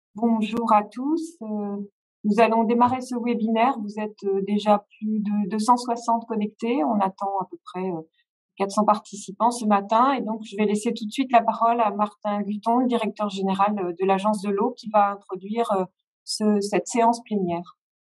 Bonjour à tous. Nous allons démarrer ce webinaire. Vous êtes déjà plus de 260 connectés. On attend à peu près 400 participants ce matin. Et donc, je vais laisser tout de suite la parole à Martin Guton, le directeur général de l'Agence de l'eau, qui va introduire cette séance plénière.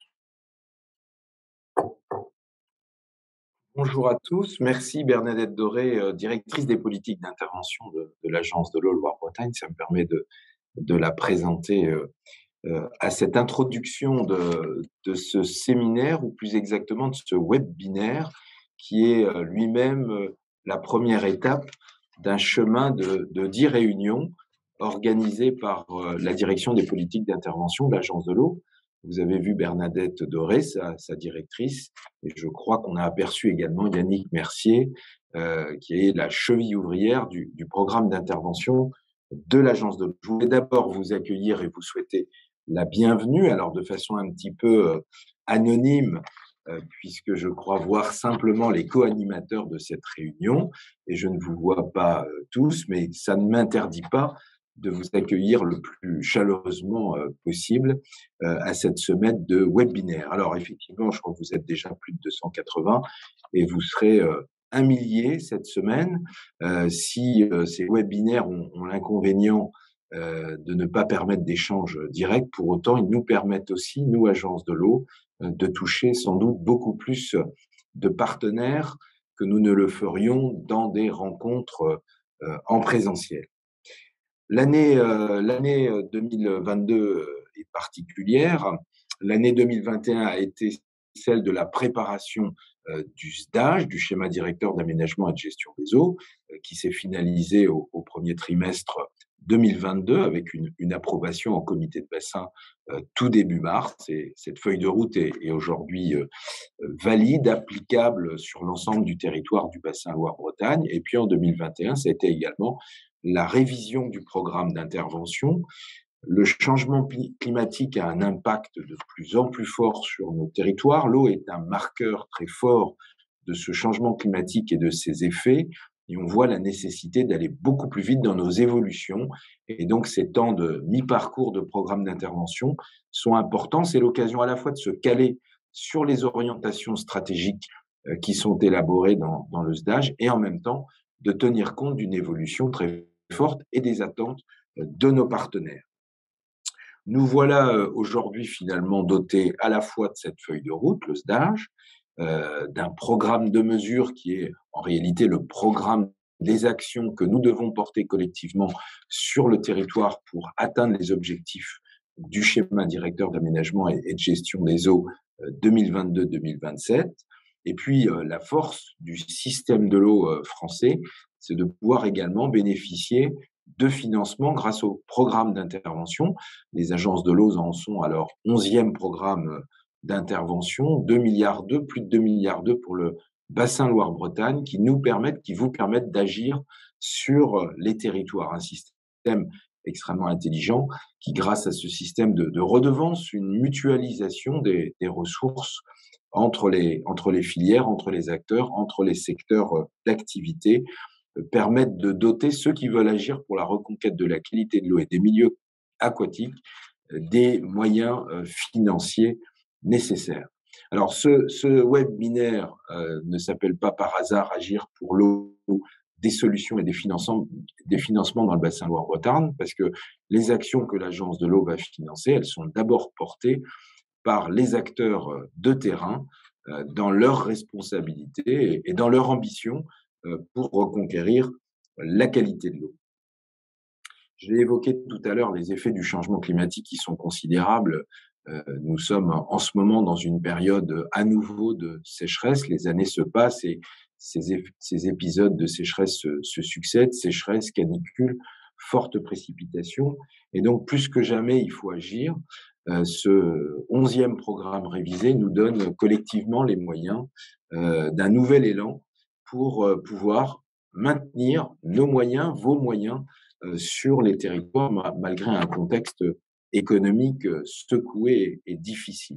Bonjour à tous. Merci Bernadette Doré, directrice des politiques d'intervention de l'Agence de l'eau Loire-Bretagne. Ça me permet de la présenter à cette introduction de ce séminaire, ou plus exactement de ce webinaire, qui est lui-même la première étape d'un chemin de 10 réunions organisées par la direction des politiques d'intervention de l'Agence de l'eau. Vous avez vu Bernadette Doré, sa directrice, et je crois qu'on a aperçu également Yannick Mercier, qui est la cheville ouvrière du programme d'intervention de l'Agence de l'eau. Je voulais d'abord vous accueillir et vous souhaiter la bienvenue, alors de façon un petit peu anonyme, puisque je crois voir simplement les co-animateurs de cette réunion, et je ne vous vois pas tous, mais ça ne m'interdit pas de vous accueillir le plus chaleureusement possible à cette semaine de webinaire. Alors effectivement, je crois que vous êtes déjà plus de 280 et vous serez 1 millier cette semaine. Si ces webinaires ont l'inconvénient de ne pas permettre d'échanges directs, pour autant, ils nous permettent aussi, nous, Agence de l'eau, de toucher sans doute beaucoup plus de partenaires que nous ne le ferions dans des rencontres en présentiel. L'année 2022 est particulière. L'année 2021 a été celle de la préparation du SDAGE, du schéma directeur d'aménagement et de gestion des eaux, qui s'est finalisé au premier trimestre 2022 avec une approbation en comité de bassin tout début mars. Et cette feuille de route est aujourd'hui valide, applicable sur l'ensemble du territoire du bassin Loire-Bretagne. Et puis en 2021, ça a été également la révision du programme d'intervention. Le changement climatique a un impact de plus en plus fort sur nos territoires. L'eau est un marqueur très fort de ce changement climatique et de ses effets. Et on voit la nécessité d'aller beaucoup plus vite dans nos évolutions. Et donc, ces temps de mi-parcours de programme d'intervention sont importants. C'est l'occasion à la fois de se caler sur les orientations stratégiques qui sont élaborées dans le SDAGE et en même temps de tenir compte d'une évolution très forte et des attentes de nos partenaires. Nous voilà aujourd'hui finalement dotés à la fois de cette feuille de route, le SDAGE, d'un programme de mesures qui est en réalité le programme des actions que nous devons porter collectivement sur le territoire pour atteindre les objectifs du schéma directeur d'aménagement et de gestion des eaux 2022-2027. Et puis, la force du système de l'eau français, c'est de pouvoir également bénéficier de financement grâce au programme d'intervention. Les agences de l'eau en sont à leur 11e programme d'intervention, 2 milliards d'euros, plus de 2 milliards d'euros pour le bassin Loire-Bretagne, qui vous permettent d'agir sur les territoires. Un système extrêmement intelligent qui, grâce à ce système de redevance, une mutualisation des ressources entre les filières, entre les acteurs, entre les secteurs d'activité, permettent de doter ceux qui veulent agir pour la reconquête de la qualité de l'eau et des milieux aquatiques des moyens financiers nécessaires. Alors, ce webinaire ne s'appelle pas par hasard Agir pour l'eau, des solutions et des financements dans le bassin Loire-Bretagne, parce que les actions que l'Agence de l'eau va financer, elles sont d'abord portées par les acteurs de terrain dans leurs responsabilités et dans leur ambition pour reconquérir la qualité de l'eau. Je l'ai évoqué tout à l'heure, les effets du changement climatique qui sont considérables. Nous sommes en ce moment dans une période à nouveau de sécheresse. Les années se passent et ces épisodes de sécheresse se succèdent, sécheresse, canicule, fortes précipitations. Et donc, plus que jamais, il faut agir. Ce 11e programme révisé nous donne collectivement les moyens d'un nouvel élan pour pouvoir maintenir nos moyens, vos moyens, sur les territoires, malgré un contexte économique secoué et difficile.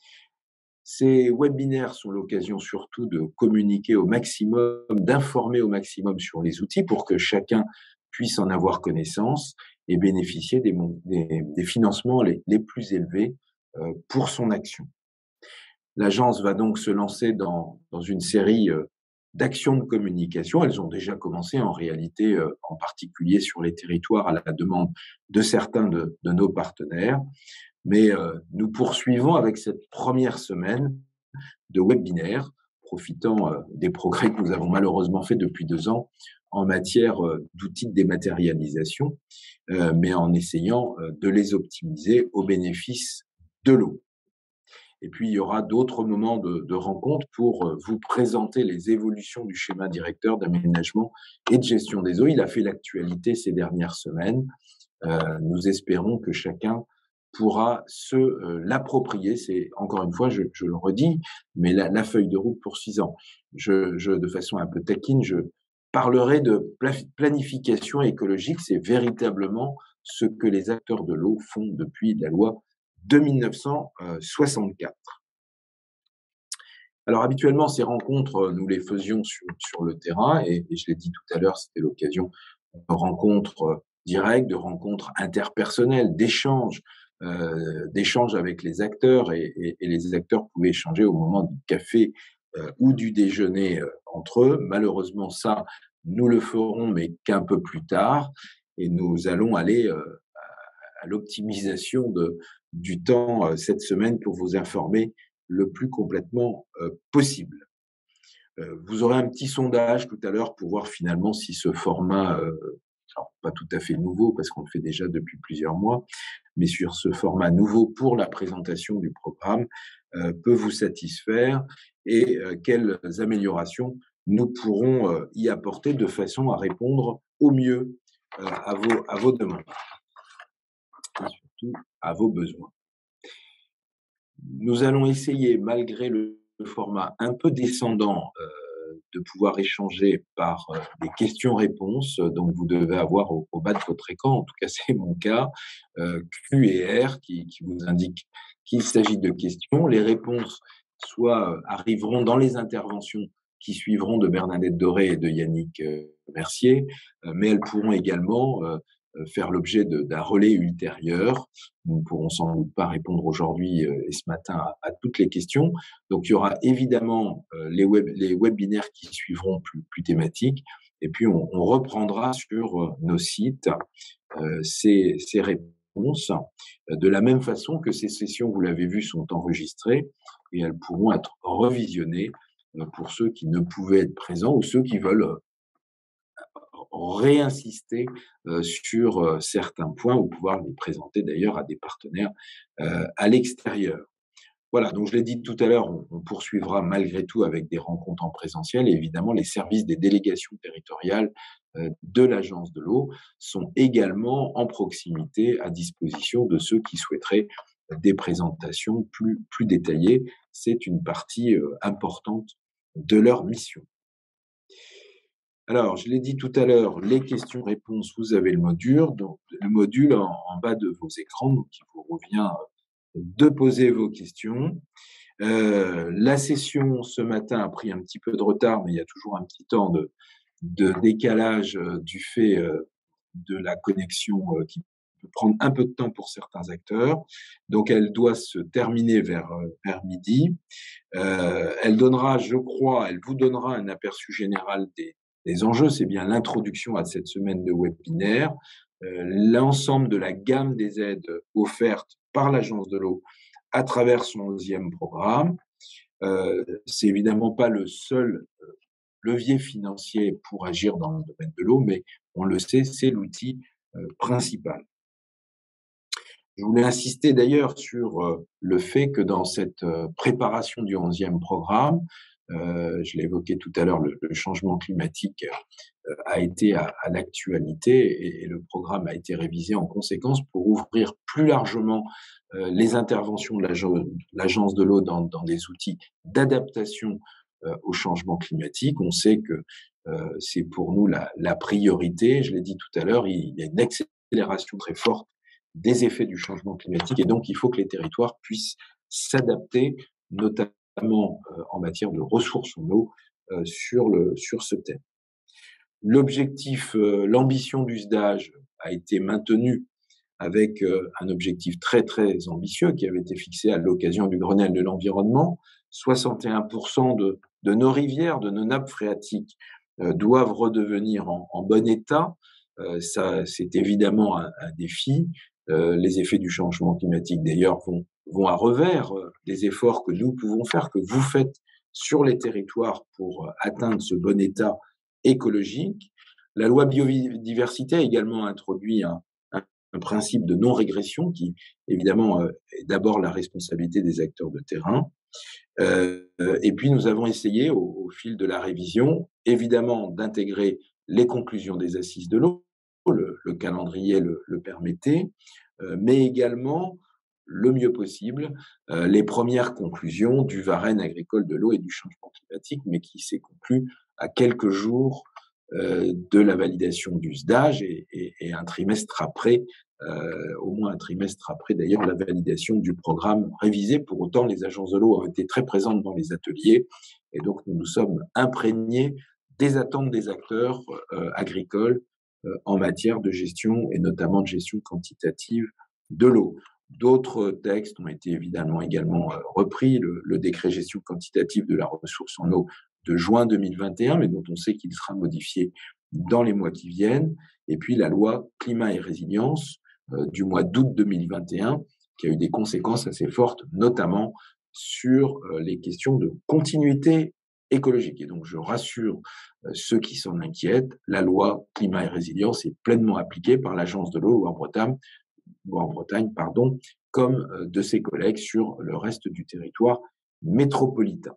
Ces webinaires sont l'occasion surtout de communiquer au maximum, d'informer au maximum sur les outils pour que chacun puisse en avoir connaissance et bénéficier des financements les plus élevés pour son action. L'agence va donc se lancer dans une série d'actions de communication. Elles ont déjà commencé en réalité, en particulier sur les territoires à la demande de certains de nos partenaires. Mais nous poursuivons avec cette première semaine de webinaire, profitant des progrès que nous avons malheureusement fait depuis 2 ans en matière d'outils de dématérialisation, mais en essayant de les optimiser au bénéfice de l'eau. Et puis, il y aura d'autres moments de rencontre pour vous présenter les évolutions du schéma directeur d'aménagement et de gestion des eaux. Il a fait l'actualité ces dernières semaines. Nous espérons que chacun pourra se l'approprier. C'est, encore une fois, je le redis, mais la feuille de route pour 6 ans. De façon un peu taquine, je parlerai de planification écologique. C'est véritablement ce que les acteurs de l'eau font depuis la loi de 1964. Alors habituellement, ces rencontres, nous les faisions sur le terrain et je l'ai dit tout à l'heure, c'était l'occasion de rencontres directes, de rencontres interpersonnelles, d'échanges avec les acteurs et les acteurs pouvaient échanger au moment du café ou du déjeuner entre eux. Malheureusement, ça, nous le ferons, mais qu'un peu plus tard et nous allons aller à l'optimisation du temps cette semaine pour vous informer le plus complètement possible. Vous aurez un petit sondage tout à l'heure pour voir finalement si ce format, alors pas tout à fait nouveau parce qu'on le fait déjà depuis plusieurs mois, mais sur ce format nouveau pour la présentation du programme peut vous satisfaire et quelles améliorations nous pourrons y apporter de façon à répondre au mieux à vos demandes et surtout à vos besoins. Nous allons essayer, malgré le format un peu descendant, de pouvoir échanger par des questions-réponses. Donc, vous devez avoir au bas de votre écran, en tout cas c'est mon cas, Q et R qui vous indiquent qu'il s'agit de questions. Les réponses soit arriveront dans les interventions qui suivront de Bernadette Doré et de Yannick Mercier, mais elles pourront également faire l'objet d'un relais ultérieur. Nous ne pourrons sans doute pas répondre aujourd'hui et ce matin à toutes les questions. Donc, il y aura évidemment les webinaires qui suivront plus thématiques. Et puis, on reprendra sur nos sites ces réponses de la même façon que ces sessions, vous l'avez vu, sont enregistrées et elles pourront être revisionnées pour ceux qui ne pouvaient être présents ou ceux qui veulent réinsister sur certains points ou pouvoir les présenter d'ailleurs à des partenaires à l'extérieur. Voilà, donc je l'ai dit tout à l'heure, on poursuivra malgré tout avec des rencontres en présentiel et évidemment les services des délégations territoriales de l'Agence de l'eau sont également en proximité à disposition de ceux qui souhaiteraient des présentations plus détaillées. C'est une partie importante de leur mission. Alors, je l'ai dit tout à l'heure, les questions-réponses, vous avez le module en bas de vos écrans, donc il vous revient de poser vos questions. La session ce matin a pris un petit peu de retard, mais il y a toujours un petit temps de décalage du fait de la connexion qui peut prendre un peu de temps pour certains acteurs. Donc, elle doit se terminer vers midi. Elle vous donnera un aperçu général des enjeux. C'est bien l'introduction à cette semaine de webinaire, l'ensemble de la gamme des aides offertes par l'Agence de l'eau à travers son 11e programme. C'est évidemment pas le seul levier financier pour agir dans le domaine de l'eau, mais on le sait, c'est l'outil principal. Je voulais insister d'ailleurs sur le fait que dans cette préparation du 11e programme, je l'ai évoqué tout à l'heure, le changement climatique a été à l'actualité et le programme a été révisé en conséquence pour ouvrir plus largement les interventions de l'Agence de l'eau dans des outils d'adaptation au changement climatique. On sait que c'est pour nous la priorité. Je l'ai dit tout à l'heure, il y a une accélération très forte des effets du changement climatique et donc il faut que les territoires puissent s'adapter, notamment en matière de ressources en eau sur ce thème. L'objectif, l'ambition du SDAGE a été maintenu avec un objectif très, très ambitieux qui avait été fixé à l'occasion du Grenelle de l'environnement. 61% de nos rivières, de nos nappes phréatiques doivent redevenir en bon état. Ça, c'est évidemment un défi. Les effets du changement climatique, d'ailleurs, vont à revers des efforts que nous pouvons faire, que vous faites sur les territoires pour atteindre ce bon état écologique. La loi biodiversité a également introduit un principe de non-régression qui, évidemment, est d'abord la responsabilité des acteurs de terrain. Et puis, nous avons essayé, au fil de la révision, évidemment, d'intégrer les conclusions des assises de l'eau, le calendrier le permettait, mais également, le mieux possible, les premières conclusions du Varenne agricole de l'eau et du changement climatique, mais qui s'est conclu à quelques jours de la validation du SDAGE et un trimestre après, au moins un trimestre après d'ailleurs, la validation du programme révisé. Pour autant, les agences de l'eau ont été très présentes dans les ateliers et donc nous nous sommes imprégnés des attentes des acteurs agricoles en matière de gestion et notamment de gestion quantitative de l'eau. D'autres textes ont été évidemment également repris, le décret gestion quantitative de la ressource en eau de juin 2021, mais dont on sait qu'il sera modifié dans les mois qui viennent, et puis la loi climat et résilience du mois d'août 2021, qui a eu des conséquences assez fortes, notamment sur les questions de continuité écologique. Et donc, je rassure ceux qui s'en inquiètent, la loi climat et résilience est pleinement appliquée par l'Agence de l'eau Loire-Bretagne, comme de ses collègues sur le reste du territoire métropolitain.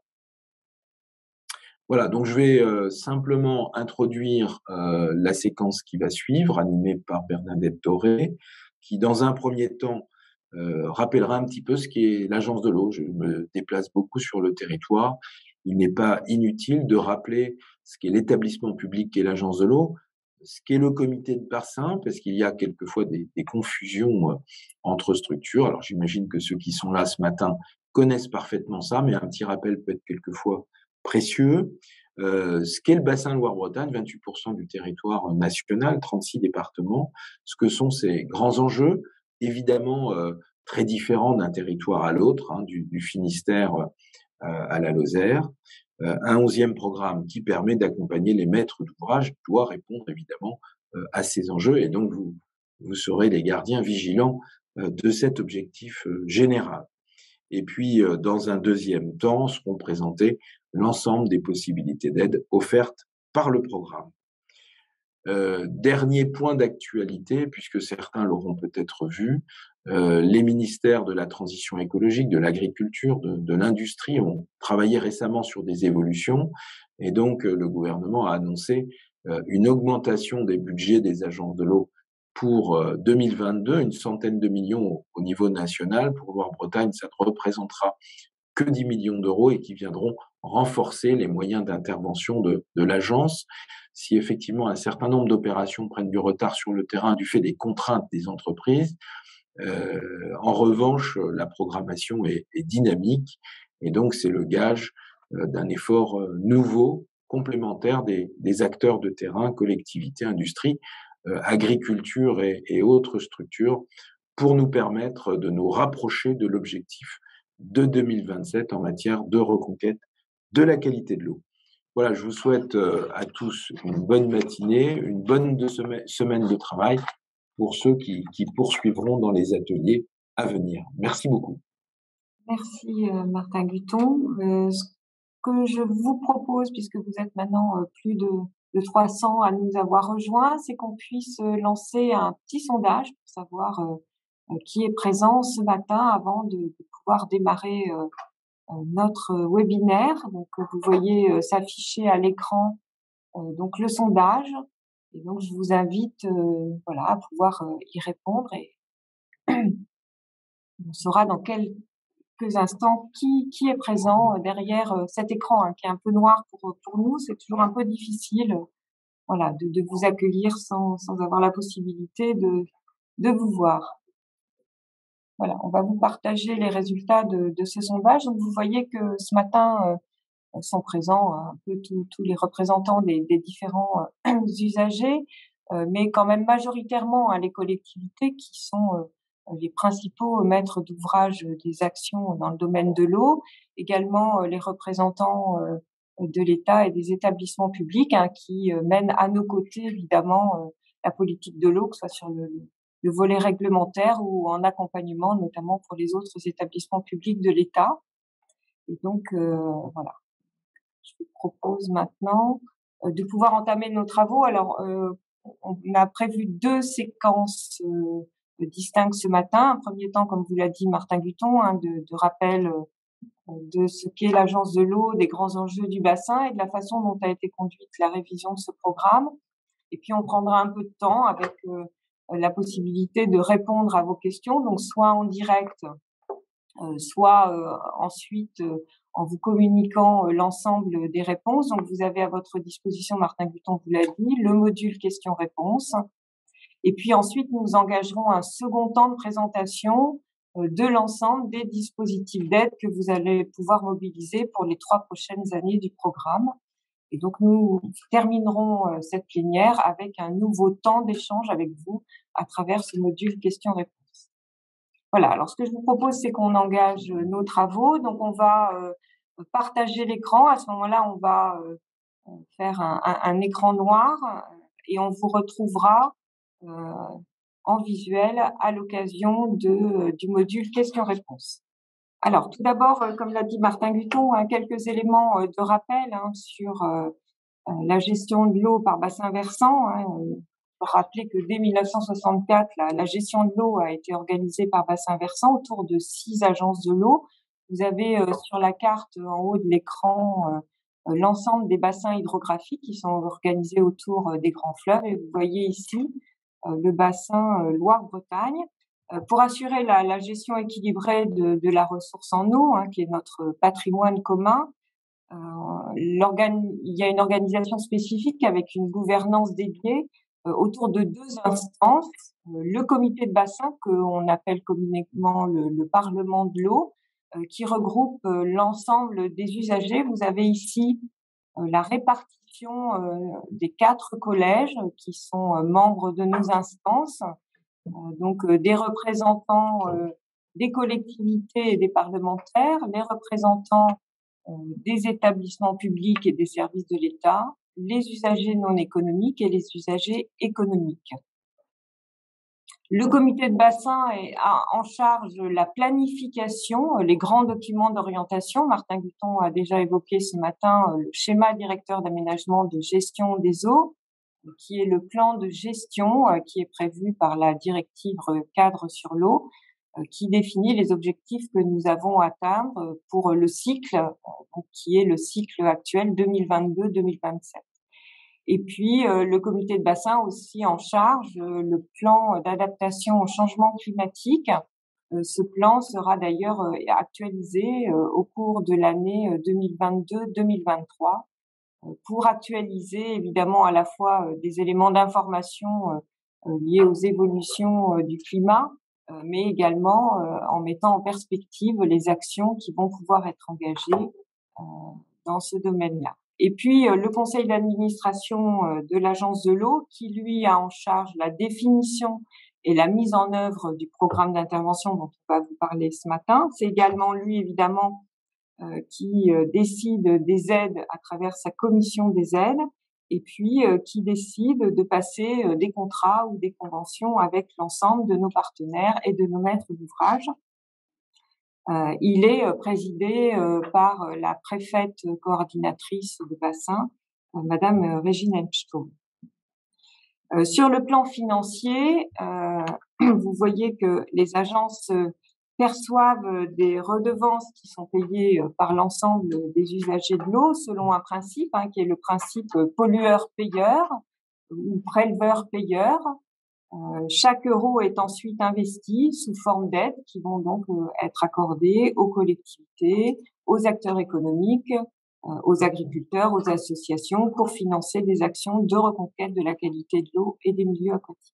Voilà, donc je vais simplement introduire la séquence qui va suivre, animée par Bernadette Doré, qui dans un premier temps rappellera un petit peu ce qu'est l'Agence de l'eau. Je me déplace beaucoup sur le territoire. Il n'est pas inutile de rappeler ce qu'est l'établissement public qu'est l'Agence de l'eau, ce qu'est le comité de bassin, parce qu'il y a quelquefois des confusions entre structures. Alors j'imagine que ceux qui sont là ce matin connaissent parfaitement ça, mais un petit rappel peut être quelquefois précieux. Ce qu'est le bassin Loire-Bretagne, 28% du territoire national, 36 départements, ce que sont ces grands enjeux, évidemment très différents d'un territoire à l'autre, du Finistère à la Lozère. Un 11e programme qui permet d'accompagner les maîtres d'ouvrage doit répondre évidemment à ces enjeux, et donc vous serez les gardiens vigilants de cet objectif général. Et puis, dans un deuxième temps, seront présentées l'ensemble des possibilités d'aide offertes par le programme. Dernier point d'actualité, puisque certains l'auront peut-être vu, les ministères de la transition écologique, de l'agriculture, de l'industrie ont travaillé récemment sur des évolutions, et donc le gouvernement a annoncé une augmentation des budgets des agences de l'eau pour 2022, une centaine de millions au niveau national. Pour Loire-Bretagne, ça ne représentera que 10 millions d'euros et qui viendront renforcer les moyens d'intervention de l'agence. Si effectivement un certain nombre d'opérations prennent du retard sur le terrain du fait des contraintes des entreprises, en revanche, la programmation est dynamique et donc c'est le gage d'un effort nouveau, complémentaire des acteurs de terrain, collectivités, industrie, agriculture et autres structures, pour nous permettre de nous rapprocher de l'objectif de 2027 en matière de reconquête de la qualité de l'eau. Voilà, je vous souhaite à tous une bonne matinée, une bonne semaine de travail pour ceux qui poursuivront dans les ateliers à venir. Merci beaucoup. Merci Martin Guiton. Ce que je vous propose, puisque vous êtes maintenant plus de 300 à nous avoir rejoints, c'est qu'on puisse lancer un petit sondage pour savoir qui est présent ce matin avant de pouvoir démarrer notre webinaire. Donc vous voyez s'afficher à l'écran donc le sondage, et donc je vous invite voilà à pouvoir y répondre, et on saura dans quelques instants qui est présent derrière cet écran qui est un peu noir pour nous. C'est toujours un peu difficile voilà de vous accueillir sans avoir la possibilité de vous voir. Voilà, on va vous partager les résultats de ce sondage. Donc vous voyez que ce matin sont présents un peu tous les représentants des différents usagers. mais quand même majoritairement les collectivités qui sont les principaux maîtres d'ouvrage des actions dans le domaine de l'eau, également les représentants de l'État et des établissements publics qui mènent à nos côtés évidemment la politique de l'eau, que ce soit sur le volet réglementaire ou en accompagnement, notamment pour les autres établissements publics de l'État. Et donc voilà, je vous propose maintenant de pouvoir entamer nos travaux. Alors on a prévu 2 séquences distinctes ce matin. Un premier temps, comme vous l'a dit Martin Guton, de rappel de ce qu'est l'Agence de l'eau, des grands enjeux du bassin et de la façon dont a été conduite la révision de ce programme. Et puis on prendra un peu de temps avec la possibilité de répondre à vos questions, donc soit en direct, soit ensuite en vous communiquant l'ensemble des réponses. Donc vous avez à votre disposition, Martin Guton vous l'a dit, le module questions-réponses. Et puis ensuite, nous engagerons un second temps de présentation de l'ensemble des dispositifs d'aide que vous allez pouvoir mobiliser pour les 3 prochaines années du programme. Et donc, nous terminerons cette plénière avec un nouveau temps d'échange avec vous à travers ce module questions-réponses. Voilà. Alors, ce que je vous propose, c'est qu'on engage nos travaux. Donc, on va partager l'écran. À ce moment-là, on va faire un écran noir et on vous retrouvera en visuel à l'occasion du module questions-réponses. Alors, tout d'abord, comme l'a dit Martin Guton, quelques éléments de rappel sur la gestion de l'eau par bassin versant. Pour rappeler que dès 1964, la gestion de l'eau a été organisée par bassin versant autour de 6 agences de l'eau. Vous avez sur la carte en haut de l'écran l'ensemble des bassins hydrographiques qui sont organisés autour des grands fleuves. Et vous voyez ici le bassin Loire-Bretagne. Pour assurer la gestion équilibrée de la ressource en eau, qui est notre patrimoine commun, il y a une organisation spécifique avec une gouvernance dédiée autour de 2 instances. Le comité de bassin, qu'on appelle communément le Parlement de l'eau, qui regroupe l'ensemble des usagers. Vous avez ici la répartition des 4 collèges qui sont membres de nos instances, donc des représentants des collectivités et des parlementaires, les représentants des établissements publics et des services de l'État, les usagers non économiques et les usagers économiques. Le comité de bassin a en charge la planification, les grands documents d'orientation. Martin Guton a déjà évoqué ce matin le schéma directeur d'aménagement de gestion des eaux, qui est le plan de gestion qui est prévu par la directive cadre sur l'eau, qui définit les objectifs que nous avons à atteindre pour le cycle, qui est le cycle actuel 2022-2027. Et puis, le comité de bassin aussi en charge le plan d'adaptation au changement climatique. Ce plan sera d'ailleurs actualisé au cours de l'année 2022-2023 pour actualiser évidemment à la fois des éléments d'information liés aux évolutions du climat, mais également en mettant en perspective les actions qui vont pouvoir être engagées dans ce domaine-là. Et puis, le conseil d'administration de l'Agence de l'eau, qui lui a en charge la définition et la mise en œuvre du programme d'intervention dont on va vous parler ce matin. C'est également lui, évidemment, qui décide des aides à travers sa commission des aides et puis qui décide de passer des contrats ou des conventions avec l'ensemble de nos partenaires et de nos maîtres d'ouvrage. Il est présidé par la préfète coordinatrice de bassin, Madame Régine Henstrom. Sur le plan financier, vous voyez que les agences perçoivent des redevances qui sont payées par l'ensemble des usagers de l'eau selon un principe qui est le principe pollueur-payeur ou préleveur-payeur. Chaque euro est ensuite investi sous forme d'aides qui vont donc être accordées aux collectivités, aux acteurs économiques, aux agriculteurs, aux associations pour financer des actions de reconquête de la qualité de l'eau et des milieux aquatiques.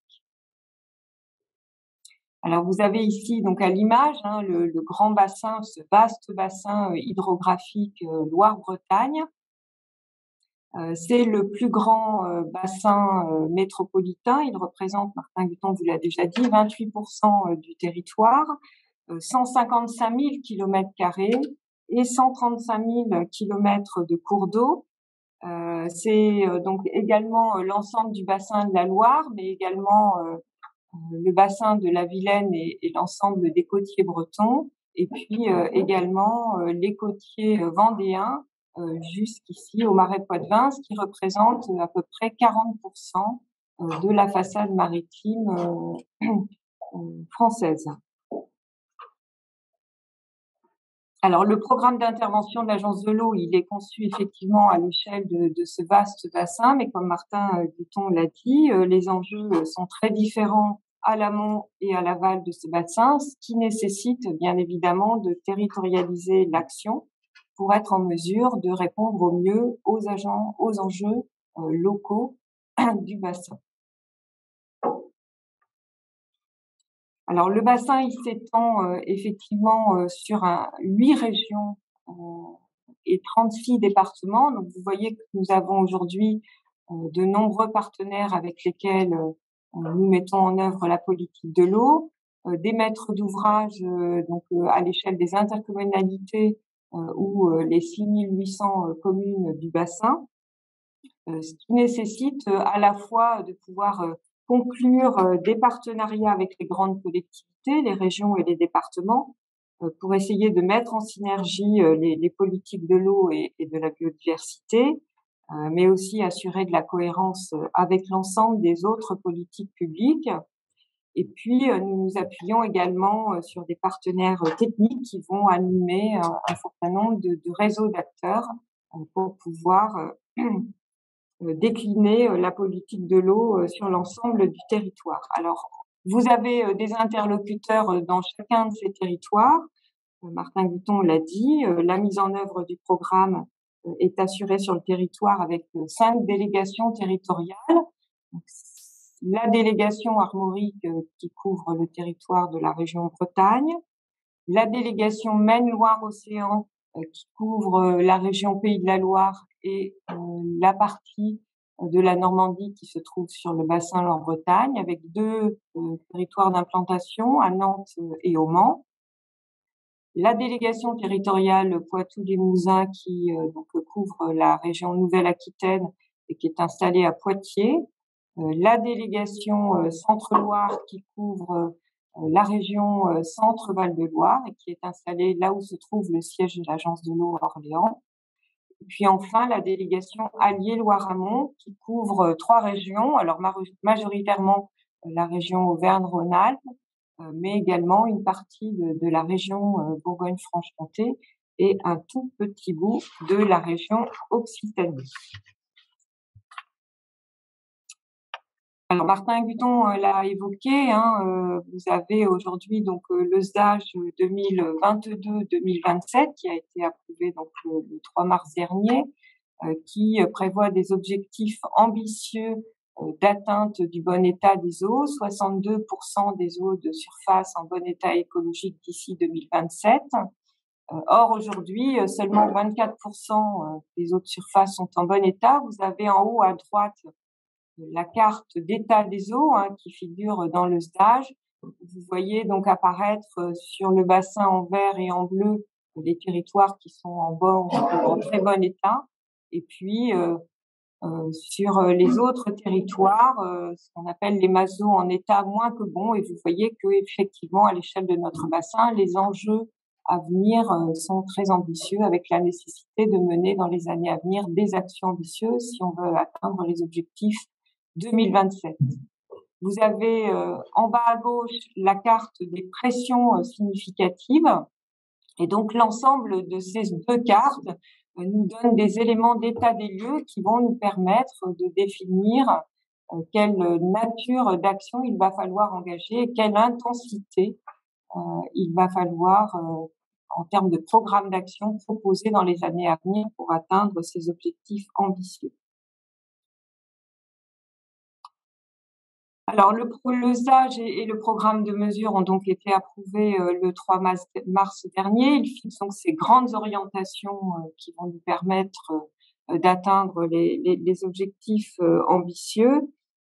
Alors vous avez ici donc à l'image le grand bassin, ce vaste bassin hydrographique Loire-Bretagne. C'est le plus grand bassin métropolitain. Il représente, Martin Gutton vous l'a déjà dit, 28% du territoire, 155 000 km² et 135 000 km de cours d'eau. C'est donc également l'ensemble du bassin de la Loire, mais également le bassin de la Vilaine et l'ensemble des côtiers bretons, et puis également les côtiers vendéens jusqu'ici au Marais Poitevin, ce qui représente à peu près 40% de la façade maritime française. Alors, le programme d'intervention de l'Agence de l'eau, il est conçu effectivement à l'échelle de ce vaste bassin, mais comme Martin Gutton l'a dit, les enjeux sont très différents à l'amont et à l'aval de ce bassin, ce qui nécessite bien évidemment de territorialiser l'action pour être en mesure de répondre au mieux aux enjeux locaux du bassin. Alors, le bassin, il s'étend effectivement sur 8 régions et 36 départements. Donc, vous voyez que nous avons aujourd'hui de nombreux partenaires avec lesquels nous mettons en œuvre la politique de l'eau, des maîtres d'ouvrage à l'échelle des intercommunalités ou les 6800 communes du bassin, ce qui nécessite à la fois de pouvoir conclure des partenariats avec les grandes collectivités, les régions et les départements, pour essayer de mettre en synergie les politiques de l'eau et de la biodiversité, mais aussi assurer de la cohérence avec l'ensemble des autres politiques publiques. Et puis, nous nous appuyons également sur des partenaires techniques qui vont animer un certain nombre de réseaux d'acteurs pour pouvoir décliner la politique de l'eau sur l'ensemble du territoire. Alors, vous avez des interlocuteurs dans chacun de ces territoires. Martin Gutton l'a dit, la mise en œuvre du programme est assurée sur le territoire avec 5 délégations territoriales. Donc, la délégation armorique qui couvre le territoire de la région Bretagne, la délégation Maine-Loire-Océan qui couvre la région Pays de la Loire et la partie de la Normandie qui se trouve sur le bassin Loire-Bretagne, avec 2 territoires d'implantation à Nantes et au Mans. La délégation territoriale Poitou-Limousin qui couvre la région Nouvelle-Aquitaine et qui est installée à Poitiers. La délégation Centre-Loire qui couvre la région Centre-Val-de-Loire et qui est installée là où se trouve le siège de l'Agence de l'eau à Orléans. Et puis enfin, la délégation Allier-Loire-Amont qui couvre 3 régions, alors majoritairement la région Auvergne-Rhône-Alpes, mais également une partie de la région Bourgogne-Franche-Comté et un tout petit bout de la région Occitanie. Alors, Martin Gutton l'a évoqué, vous avez aujourd'hui donc le SDAGE 2022-2027 qui a été approuvé donc le 3 mars dernier, qui prévoit des objectifs ambitieux d'atteinte du bon état des eaux, 62% des eaux de surface en bon état écologique d'ici 2027. Or, aujourd'hui, seulement 24% des eaux de surface sont en bon état. Vous avez en haut à droite la carte d'état des eaux qui figure dans le SDAGE. Vous voyez donc apparaître sur le bassin en vert et en bleu les territoires qui sont en très bon état. Et puis, sur les autres territoires, ce qu'on appelle les MASO en état moins que bon. Et vous voyez que effectivement, à l'échelle de notre bassin, les enjeux à venir sont très ambitieux, avec la nécessité de mener dans les années à venir des actions ambitieuses si on veut atteindre les objectifs 2027. Vous avez en bas à gauche la carte des pressions significatives. Et donc, l'ensemble de ces 2 cartes nous donne des éléments d'état des lieux qui vont nous permettre de définir quelle nature d'action il va falloir engager et quelle intensité il va falloir, en termes de programme d'action, proposer dans les années à venir pour atteindre ces objectifs ambitieux. Alors, le SDAGE et le programme de mesure ont donc été approuvés le 3 mars dernier. Ils fixent donc ces grandes orientations qui vont nous permettre d'atteindre les objectifs ambitieux.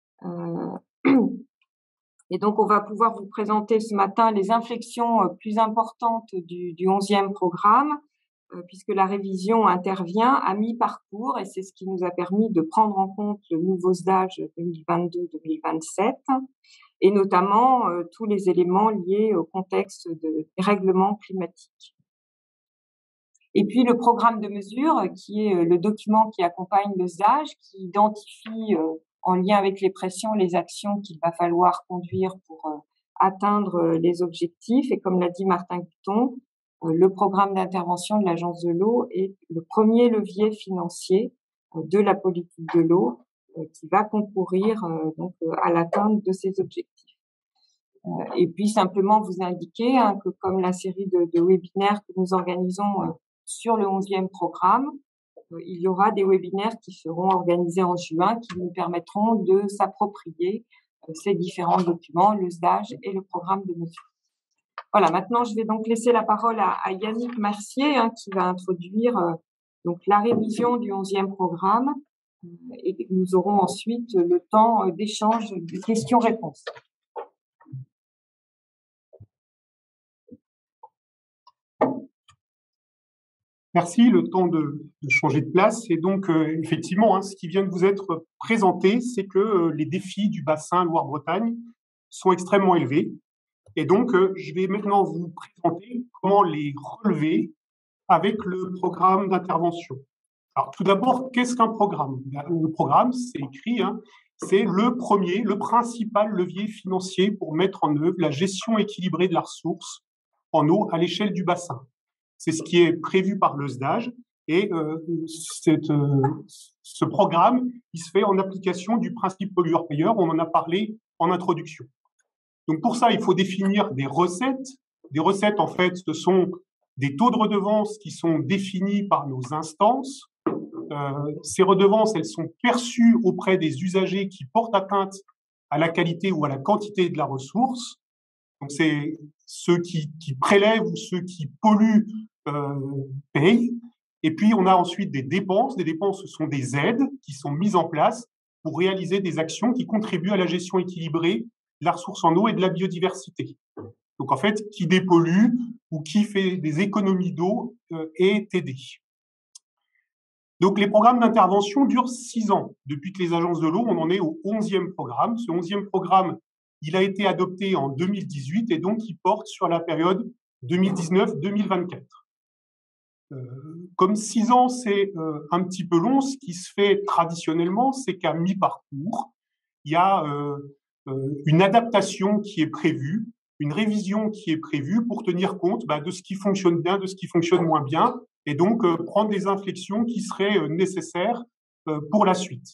Et donc, on va pouvoir vous présenter ce matin les inflexions plus importantes du 11e programme, puisque la révision intervient à mi-parcours et c'est ce qui nous a permis de prendre en compte le nouveau SDAGE 2022-2027 et notamment tous les éléments liés au contexte des règlements climatiques. Et puis le programme de mesure, qui est le document qui accompagne le SDAGE, qui identifie en lien avec les pressions les actions qu'il va falloir conduire pour atteindre les objectifs. Et comme l'a dit Martin Guton, le programme d'intervention de l'Agence de l'eau est le premier levier financier de la politique de l'eau qui va concourir donc à l'atteinte de ces objectifs. Et puis simplement vous indiquer que comme la série de webinaires que nous organisons sur le 11e programme, il y aura des webinaires qui seront organisés en juin qui nous permettront de s'approprier ces différents documents, le SDAGE et le programme de mesure. Voilà, maintenant je vais donc laisser la parole à Yannick Mercier qui va introduire donc la révision du 11e programme et nous aurons ensuite le temps d'échange de questions-réponses. Merci, le temps de changer de place. Et donc, effectivement, ce qui vient de vous être présenté, c'est que les défis du bassin Loire-Bretagne sont extrêmement élevés. Et donc, je vais maintenant vous présenter comment les relever avec le programme d'intervention. Alors, tout d'abord, qu'est-ce qu'un programme? Le programme, c'est écrit, c'est le principal levier financier pour mettre en œuvre la gestion équilibrée de la ressource en eau à l'échelle du bassin. C'est ce qui est prévu par le SDAGE et ce programme, il se fait en application du principe pollueur-payeur. On en a parlé en introduction. Donc pour ça, il faut définir des recettes. Des recettes, en fait, ce sont des taux de redevance qui sont définis par nos instances. Ces redevances, elles sont perçues auprès des usagers qui portent atteinte à la qualité ou à la quantité de la ressource. Donc c'est ceux qui prélèvent ou ceux qui polluent payent. Et puis on a ensuite des dépenses. Des dépenses, ce sont des aides qui sont mises en place pour réaliser des actions qui contribuent à la gestion équilibrée de la ressource en eau et de la biodiversité. Donc en fait, qui dépollue ou qui fait des économies d'eau est aidé. Donc les programmes d'intervention durent 6 ans. Depuis que les agences de l'eau, on en est au 11e programme. Ce 11e programme, il a été adopté en 2018 et donc il porte sur la période 2019-2024. Comme 6 ans, c'est un petit peu long, ce qui se fait traditionnellement, c'est qu'à mi-parcours, il y a une adaptation qui est prévue, une révision qui est prévue pour tenir compte de ce qui fonctionne bien, de ce qui fonctionne moins bien, et donc prendre les inflexions qui seraient nécessaires pour la suite.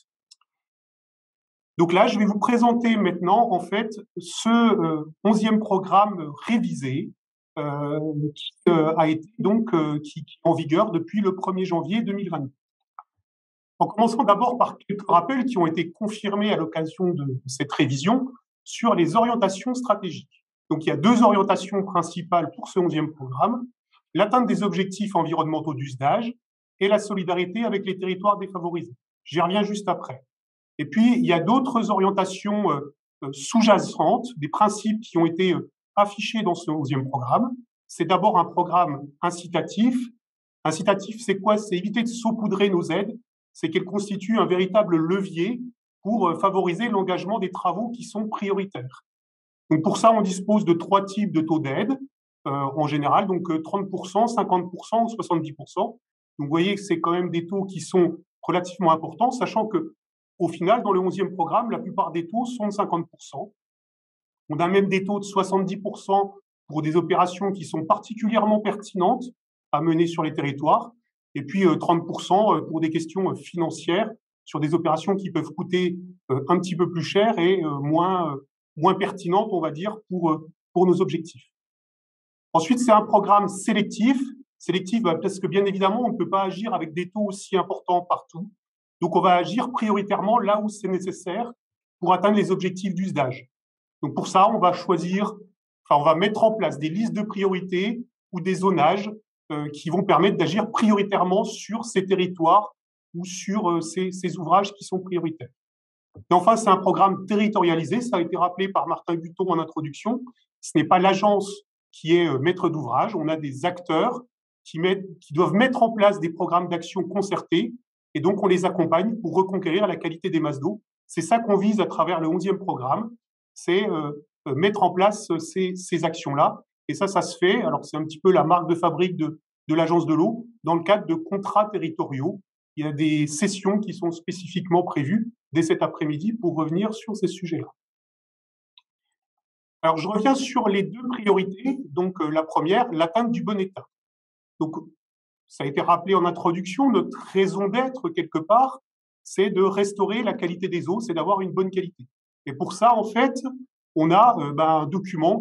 Donc là, je vais vous présenter maintenant, en fait, ce 11e programme révisé qui a été donc qui est en vigueur depuis le 1er janvier 2022. En commençant d'abord par quelques rappels qui ont été confirmés à l'occasion de cette révision sur les orientations stratégiques. Donc il y a 2 orientations principales pour ce 11e programme, l'atteinte des objectifs environnementaux du SDAGE et la solidarité avec les territoires défavorisés. J'y reviens juste après. Et puis, il y a d'autres orientations sous-jacentes, des principes qui ont été affichés dans ce 11e programme. C'est d'abord un programme incitatif. Incitatif, c'est quoi? C'est éviter de saupoudrer nos aides, c'est qu'elles constituent un véritable levier pour favoriser l'engagement des travaux qui sont prioritaires. Donc pour ça, on dispose de 3 types de taux d'aide en général, donc 30%, 50% ou 70%. Donc vous voyez que c'est quand même des taux qui sont relativement importants, sachant que au final, dans le 11e programme, la plupart des taux sont de 50%. On a même des taux de 70% pour des opérations qui sont particulièrement pertinentes à mener sur les territoires, et puis 30% pour des questions financières sur des opérations qui peuvent coûter un petit peu plus cher et moins pertinentes, on va dire, pour nos objectifs. Ensuite, c'est un programme sélectif. Sélectif parce que, bien évidemment, on ne peut pas agir avec des taux aussi importants partout. Donc, on va agir prioritairement là où c'est nécessaire pour atteindre les objectifs du SDAGE. Donc, pour ça, on va mettre en place des listes de priorités ou des zonages qui vont permettre d'agir prioritairement sur ces territoires ou sur ces ouvrages qui sont prioritaires. Et enfin, c'est un programme territorialisé, ça a été rappelé par Martin Buton en introduction. Ce n'est pas l'agence qui est maître d'ouvrage, on a des acteurs qui doivent mettre en place des programmes d'action concertés, et donc on les accompagne pour reconquérir la qualité des masses d'eau. C'est ça qu'on vise à travers le 11e programme, c'est mettre en place ces actions-là. Et ça se fait, alors c'est un petit peu la marque de fabrique de l'Agence de l'eau, dans le cadre de contrats territoriaux. Il y a des sessions qui sont spécifiquement prévues dès cet après-midi pour revenir sur ces sujets-là. Alors, je reviens sur les deux priorités. Donc, la première, l'atteinte du bon état. Donc, ça a été rappelé en introduction, notre raison d'être, quelque part, c'est de restaurer la qualité des eaux, c'est d'avoir une bonne qualité. Et pour ça, en fait, on a un document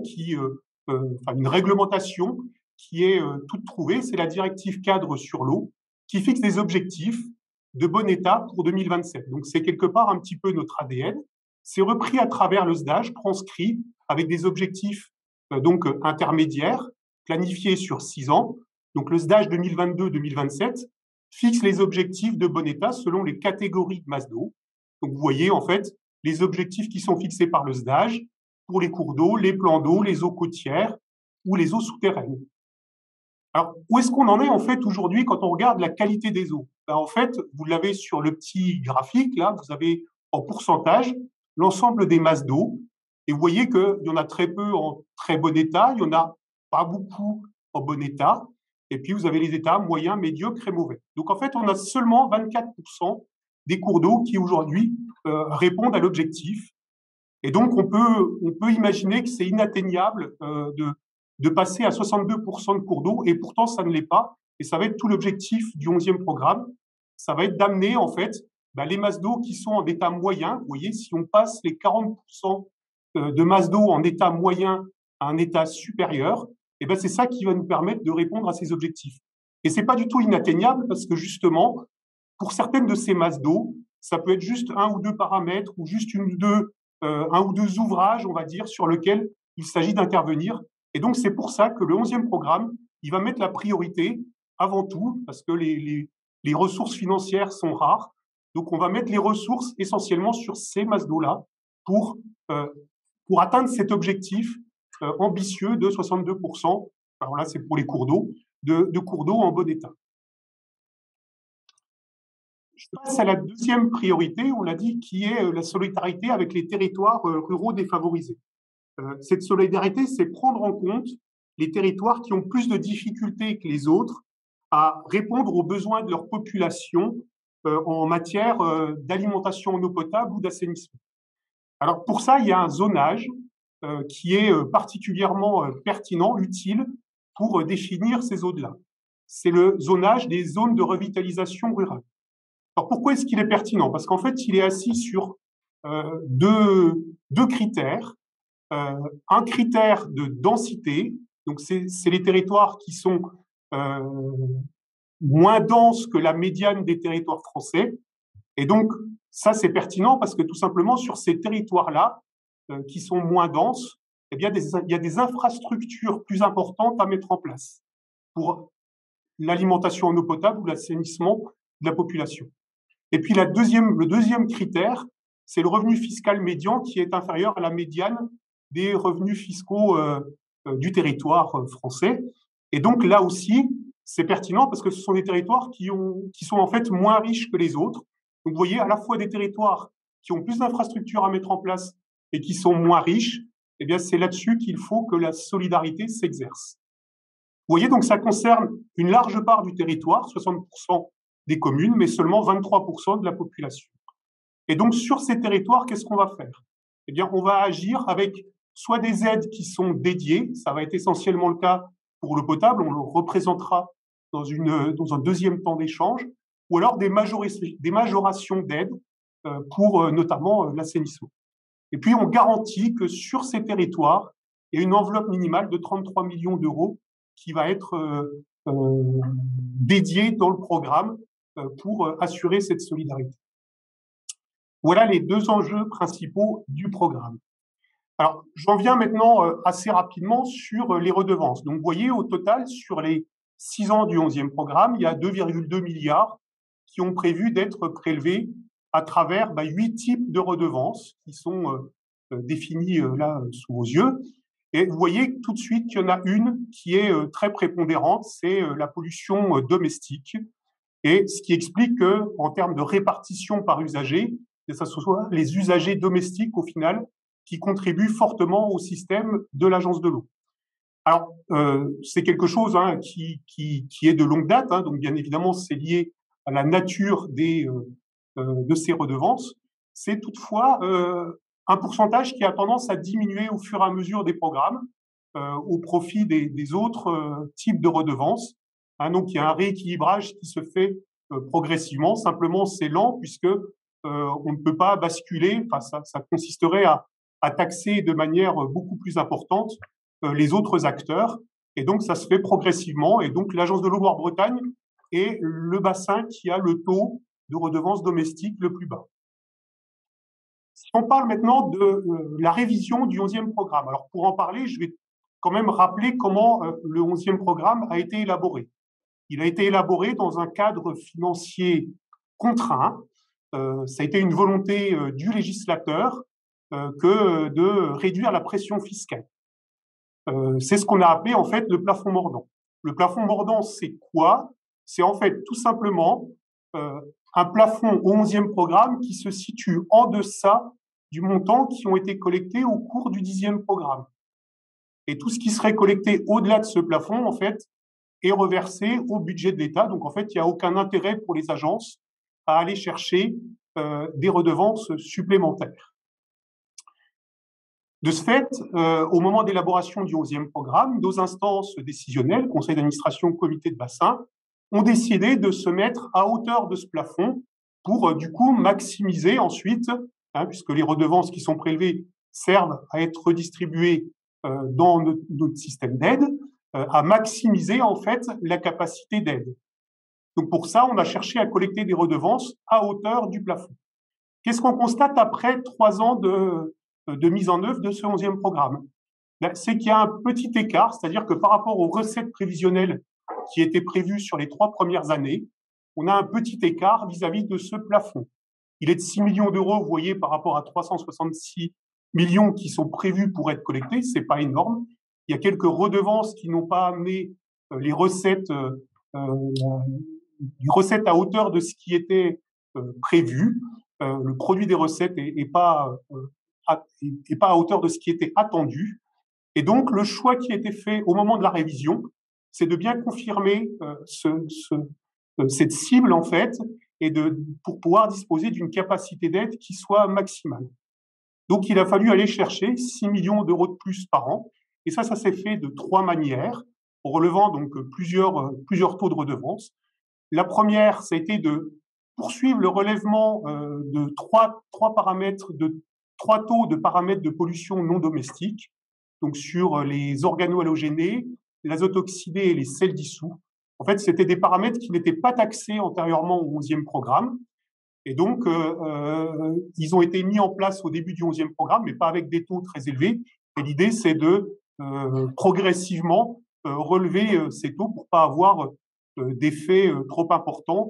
une réglementation qui est toute trouvée, c'est la directive cadre sur l'eau, qui fixe des objectifs de bon état pour 2027. Donc, c'est quelque part un petit peu notre ADN. C'est repris à travers le SDAGE, transcrit avec des objectifs intermédiaires, planifiés sur 6 ans. Donc, le SDAGE 2022-2027 fixe les objectifs de bon état selon les catégories de masse d'eau. Donc, vous voyez, en fait, les objectifs qui sont fixés par le SDAGE pour les cours d'eau, les plans d'eau, les eaux côtières ou les eaux souterraines. Alors, où est-ce qu'on en est, en fait, aujourd'hui, quand on regarde la qualité des eaux? En fait, vous l'avez sur le petit graphique, là, vous avez en pourcentage l'ensemble des masses d'eau. Et vous voyez qu'il y en a très peu en très bon état, il y en a pas beaucoup en bon état. Et puis, vous avez les états moyens, médiocres et mauvais. Donc, en fait, on a seulement 24% des cours d'eau qui, aujourd'hui, répondent à l'objectif. Et donc, on peut imaginer que c'est inatteignable de passer à 62% de cours d'eau, et pourtant, ça ne l'est pas. Et ça va être tout l'objectif du 11e programme. Ça va être d'amener, en fait, les masses d'eau qui sont en état moyen. Vous voyez, si on passe les 40% de masses d'eau en état moyen à un état supérieur, c'est ça qui va nous permettre de répondre à ces objectifs. Et c'est pas du tout inatteignable parce que justement, pour certaines de ces masses d'eau, ça peut être juste un ou deux paramètres ou juste un ou deux ouvrages, on va dire, sur lesquels il s'agit d'intervenir. Et donc, c'est pour ça que le 11e programme, il va mettre la priorité avant tout, parce que les ressources financières sont rares. Donc, on va mettre les ressources essentiellement sur ces masses d'eau-là pour atteindre cet objectif ambitieux de 62%. Alors là, c'est pour les cours d'eau, de cours d'eau en bon état. Je passe à la deuxième priorité, on l'a dit, qui est la solidarité avec les territoires ruraux défavorisés. Cette solidarité, c'est prendre en compte les territoires qui ont plus de difficultés que les autres à répondre aux besoins de leur population en matière d'alimentation en eau potable ou d'assainissement. Alors pour ça, il y a un zonage qui est particulièrement pertinent, utile pour définir ces zones-là. C'est le zonage des zones de revitalisation rurale. Alors pourquoi est-ce qu'il est pertinent? Parce qu'en fait, il est assis sur deux critères. Un critère de densité, donc c'est les territoires qui sont moins denses que la médiane des territoires français. Et donc, ça, c'est pertinent parce que tout simplement, sur ces territoires-là, qui sont moins denses, il y a des infrastructures plus importantes à mettre en place pour l'alimentation en eau potable ou l'assainissement de la population. Et puis, le deuxième critère, c'est le revenu fiscal médian qui est inférieur à la médiane des revenus fiscaux du territoire français. Et donc, là aussi, c'est pertinent parce que ce sont des territoires qui sont en fait moins riches que les autres. Donc, vous voyez, à la fois des territoires qui ont plus d'infrastructures à mettre en place et qui sont moins riches, c'est là-dessus qu'il faut que la solidarité s'exerce. Vous voyez, donc ça concerne une large part du territoire, 60% des communes, mais seulement 23% de la population. Et donc, sur ces territoires, qu'est-ce qu'on va faire? On va agir avec soit des aides qui sont dédiées, ça va être essentiellement le cas pour le potable, on le représentera dans un deuxième temps d'échange, ou alors des majorations d'aides pour notamment l'assainissement. Et puis, on garantit que sur ces territoires, il y a une enveloppe minimale de 33 millions d'euros qui va être dédiée dans le programme pour assurer cette solidarité. Voilà les deux enjeux principaux du programme. Alors, j'en viens maintenant assez rapidement sur les redevances. Donc, vous voyez, au total, sur les 6 ans du 11e programme, il y a 2,2 milliards qui ont prévu d'être prélevés à travers 8 types de redevances qui sont définis là sous vos yeux. Et vous voyez tout de suite qu'il y en a une qui est très prépondérante, c'est la pollution domestique. Et ce qui explique que, en termes de répartition par usager, que ce soit les usagers domestiques, au final, qui contribuent fortement au système de l'Agence de l'eau. Alors, c'est quelque chose qui est de longue date, donc bien évidemment, c'est lié à la nature de ces redevances. C'est toutefois un pourcentage qui a tendance à diminuer au fur et à mesure des programmes, au profit des autres types de redevances. Donc, il y a un rééquilibrage qui se fait progressivement. Simplement, c'est lent puisque on ne peut pas basculer. Enfin, ça consisterait à taxer de manière beaucoup plus importante les autres acteurs. Et donc, ça se fait progressivement. Et donc, l'Agence de l'eau Loire-Bretagne est le bassin qui a le taux de redevance domestique le plus bas. Si on parle maintenant de la révision du 11e programme, alors pour en parler, je vais quand même rappeler comment le 11e programme a été élaboré. Il a été élaboré dans un cadre financier contraint. Ça a été une volonté du législateur que de réduire la pression fiscale. C'est ce qu'on a appelé en fait le plafond mordant. Le plafond mordant, c'est quoi? C'est en fait tout simplement un plafond au 11e programme qui se situe en deçà du montant qui ont été collectés au cours du 10e programme. Et tout ce qui serait collecté au-delà de ce plafond, en fait, est reversé au budget de l'État. Donc, en fait, il n'y a aucun intérêt pour les agences à aller chercher des redevances supplémentaires. De ce fait, au moment d'élaboration du 11e programme, nos instances décisionnelles, conseil d'administration, comité de bassin, ont décidé de se mettre à hauteur de ce plafond pour, du coup, maximiser ensuite, puisque les redevances qui sont prélevées servent à être redistribuées dans notre système d'aide, à maximiser, en fait, la capacité d'aide. Donc, pour ça, on a cherché à collecter des redevances à hauteur du plafond. Qu'est-ce qu'on constate après 3 ans de mise en œuvre de ce 11e programme? C'est qu'il y a un petit écart, c'est-à-dire que par rapport aux recettes prévisionnelles qui étaient prévues sur les 3 premières années, on a un petit écart vis-à-vis de ce plafond. Il est de 6 millions d'euros, vous voyez, par rapport à 366 millions qui sont prévus pour être collectés, c'est pas énorme. Il y a quelques redevances qui n'ont pas amené les recettes à hauteur de ce qui était prévu. Le produit des recettes est pas à hauteur de ce qui était attendu. Et donc, le choix qui a été fait au moment de la révision, c'est de bien confirmer cette cible, en fait, et pour pouvoir disposer d'une capacité d'aide qui soit maximale. Donc, il a fallu aller chercher 6 millions d'euros de plus par an. Et ça s'est fait de 3 manières, en relevant donc plusieurs taux de redevance. La première, ça a été de poursuivre le relèvement de trois taux de paramètres de pollution non domestique, donc sur les organohalogénés, l'azote oxydé et les sels dissous. En fait, c'était des paramètres qui n'étaient pas taxés antérieurement au 11e programme. Et donc, ils ont été mis en place au début du 11e programme, mais pas avec des taux très élevés. Et l'idée, c'est de progressivement relever ces taux pour pas avoir d'effets trop importants,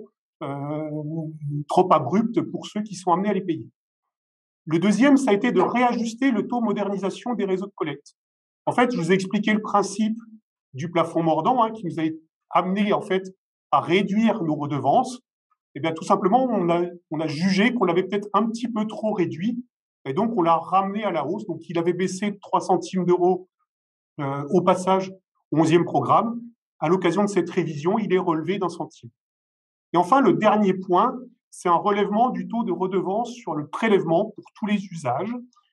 trop abrupts pour ceux qui sont amenés à les payer. Le deuxième, ça a été de réajuster le taux modernisation des réseaux de collecte. En fait, je vous ai expliqué le principe du plafond mordant qui nous a amené en fait à réduire nos redevances. Eh bien, tout simplement, on a jugé qu'on l'avait peut-être un petit peu trop réduit, et donc on l'a ramené à la hausse. Donc, il avait baissé de 3 centimes d'euros au passage au 11e programme. À l'occasion de cette révision, il est relevé d'1 centime. Et enfin, le dernier point, c'est un relèvement du taux de redevance sur le prélèvement pour tous les usages.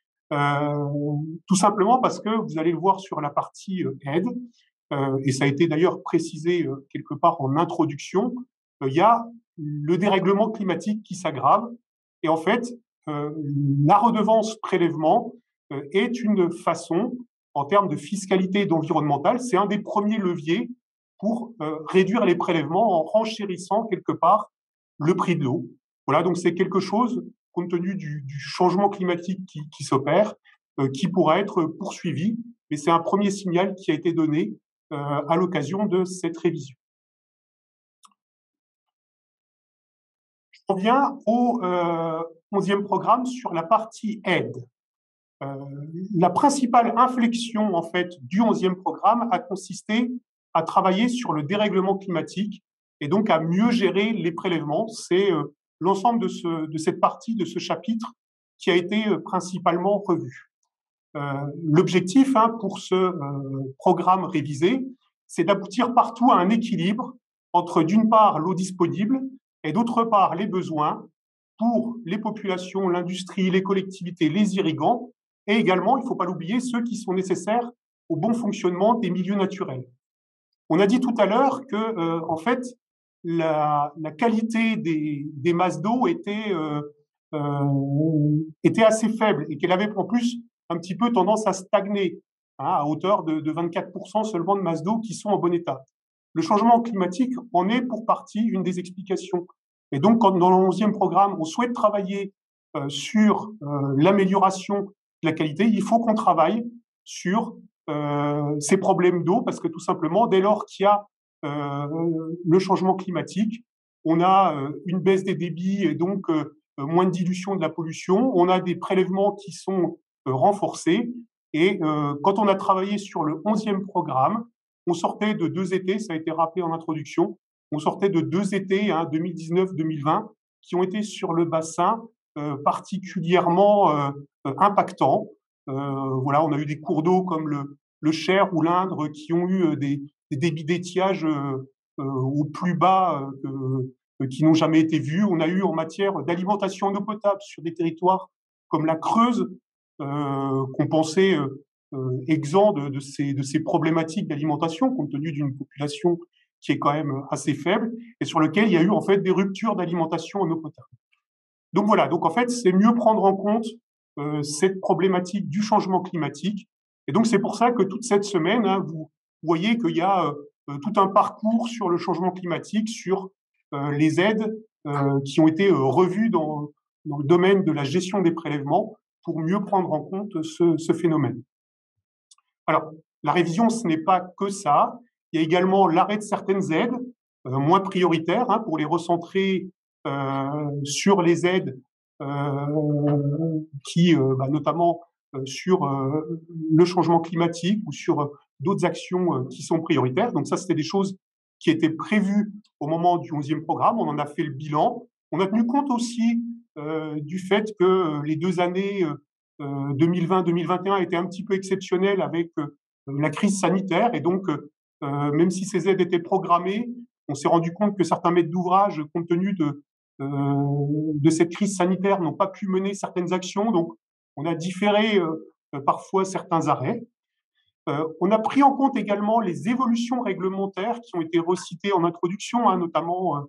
Tout simplement parce que, vous allez le voir sur la partie aide, et ça a été d'ailleurs précisé quelque part en introduction, il y a le dérèglement climatique qui s'aggrave. Et en fait, la redevance prélèvement est une façon, en termes de fiscalité et d'environnemental, c'est un des premiers leviers pour réduire les prélèvements en renchérissant quelque part le prix de l'eau. Voilà, donc c'est quelque chose, compte tenu du changement climatique qui s'opère, qui pourra être poursuivi. Mais c'est un premier signal qui a été donné à l'occasion de cette révision. On vient au 11e programme sur la partie aide. La principale inflexion en fait du 11e programme a consisté à travailler sur le dérèglement climatique et donc à mieux gérer les prélèvements. C'est l'ensemble de cette partie de ce chapitre qui a été principalement revu. L'objectif pour ce programme révisé, c'est d'aboutir partout à un équilibre entre d'une part l'eau disponible et d'autre part les besoins pour les populations, l'industrie, les collectivités, les irrigants, et également, il ne faut pas l'oublier, ceux qui sont nécessaires au bon fonctionnement des milieux naturels. On a dit tout à l'heure que, en fait, la qualité des masses d'eau était assez faible et qu'elle avait en plus un petit peu tendance à stagner, à hauteur de 24% seulement de masses d'eau qui sont en bon état. Le changement climatique en est pour partie une des explications. Et donc, quand dans le 11e programme, on souhaite travailler sur l'amélioration de la qualité, il faut qu'on travaille sur ces problèmes d'eau, parce que tout simplement, dès lors qu'il y a le changement climatique, on a une baisse des débits et donc moins de dilution de la pollution, on a des prélèvements qui sont renforcés, et quand on a travaillé sur le 11e programme, on sortait de 2 étés, ça a été rappelé en introduction, on sortait de 2 étés, 2019-2020, qui ont été sur le bassin particulièrement impactants. Voilà, on a eu des cours d'eau comme le Cher ou l'Indre qui ont eu des débits d'étiage au plus bas qui n'ont jamais été vus. On a eu en matière d'alimentation en eau potable sur des territoires comme la Creuse, qu'on pensait exempt de ces problématiques d'alimentation, compte tenu d'une population qui est quand même assez faible, et sur lequel il y a eu en fait des ruptures d'alimentation en eau potable. Donc voilà, donc en fait, c'est mieux prendre en compte cette problématique du changement climatique. Et donc c'est pour ça que toute cette semaine, vous voyez qu'il y a tout un parcours sur le changement climatique, sur les aides qui ont été revues dans le domaine de la gestion des prélèvements pour mieux prendre en compte ce phénomène. Alors, la révision, ce n'est pas que ça. Il y a également l'arrêt de certaines aides moins prioritaires pour les recentrer sur les aides qui, notamment sur le changement climatique ou sur d'autres actions qui sont prioritaires. Donc ça, c'était des choses qui étaient prévues au moment du 11e programme. On en a fait le bilan. On a tenu compte aussi du fait que les 2 années 2020-2021 étaient un petit peu exceptionnelles avec la crise sanitaire. Et donc, même si ces aides étaient programmées, on s'est rendu compte que certains maîtres d'ouvrage, compte tenu de cette crise sanitaire, n'ont pas pu mener certaines actions. Donc, on a différé parfois certains arrêts. On a pris en compte également les évolutions réglementaires qui ont été recitées en introduction, notamment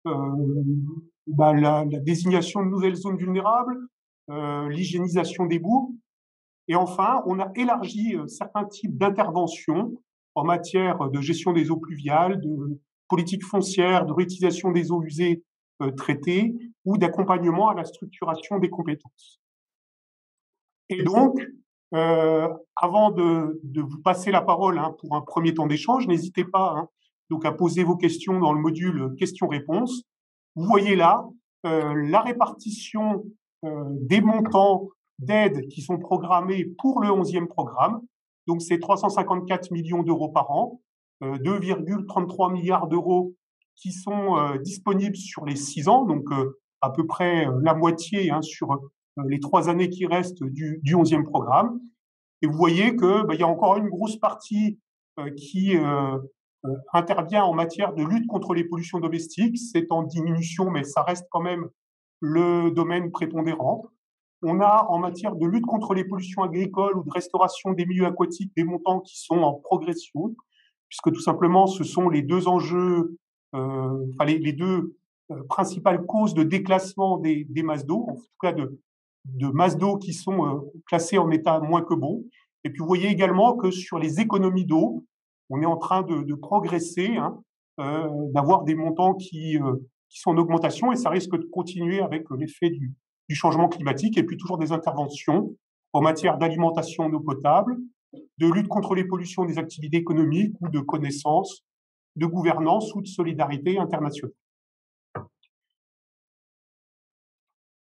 la désignation de nouvelles zones vulnérables, l'hygiénisation des boues. Et enfin, on a élargi certains types d'interventions en matière de gestion des eaux pluviales, de politique foncière, de réutilisation des eaux usées traitées ou d'accompagnement à la structuration des compétences. Et donc, avant de vous passer la parole pour un premier temps d'échange, n'hésitez pas donc à poser vos questions dans le module questions-réponses. Vous voyez là la répartition des montants d'aide qui sont programmés pour le 11e programme. Donc, c'est 354 millions d'euros par an, 2,33 milliards d'euros qui sont disponibles sur les 6 ans, donc à peu près la moitié sur les 3 années qui restent du 11e programme. Et vous voyez qu'il y a encore une grosse partie qui intervient en matière de lutte contre les pollutions domestiques. C'est en diminution, mais ça reste quand même le domaine prépondérant. On a en matière de lutte contre les pollutions agricoles ou de restauration des milieux aquatiques des montants qui sont en progression, puisque tout simplement ce sont les 2 enjeux, les 2 principales causes de déclassement des masses d'eau, en tout cas de masses d'eau qui sont classées en état moins que bon. Et puis vous voyez également que sur les économies d'eau, on est en train de progresser, d'avoir des montants qui sont en augmentation, et ça risque de continuer avec l'effet du changement climatique, et puis toujours des interventions en matière d'alimentation en eau potable, de lutte contre les pollutions des activités économiques ou de connaissances, de gouvernance ou de solidarité internationale.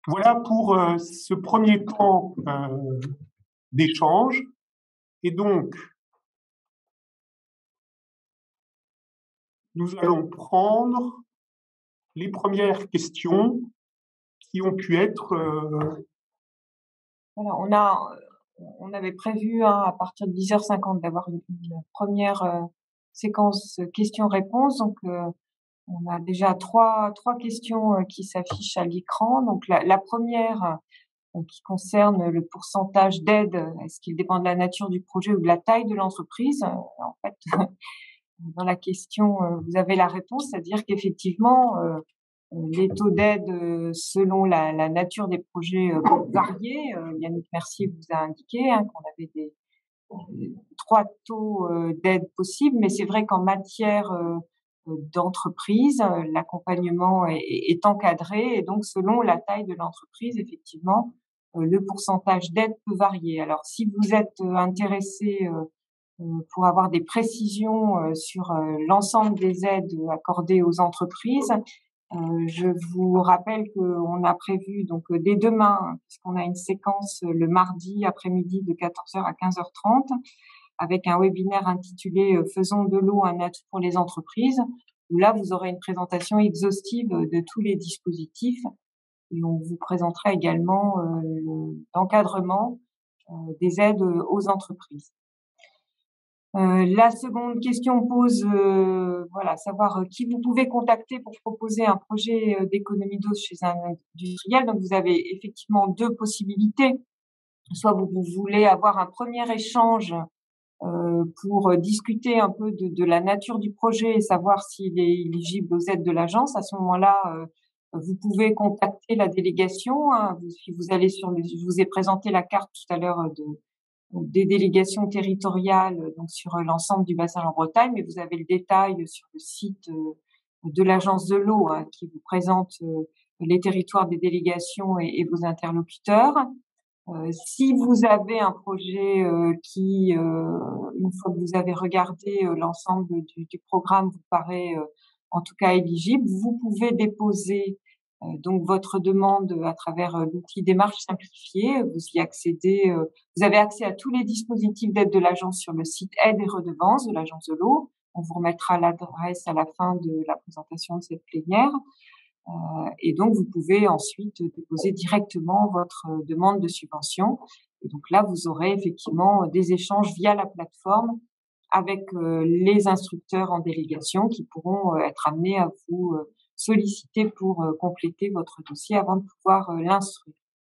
Voilà pour ce premier temps d'échange. Et donc, nous allons prendre les premières questions qui ont pu être... Voilà, on avait prévu à partir de 10h50 d'avoir une première séquence questions-réponses. Donc, on a déjà trois questions qui s'affichent à l'écran. Donc, la première qui concerne le pourcentage d'aide, est-ce qu'il dépend de la nature du projet ou de la taille de l'entreprise? En fait, dans la question, vous avez la réponse, c'est-à-dire qu'effectivement, les taux d'aide selon la nature des projets peuvent varier. Yannick Mercier vous a indiqué qu'on avait des 3 taux d'aide possibles, mais c'est vrai qu'en matière d'entreprise, l'accompagnement est encadré et donc selon la taille de l'entreprise, effectivement, le pourcentage d'aide peut varier. Alors, si vous êtes intéressé pour avoir des précisions sur l'ensemble des aides accordées aux entreprises, je vous rappelle qu'on a prévu donc dès demain, puisqu'on a une séquence le mardi après-midi de 14h à 15h30, avec un webinaire intitulé Faisons de l'eau un atout pour les entreprises, où là vous aurez une présentation exhaustive de tous les dispositifs et on vous présentera également l'encadrement des aides aux entreprises. La seconde question pose, savoir qui vous pouvez contacter pour proposer un projet d'économie d'eau chez un industriel. Donc, vous avez effectivement 2 possibilités. Soit vous voulez avoir un premier échange pour discuter un peu de la nature du projet et savoir s'il est éligible aux aides de l'agence. À ce moment-là, vous pouvez contacter la délégation. Si vous allez je vous ai présenté la carte tout à l'heure des délégations territoriales donc sur l'ensemble du bassin en Bretagne, mais vous avez le détail sur le site de l'agence de l'eau qui vous présente les territoires des délégations et vos interlocuteurs. Si vous avez un projet qui, une fois que vous avez regardé l'ensemble du programme, vous paraît en tout cas éligible, vous pouvez déposer donc votre demande à travers l'outil démarche simplifiée. Vous y accédez, vous avez accès à tous les dispositifs d'aide de l'agence sur le site aide et redevances de l'agence de l'eau. On vous remettra l'adresse à la fin de la présentation de cette plénière. Et donc, vous pouvez ensuite déposer directement votre demande de subvention. Et donc là, vous aurez effectivement des échanges via la plateforme avec les instructeurs en délégation qui pourront être amenés à vous solliciter pour compléter votre dossier avant de pouvoir l'instruire.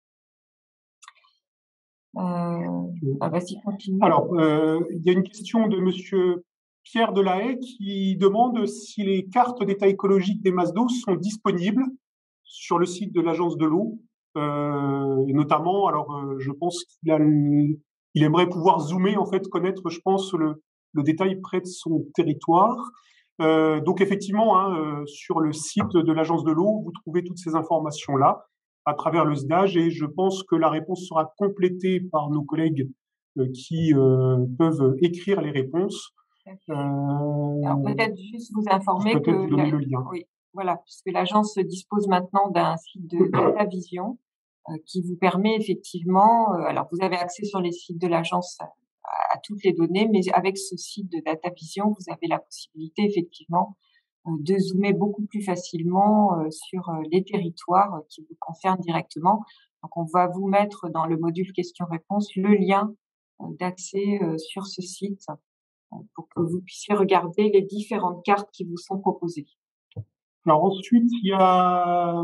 Vas-y, continue. Alors, il y a une question de Monsieur Pierre Delahaye qui demande si les cartes d'état écologique des masses d'eau sont disponibles sur le site de l'agence de l'eau. Et notamment, je pense qu'il aimerait pouvoir zoomer, en fait, connaître, je pense, le détail près de son territoire. Donc, effectivement, sur le site de l'agence de l'eau, vous trouvez toutes ces informations-là à travers le SDAGE et je pense que la réponse sera complétée par nos collègues qui peuvent écrire les réponses. Alors peut-être juste vous informer que le lien. Oui, voilà, puisque l'agence dispose maintenant d'un site de DataVision qui vous permet effectivement, alors vous avez accès sur les sites de l'agence à toutes les données, mais avec ce site de DataVision, vous avez la possibilité effectivement de zoomer beaucoup plus facilement sur les territoires qui vous concernent directement. Donc on va vous mettre dans le module questions-réponses le lien d'accès sur ce site pour que vous puissiez regarder les différentes cartes qui vous sont proposées. Alors ensuite, il y a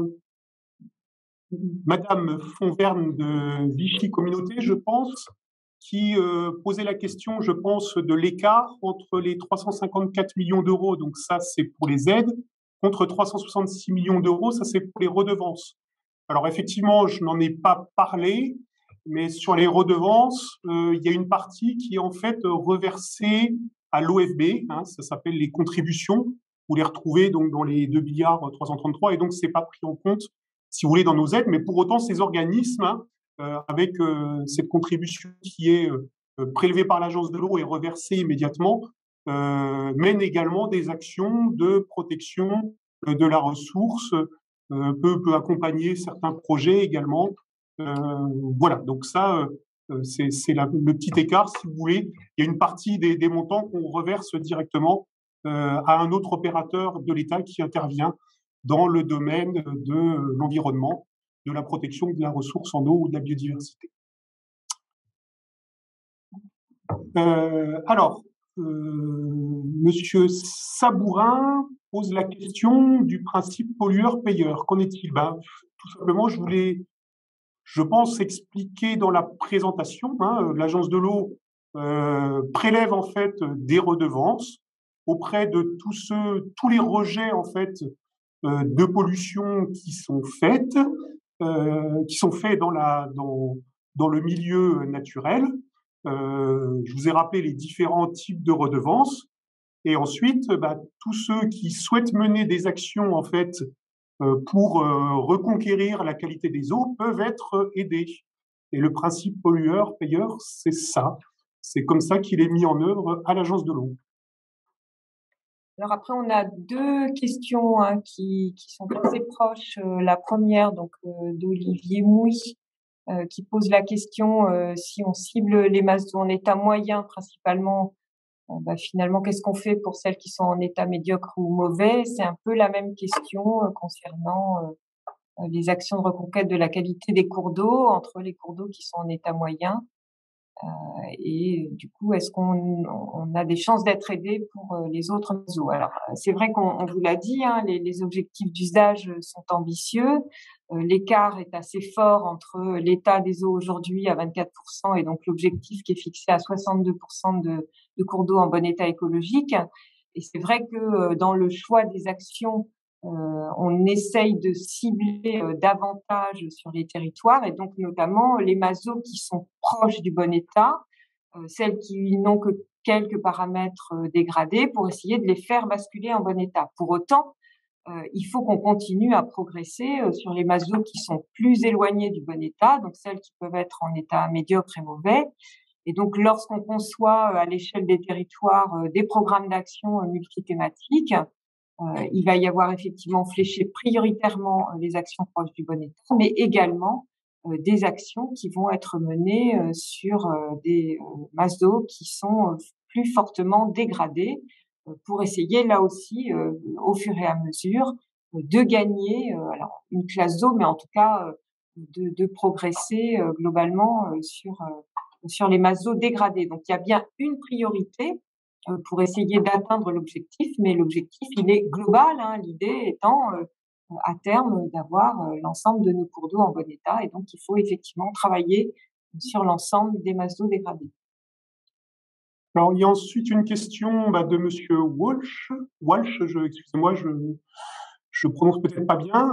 Madame Fonverne de Vichy Communauté, je pense, qui posait la question, je pense, de l'écart entre les 354 millions d'euros, donc ça c'est pour les aides, contre 366 millions d'euros, ça c'est pour les redevances. Alors effectivement, je n'en ai pas parlé, mais sur les redevances, il y a une partie qui est en fait reversée à l'OFB, ça s'appelle les contributions, vous les retrouvez donc dans les 2 milliards 333, et donc c'est pas pris en compte, si vous voulez, dans nos aides, mais pour autant ces organismes, avec cette contribution qui est prélevée par l'agence de l'eau et reversée immédiatement, mènent également des actions de protection de la ressource peut accompagner certains projets également. Voilà, donc ça, c'est le petit écart, si vous voulez. Il y a une partie des montants qu'on reverse directement à un autre opérateur de l'État qui intervient dans le domaine de l'environnement, de la protection de la ressource en eau ou de la biodiversité. Alors, Monsieur Sabourin pose la question du principe pollueur-payeur. Qu'en est-il? Tout simplement, je pense, expliquer dans la présentation. L'Agence de l'eau prélève en fait des redevances auprès de tous les rejets en fait de pollution qui sont faits dans le milieu naturel. Je vous ai rappelé les différents types de redevances. Et ensuite, tous ceux qui souhaitent mener des actions en fait pour reconquérir la qualité des eaux peuvent être aidés. Et le principe pollueur-payeur, c'est ça. C'est comme ça qu'il est mis en œuvre à l'Agence de l'eau. Alors après, on a deux questions qui sont assez proches. La première, donc d'Olivier Mouy, qui pose la question si on cible les masses d'eau en état moyen principalement, finalement, qu'est-ce qu'on fait pour celles qui sont en état médiocre ou mauvais? C'est un peu la même question concernant les actions de reconquête de la qualité des cours d'eau entre les cours d'eau qui sont en état moyen. Et du coup, est-ce qu'on a des chances d'être aidé pour les autres eaux? Alors, c'est vrai qu'on vous l'a dit, les objectifs d'usage sont ambitieux. L'écart est assez fort entre l'état des eaux aujourd'hui à 24% et donc l'objectif qui est fixé à 62% de cours d'eau en bon état écologique. Et c'est vrai que dans le choix des actions, on essaye de cibler davantage sur les territoires et donc notamment les masses d'eau qui sont proches du bon état, celles qui n'ont que quelques paramètres dégradés pour essayer de les faire basculer en bon état. Pour autant, il faut qu'on continue à progresser sur les masses d'eau qui sont plus éloignées du bon état, donc celles qui peuvent être en état médiocre et mauvais. Et donc, lorsqu'on conçoit à l'échelle des territoires des programmes d'action multithématiques, il va y avoir effectivement fléché prioritairement les actions proches du bon état, mais également des actions qui vont être menées sur des masses d'eau qui sont plus fortement dégradées pour essayer là aussi, au fur et à mesure, de gagner alors une classe d'eau, mais en tout cas de progresser globalement sur les masses d'eau dégradées. Donc il y a bien une priorité pour essayer d'atteindre l'objectif, mais l'objectif, il est global, l'idée étant à terme d'avoir l'ensemble de nos cours d'eau en bon état, et donc il faut effectivement travailler sur l'ensemble des masses d'eau dégradées. Alors, il y a ensuite une question de Monsieur Walsh. Excusez-moi, je prononce peut-être pas bien.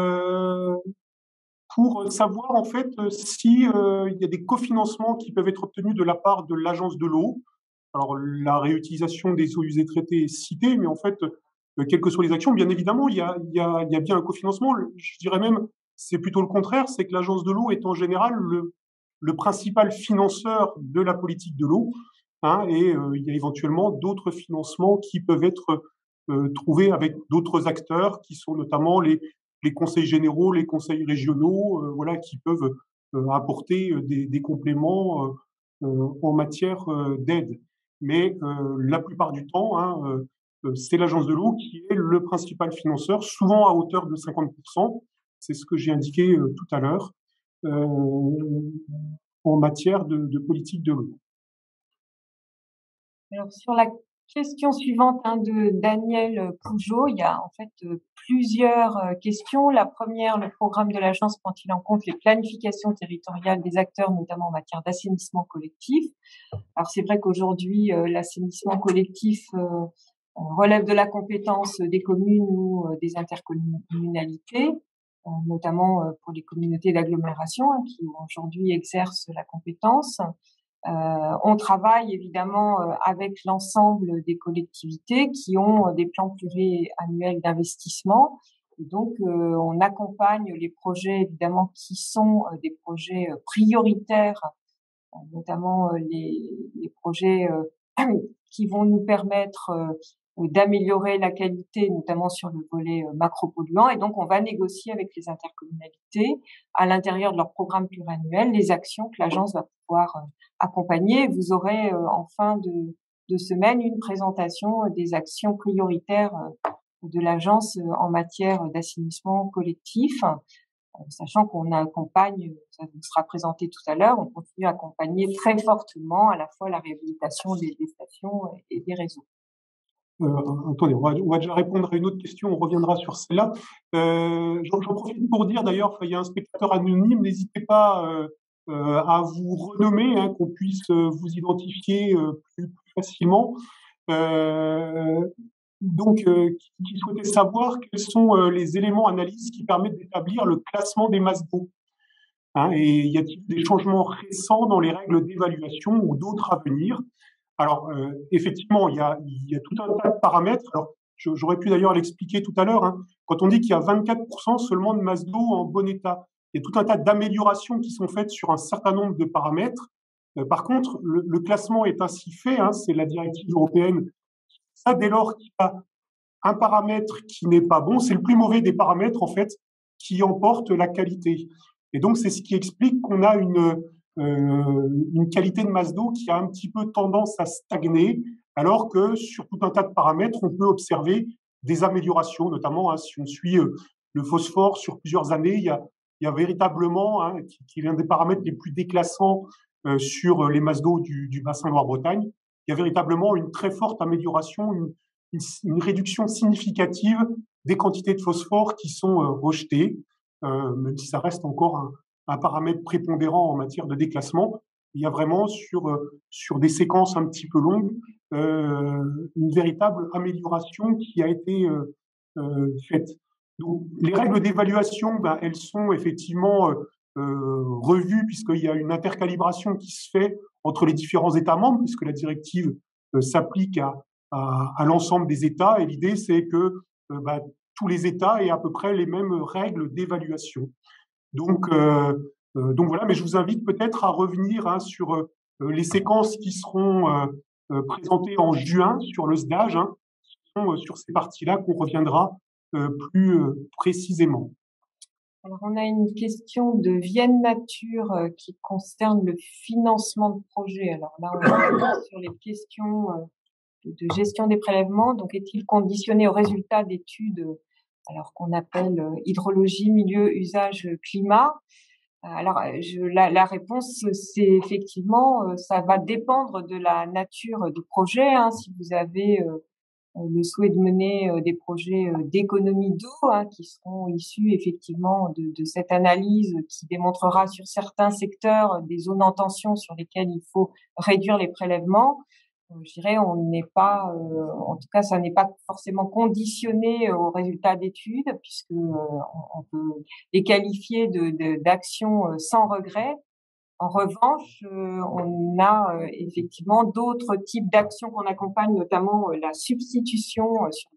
Pour savoir en fait si il y a des cofinancements qui peuvent être obtenus de la part de l'Agence de l'eau. Alors, la réutilisation des eaux usées traitées est citée, mais en fait, quelles que soient les actions, bien évidemment, il y a bien un cofinancement. Je dirais même, c'est plutôt le contraire, c'est que l'Agence de l'eau est en général le principal financeur de la politique de l'eau, et il y a éventuellement d'autres financements qui peuvent être trouvés avec d'autres acteurs, qui sont notamment les conseils généraux, les conseils régionaux, voilà, qui peuvent apporter des compléments en matière d'aide. Mais la plupart du temps, c'est l'Agence de l'eau qui est le principal financeur, souvent à hauteur de 50%. C'est ce que j'ai indiqué tout à l'heure en matière de politique de l'eau. Alors sur la question suivante de Daniel Pougeot, il y a en fait plusieurs questions. La première, le programme de l'agence prend-il en compte les planifications territoriales des acteurs, notamment en matière d'assainissement collectif? Alors c'est vrai qu'aujourd'hui, l'assainissement collectif relève de la compétence des communes ou des intercommunalités, notamment pour les communautés d'agglomération qui aujourd'hui exercent la compétence. On travaille évidemment avec l'ensemble des collectivités qui ont des plans pluriannuels d'investissement. Et donc, on accompagne les projets évidemment qui sont des projets prioritaires, notamment les projets qui vont nous permettre d'améliorer la qualité, notamment sur le volet macropolluant. Et donc, on va négocier avec les intercommunalités, à l'intérieur de leur programme pluriannuel, les actions que l'agence va pouvoir accompagner. Vous aurez en fin de semaine une présentation des actions prioritaires de l'agence en matière d'assainissement collectif, sachant qu'on accompagne, ça vous sera présenté tout à l'heure, on continue à accompagner très fortement à la fois la réhabilitation des stations et des réseaux. Attendez, on va déjà répondre à une autre question, on reviendra sur celle-là. J'en profite pour dire d'ailleurs, il y a un spectateur anonyme, n'hésitez pas à vous renommer, hein, qu'on puisse vous identifier plus facilement. Donc, qui souhaitait savoir quels sont les éléments analyses qui permettent d'établir le classement des masses d'eau. Hein, et y a-t-il des changements récents dans les règles d'évaluation ou d'autres à venir? Alors, effectivement, il y a tout un tas de paramètres. Alors, j'aurais pu d'ailleurs l'expliquer tout à l'heure. Hein. Quand on dit qu'il y a 24% seulement de masse d'eau en bon état, il y a tout un tas d'améliorations qui sont faites sur un certain nombre de paramètres. Par contre, le classement est ainsi fait, hein, c'est la directive européenne. Ça, dès lors qu'il y a un paramètre qui n'est pas bon, c'est le plus mauvais des paramètres, en fait, qui emporte la qualité. Et donc, c'est ce qui explique qu'on a une qualité de masse d'eau qui a un petit peu tendance à stagner, alors que sur tout un tas de paramètres, on peut observer des améliorations, notamment hein, si on suit le phosphore sur plusieurs années, il y a véritablement, hein, qui est l'un des paramètres les plus déclassants sur les masses d'eau du bassin Loire-Bretagne, il y a véritablement une très forte amélioration, une réduction significative des quantités de phosphore qui sont rejetées, même si ça reste encore un paramètre prépondérant en matière de déclassement. Il y a vraiment sur des séquences un petit peu longues une véritable amélioration qui a été faite. Donc, les règles d'évaluation, elles sont effectivement revues puisqu'il y a une intercalibration qui se fait entre les différents États membres, puisque la directive s'applique à l'ensemble des États. Et l'idée, c'est que tous les États aient à peu près les mêmes règles d'évaluation. Donc voilà, mais je vous invite peut-être à revenir hein, sur les séquences qui seront présentées en juin sur le SDAGE, hein, sur ces parties-là qu'on reviendra plus précisément. Alors, on a une question de Vienne Nature qui concerne le financement de projet. Alors là, on est sur les questions de gestion des prélèvements. Donc, est-il conditionné au résultat d'études alors qu'on appelle hydrologie, milieu, usage, climat? Alors, la réponse, c'est effectivement, ça va dépendre de la nature du projet. Hein. Si vous avez le souhait de mener des projets d'économie d'eau hein, qui seront issus effectivement de cette analyse qui démontrera sur certains secteurs des zones en tension sur lesquelles il faut réduire les prélèvements. Je dirais, on n'est pas, en tout cas, ça n'est pas forcément conditionné aux résultats d'études, puisque on peut les qualifier d'actions sans regret. En revanche, on a effectivement d'autres types d'actions qu'on accompagne, notamment la substitution sur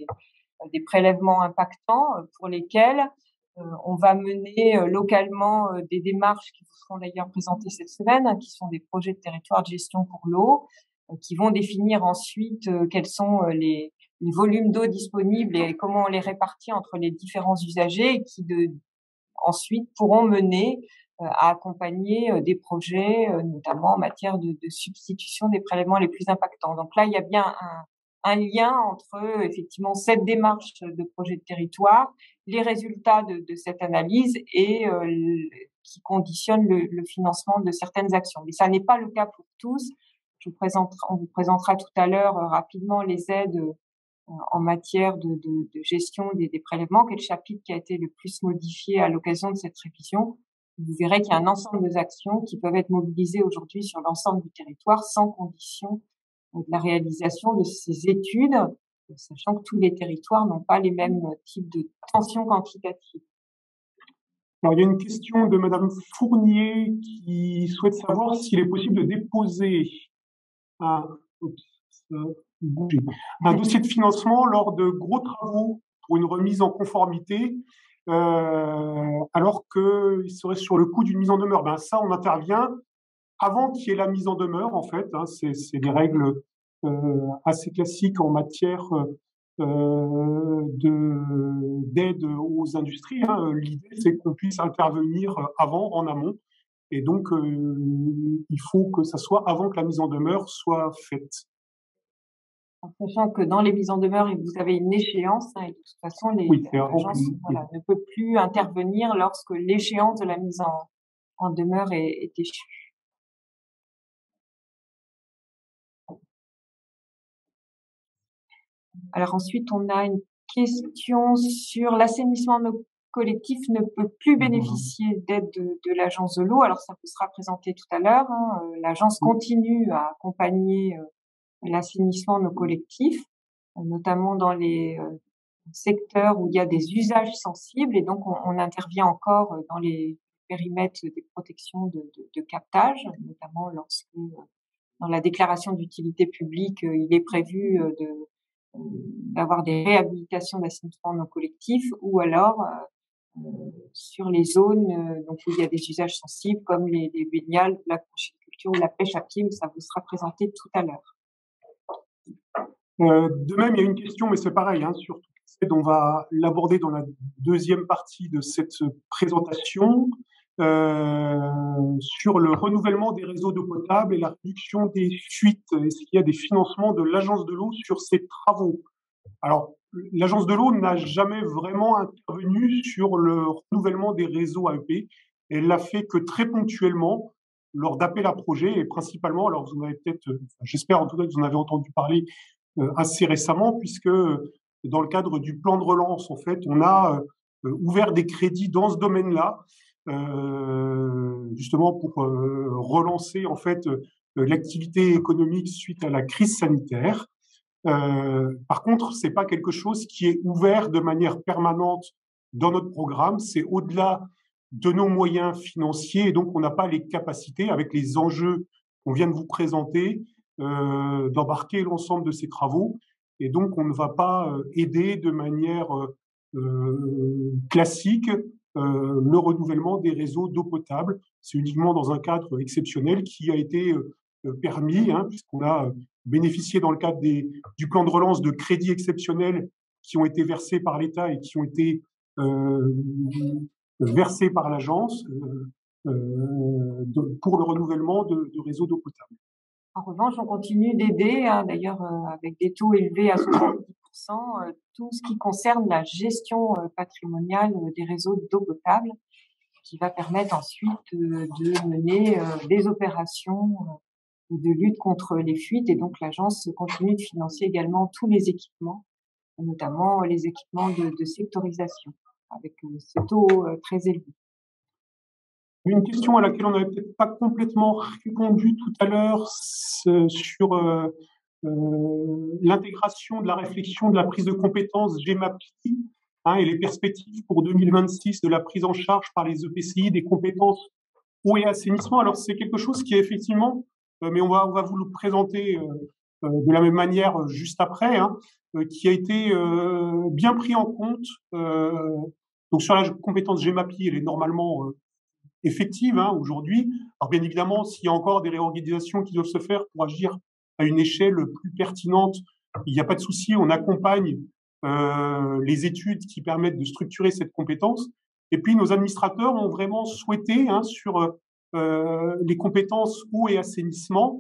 des prélèvements impactants pour lesquels on va mener localement des démarches qui vous seront d'ailleurs présentées cette semaine, hein, qui sont des projets de territoire de gestion pour l'eau, qui vont définir ensuite quels sont les volumes d'eau disponibles et comment on les répartit entre les différents usagers et qui ensuite pourront mener à accompagner des projets, notamment en matière de substitution des prélèvements les plus impactants. Donc là, il y a bien un lien entre effectivement cette démarche de projet de territoire, les résultats de cette analyse et qui conditionne le financement de certaines actions. Mais ça n'est pas le cas pour tous. On vous présentera tout à l'heure rapidement les aides en matière de gestion des prélèvements, qui est le chapitre qui a été le plus modifié à l'occasion de cette révision. Vous verrez qu'il y a un ensemble d'actions qui peuvent être mobilisées aujourd'hui sur l'ensemble du territoire sans condition de la réalisation de ces études, sachant que tous les territoires n'ont pas les mêmes types de tensions quantitatives. Alors, il y a une question de Madame Fournier qui souhaite savoir s'il est possible de déposer un dossier de financement lors de gros travaux pour une remise en conformité, alors qu'il serait sur le coup d'une mise en demeure. Ça, on intervient avant qu'il y ait la mise en demeure, en fait. Hein, c'est des règles assez classique en matière d'aide aux industries. Hein. L'idée, c'est qu'on puisse intervenir avant, en amont. Et donc, il faut que ça soit avant que la mise en demeure soit faite. En sachant que dans les mises en demeure, vous avez une échéance, hein, et de toute façon, l'agence ne peut plus intervenir lorsque l'échéance de la mise en demeure est échue. Alors ensuite, on a une question sur l'assainissement collectif ne peut plus bénéficier d'aide de l'agence de l'eau. Alors ça vous sera présenté tout à l'heure. Hein. L'agence continue à accompagner l'assainissement non collectif, notamment dans les secteurs où il y a des usages sensibles, et donc on intervient encore dans les périmètres des protections de captage, notamment lorsque dans la déclaration d'utilité publique, il est prévu d'avoir des réhabilitations d'assainissement non collectif, ou alors sur les zones donc où il y a des usages sensibles comme les baignades, la culture ou la pêche à pied, mais ça vous sera présenté tout à l'heure. De même, il y a une question, mais c'est pareil, hein, sur tout ça, on va l'aborder dans la deuxième partie de cette présentation, sur le renouvellement des réseaux d'eau potable et la réduction des fuites. Est-ce qu'il y a des financements de l'Agence de l'eau sur ces travaux? Alors, l'Agence de l'eau n'a jamais vraiment intervenu sur le renouvellement des réseaux AEP. Elle l'a fait que très ponctuellement lors d'appels à projets, et principalement, alors vous en avez peut-être, j'espère en tout cas que vous en avez entendu parler assez récemment, puisque dans le cadre du plan de relance, en fait, on a ouvert des crédits dans ce domaine-là, justement pour relancer en fait l'activité économique suite à la crise sanitaire. Par contre, c'est pas quelque chose qui est ouvert de manière permanente dans notre programme. C'est au-delà de nos moyens financiers, et donc on n'a pas les capacités, avec les enjeux qu'on vient de vous présenter, d'embarquer l'ensemble de ces travaux. Et donc, on ne va pas aider de manière classique le renouvellement des réseaux d'eau potable. C'est uniquement dans un cadre exceptionnel qui a été permis, hein, puisqu'on a bénéficié dans le cadre du plan de relance de crédits exceptionnels qui ont été versés par l'État et qui ont été versés par l'agence pour le renouvellement de réseaux d'eau potable. En revanche, on continue d'aider, hein, d'ailleurs avec des taux élevés à 70%, tout ce qui concerne la gestion patrimoniale des réseaux d'eau potable, qui va permettre ensuite de mener des opérations de lutte contre les fuites. Et donc l'agence continue de financer également tous les équipements, notamment les équipements de sectorisation, avec ce taux très élevé. Une question à laquelle on n'avait peut-être pas complètement répondu tout à l'heure sur l'intégration de la réflexion de la prise de compétences GEMAPI, hein, et les perspectives pour 2026 de la prise en charge par les EPCI des compétences eau et assainissement. Alors c'est quelque chose qui est effectivement, mais on va vous le présenter de la même manière juste après, hein, qui a été bien pris en compte. Donc sur la compétence GEMAPI, elle est normalement effective, hein, aujourd'hui. Alors bien évidemment, s'il y a encore des réorganisations qui doivent se faire pour agir à une échelle plus pertinente, il n'y a pas de souci, on accompagne les études qui permettent de structurer cette compétence. Et puis nos administrateurs ont vraiment souhaité, hein, sur les compétences eau et assainissement,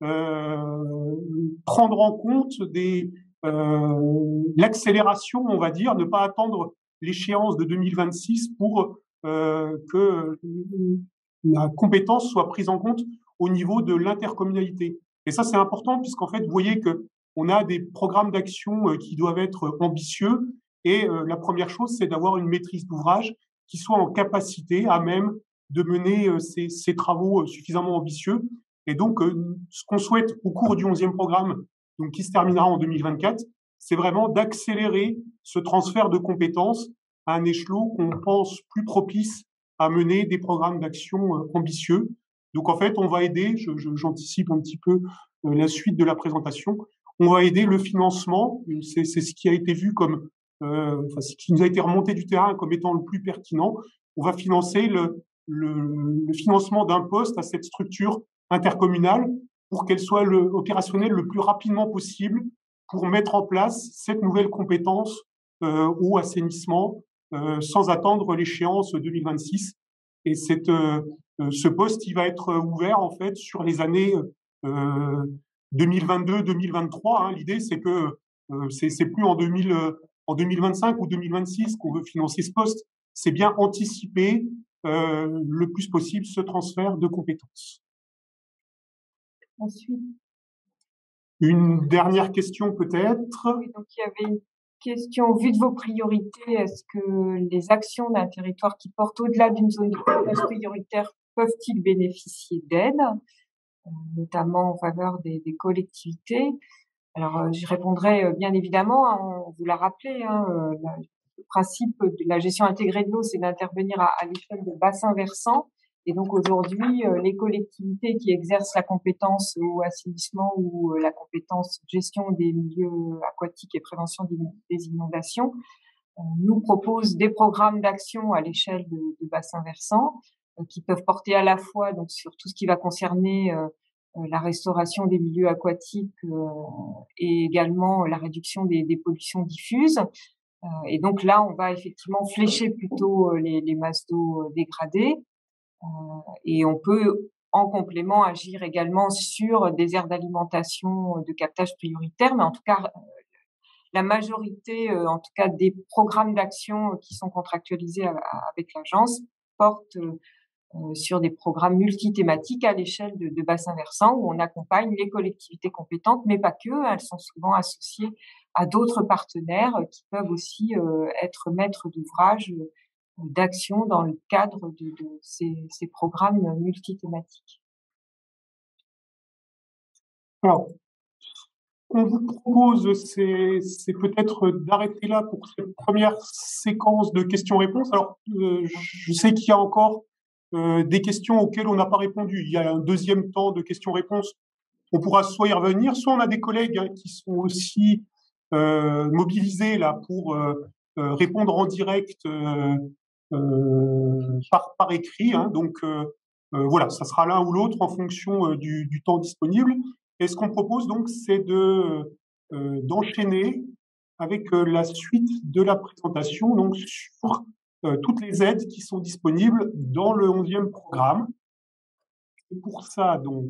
prendre en compte l'accélération, on va dire, ne pas attendre l'échéance de 2026 pour que la compétence soit prise en compte au niveau de l'intercommunalité. Et ça, c'est important puisqu'en fait, vous voyez que on a des programmes d'action qui doivent être ambitieux. Et la première chose, c'est d'avoir une maîtrise d'ouvrage qui soit en capacité à même de mener ces travaux suffisamment ambitieux. Et donc, ce qu'on souhaite au cours du 11e programme, donc qui se terminera en 2024, c'est vraiment d'accélérer ce transfert de compétences à un échelon qu'on pense plus propice à mener des programmes d'action ambitieux. Donc en fait, on va aider, j'anticipe un petit peu la suite de la présentation, on va aider le financement, c'est ce qui a été vu comme, ce qui nous a été remonté du terrain comme étant le plus pertinent. On va financer le financement d'un poste à cette structure intercommunale pour qu'elle soit opérationnelle le plus rapidement possible pour mettre en place cette nouvelle compétence au assainissement sans attendre l'échéance 2026. Et ce poste, il va être ouvert en fait sur les années 2022-2023. Hein. L'idée, c'est que c'est plus en 2025 ou 2026 qu'on veut financer ce poste. C'est bien anticiper le plus possible ce transfert de compétences. Ensuite, une dernière question peut-être. Oui, donc il y avait une question, au vu de vos priorités, est-ce que les actions d'un territoire qui porte au-delà d'une zone de compétence prioritaire peuvent-ils bénéficier d'aide, notamment en faveur des collectivités? Alors, j'y répondrai bien évidemment, hein, on vous l'a rappelé, hein, le principe de la gestion intégrée de l'eau, c'est d'intervenir à l'échelle de bassins versants. Et donc aujourd'hui, les collectivités qui exercent la compétence au assainissement ou la compétence gestion des milieux aquatiques et prévention des inondations nous proposent des programmes d'action à l'échelle de bassins versants qui peuvent porter à la fois donc sur tout ce qui va concerner la restauration des milieux aquatiques et également la réduction des pollutions diffuses. Et donc là, on va effectivement flécher plutôt les masses d'eau dégradées. Et on peut, en complément, agir également sur des aires d'alimentation de captage prioritaire, mais en tout cas, la majorité, en tout cas, des programmes d'action qui sont contractualisés avec l'agence portent sur des programmes multithématiques à l'échelle de bassins versants où on accompagne les collectivités compétentes, mais pas que. Elles sont souvent associées à d'autres partenaires qui peuvent aussi être maîtres d'ouvrage d'action dans le cadre de ces programmes multithématiques. Alors, ce qu'on vous propose, c'est peut-être d'arrêter là pour cette première séquence de questions-réponses. Alors, je sais qu'il y a encore des questions auxquelles on n'a pas répondu. Il y a un deuxième temps de questions-réponses. On pourra soit y revenir, soit on a des collègues qui sont aussi mobilisés là pour répondre en direct par écrit. Hein. Donc voilà, ça sera l'un ou l'autre en fonction du temps disponible. Et ce qu'on propose donc, c'est d'enchaîner avec la suite de la présentation, donc sur toutes les aides qui sont disponibles dans le 11e programme. Et pour ça, donc,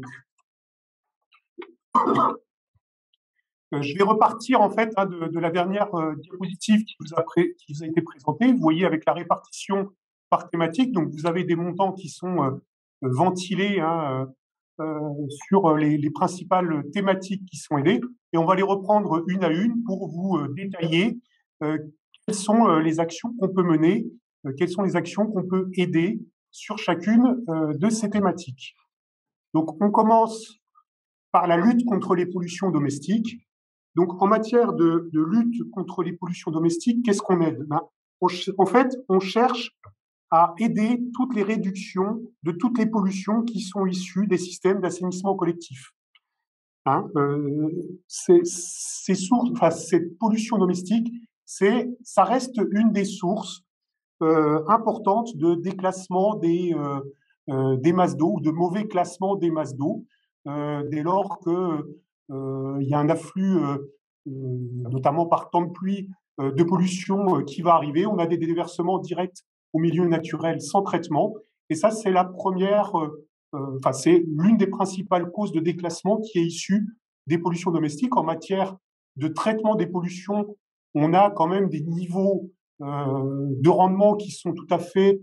je vais repartir en fait de la dernière diapositive qui vous a été présentée. Vous voyez avec la répartition par thématique, donc vous avez des montants qui sont ventilés hein, sur les principales thématiques qui sont aidées, et on va les reprendre une à une pour vous détailler quelles sont les actions qu'on peut mener, quelles sont les actions qu'on peut aider sur chacune de ces thématiques. Donc, on commence par la lutte contre les pollutions domestiques. Donc, en matière de lutte contre les pollutions domestiques, qu'est-ce qu'on aide? En fait, on cherche à aider toutes les réductions de toutes les pollutions qui sont issues des systèmes d'assainissement collectif. Hein, ces pollutions domestiques, ça reste une des sources importantes de déclassement des masses d'eau ou de mauvais classement des masses d'eau dès lors que il y a un afflux, notamment par temps de pluie, de pollution qui va arriver. On a des déversements directs au milieu naturel sans traitement. Et ça, c'est la première, c'est l'une des principales causes de déclassement qui est issue des pollutions domestiques. En matière de traitement des pollutions, on a quand même des niveaux de rendement qui sont tout à fait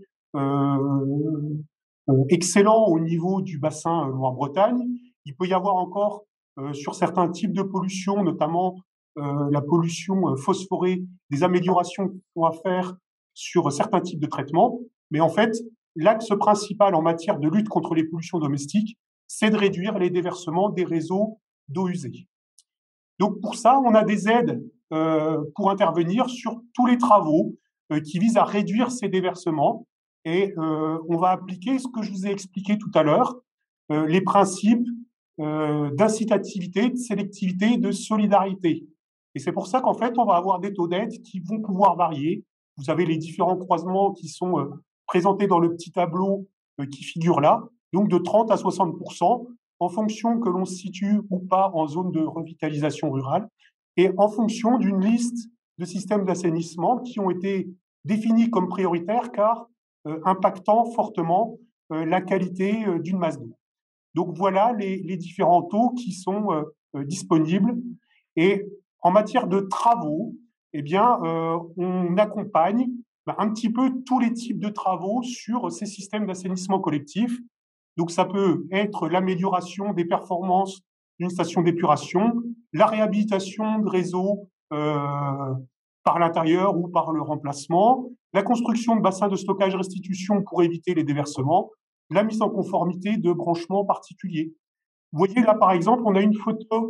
excellents au niveau du bassin Loire-Bretagne. Il peut y avoir encore sur certains types de pollution, notamment la pollution phosphorée, des améliorations qu'on va faire sur certains types de traitements. Mais en fait, l'axe principal en matière de lutte contre les pollutions domestiques, c'est de réduire les déversements des réseaux d'eau usée. Donc pour ça, on a des aides pour intervenir sur tous les travaux qui visent à réduire ces déversements. Et on va appliquer ce que je vous ai expliqué tout à l'heure, les principes d'incitativité, de sélectivité, de solidarité. Et c'est pour ça qu'en fait, on va avoir des taux d'aide qui vont pouvoir varier. Vous avez les différents croisements qui sont présentés dans le petit tableau qui figure là, donc de 30 à 60%. en fonction que l'on se situe ou pas en zone de revitalisation rurale, et en fonction d'une liste de systèmes d'assainissement qui ont été définis comme prioritaires car impactant fortement la qualité d'une masse d'eau. Donc voilà les différents taux qui sont disponibles. Et en matière de travaux, eh bien, on accompagne un petit peu tous les types de travaux sur ces systèmes d'assainissement collectif. Donc ça peut être l'amélioration des performances d'une station d'épuration, la réhabilitation de réseaux par l'intérieur ou par le remplacement, la construction de bassins de stockage restitution pour éviter les déversements, la mise en conformité de branchements particuliers. Vous voyez là, par exemple, on a une photo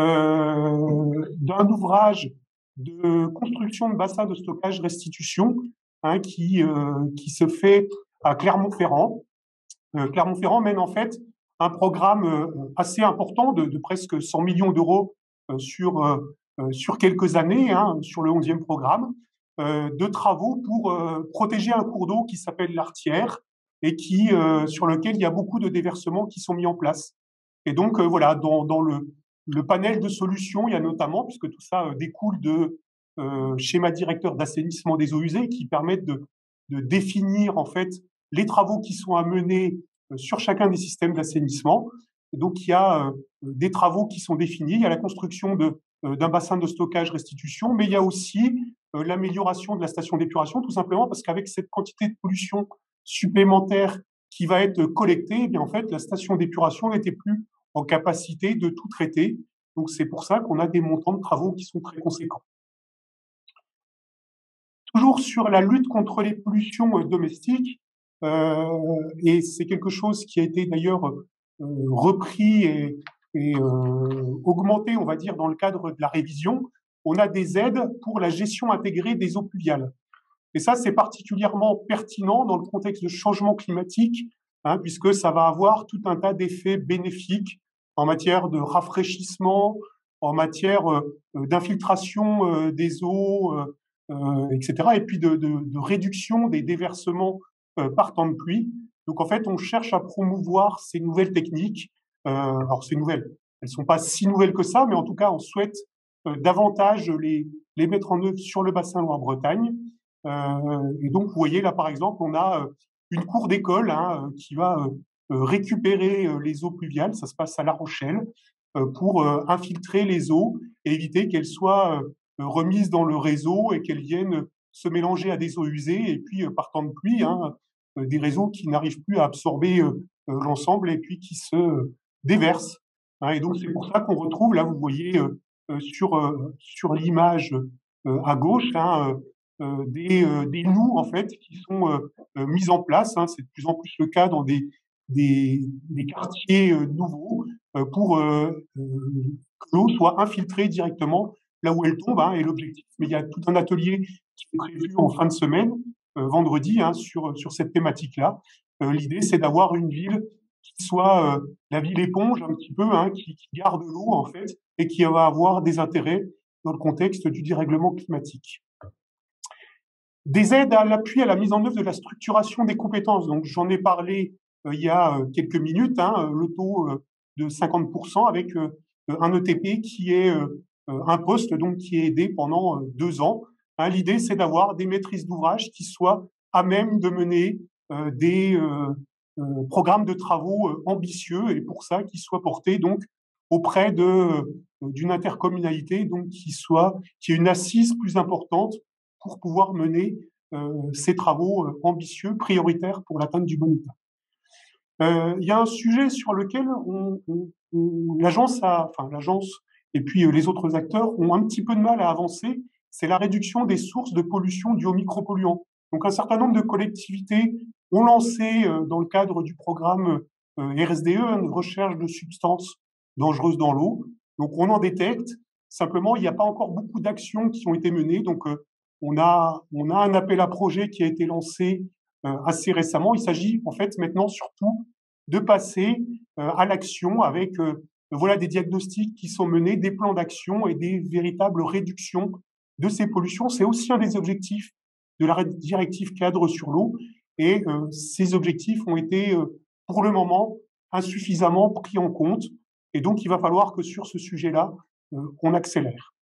d'un ouvrage de construction de bassins de stockage restitution qui se fait à Clermont-Ferrand. Clermont-Ferrand mène en fait un programme assez important de presque 100 millions d'euros sur quelques années, sur le 11e programme, de travaux pour protéger un cours d'eau qui s'appelle l'Artière et sur lequel il y a beaucoup de déversements qui sont mis en place. Et donc, voilà, dans le panel de solutions, il y a notamment, puisque tout ça découle de schémas directeurs d'assainissement des eaux usées qui permettent de définir, en fait, les travaux qui sont à mener sur chacun des systèmes d'assainissement. Donc, il y a des travaux qui sont définis. Il y a la construction d'un bassin de stockage restitution, mais il y a aussi l'amélioration de la station d'épuration, tout simplement parce qu'avec cette quantité de pollution supplémentaire qui va être collectée, eh bien, en fait, la station d'épuration n'était plus en capacité de tout traiter. Donc, c'est pour ça qu'on a des montants de travaux qui sont très conséquents. Toujours sur la lutte contre les pollutions domestiques, et c'est quelque chose qui a été d'ailleurs repris et augmenté, on va dire, dans le cadre de la révision. On a des aides pour la gestion intégrée des eaux pluviales. Et ça, c'est particulièrement pertinent dans le contexte de changement climatique, puisque ça va avoir tout un tas d'effets bénéfiques en matière de rafraîchissement, en matière d'infiltration des eaux, etc., et puis de réduction des déversements par temps de pluie. Donc, en fait, on cherche à promouvoir ces nouvelles techniques. Alors, ces nouvelles, elles ne sont pas si nouvelles que ça, mais en tout cas, on souhaite davantage les mettre en œuvre sur le bassin Loire-Bretagne. Et donc, vous voyez, là, par exemple, on a une cour d'école qui va récupérer les eaux pluviales. Ça se passe à La Rochelle pour infiltrer les eaux et éviter qu'elles soient remises dans le réseau et qu'elles viennent se mélanger à des eaux usées et puis par temps de pluie, des réseaux qui n'arrivent plus à absorber l'ensemble et puis qui se déversent. Et donc c'est pour ça qu'on retrouve, là vous voyez sur l'image à gauche, des nous en fait qui sont mis en place. C'est de plus en plus le cas dans des quartiers nouveaux pour que l'eau soit infiltrée directement là où elle tombe, et l'objectif. Mais il y a tout un atelier qui est prévu en fin de semaine, vendredi, sur cette thématique-là. L'idée, c'est d'avoir une ville qui soit la ville éponge un petit peu, qui garde l'eau en fait, et qui va avoir des intérêts dans le contexte du dérèglement climatique. Des aides à l'appui à la mise en œuvre de la structuration des compétences. Donc, j'en ai parlé il y a quelques minutes, le taux de 50% avec un ETP qui est un poste donc qui est aidé pendant 2 ans. L'idée, c'est d'avoir des maîtrises d'ouvrage qui soient à même de mener des programmes de travaux ambitieux et pour ça, qui soient portés donc auprès d'une intercommunalité, donc qui ait une assise plus importante pour pouvoir mener ces travaux ambitieux, prioritaires pour l'atteinte du bon état. Il y a un sujet sur lequel l'agence et puis les autres acteurs ont un petit peu de mal à avancer, c'est la réduction des sources de pollution dues aux micropolluants. Donc un certain nombre de collectivités ont lancé dans le cadre du programme RSDE une recherche de substances dangereuses dans l'eau. Donc on en détecte. Simplement, il n'y a pas encore beaucoup d'actions qui ont été menées. Donc on a un appel à projet qui a été lancé assez récemment. Il s'agit en fait maintenant surtout de passer à l'action avec des diagnostics qui sont menés, des plans d'action et des véritables réductions de ces pollutions. C'est aussi un des objectifs de la directive cadre sur l'eau. Et ces objectifs ont été, pour le moment, insuffisamment pris en compte. Et donc, il va falloir que sur ce sujet-là, on accélère.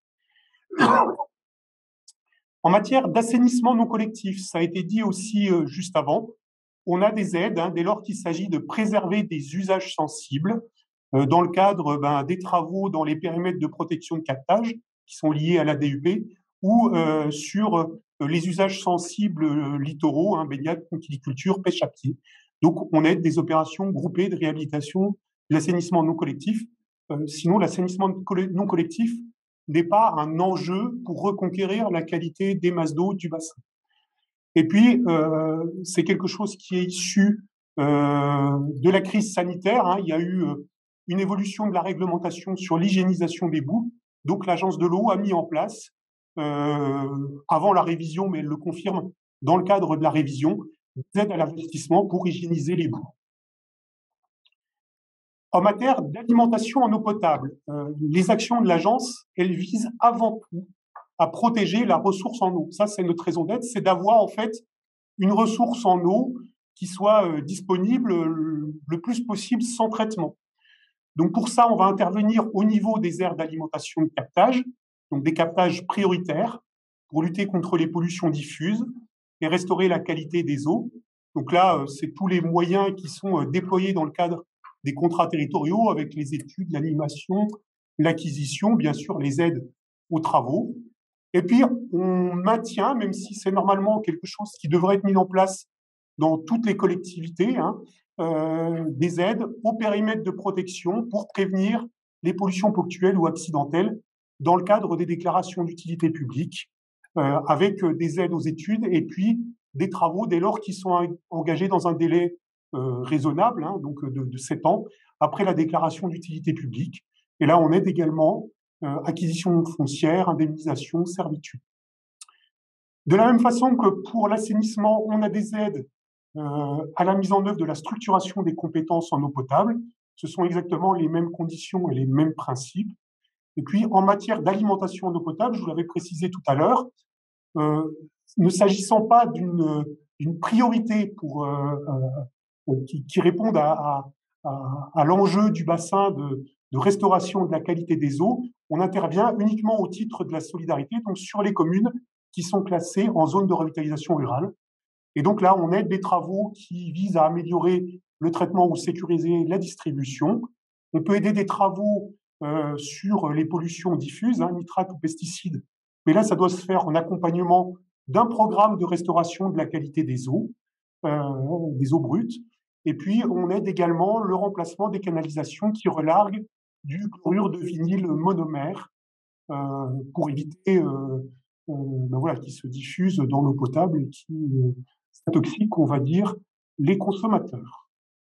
En matière d'assainissement non collectif, ça a été dit aussi juste avant, on a des aides dès lors qu'il s'agit de préserver des usages sensibles dans le cadre des travaux dans les périmètres de protection de captage qui sont liés à la DUP ou sur les usages sensibles littoraux, baignade, conchyliculture, pêche à pied. Donc, on aide des opérations groupées de réhabilitation de l'assainissement non collectif. Sinon, l'assainissement non collectif n'est pas un enjeu pour reconquérir la qualité des masses d'eau du bassin. Et puis, c'est quelque chose qui est issu de la crise sanitaire. Il y a eu une évolution de la réglementation sur l'hygiénisation des boues. Donc, l'Agence de l'eau a mis en place, avant la révision, mais elle le confirme dans le cadre de la révision, des aides à l'investissement pour hygiéniser les boues. En matière d'alimentation en eau potable, les actions de l'agence, elles visent avant tout à protéger la ressource en eau. Ça, c'est notre raison d'être, c'est d'avoir en fait une ressource en eau qui soit disponible le plus possible sans traitement. Donc pour ça, on va intervenir au niveau des aires d'alimentation de captage, donc des captages prioritaires pour lutter contre les pollutions diffuses et restaurer la qualité des eaux. Donc là, c'est tous les moyens qui sont déployés dans le cadre des contrats territoriaux avec les études, l'animation, l'acquisition, bien sûr les aides aux travaux. Et puis, on maintient, même si c'est normalement quelque chose qui devrait être mis en place dans toutes les collectivités, des aides au périmètre de protection pour prévenir les pollutions ponctuelles ou accidentelles dans le cadre des déclarations d'utilité publique, avec des aides aux études et puis des travaux dès lors qu'ils sont engagés dans un délai raisonnable, donc de 7 ans, après la déclaration d'utilité publique. Et là, on aide également acquisition foncière, indemnisation, servitude. De la même façon que pour l'assainissement, on a des aides à la mise en œuvre de la structuration des compétences en eau potable. Ce sont exactement les mêmes conditions et les mêmes principes. Et puis, en matière d'alimentation en eau potable, je vous l'avais précisé tout à l'heure, ne s'agissant pas d'une priorité pour qui répondent à l'enjeu du bassin de restauration de la qualité des eaux, on intervient uniquement au titre de la solidarité, donc sur les communes qui sont classées en zone de revitalisation rurale. Et donc là, on aide des travaux qui visent à améliorer le traitement ou sécuriser la distribution. On peut aider des travaux sur les pollutions diffuses, nitrates ou pesticides. Mais là, ça doit se faire en accompagnement d'un programme de restauration de la qualité des eaux brutes. Et puis, on aide également le remplacement des canalisations qui relarguent du chlorure de vinyle monomère pour éviter qui se diffuse dans l'eau potable et qui est toxique, on va dire, les consommateurs.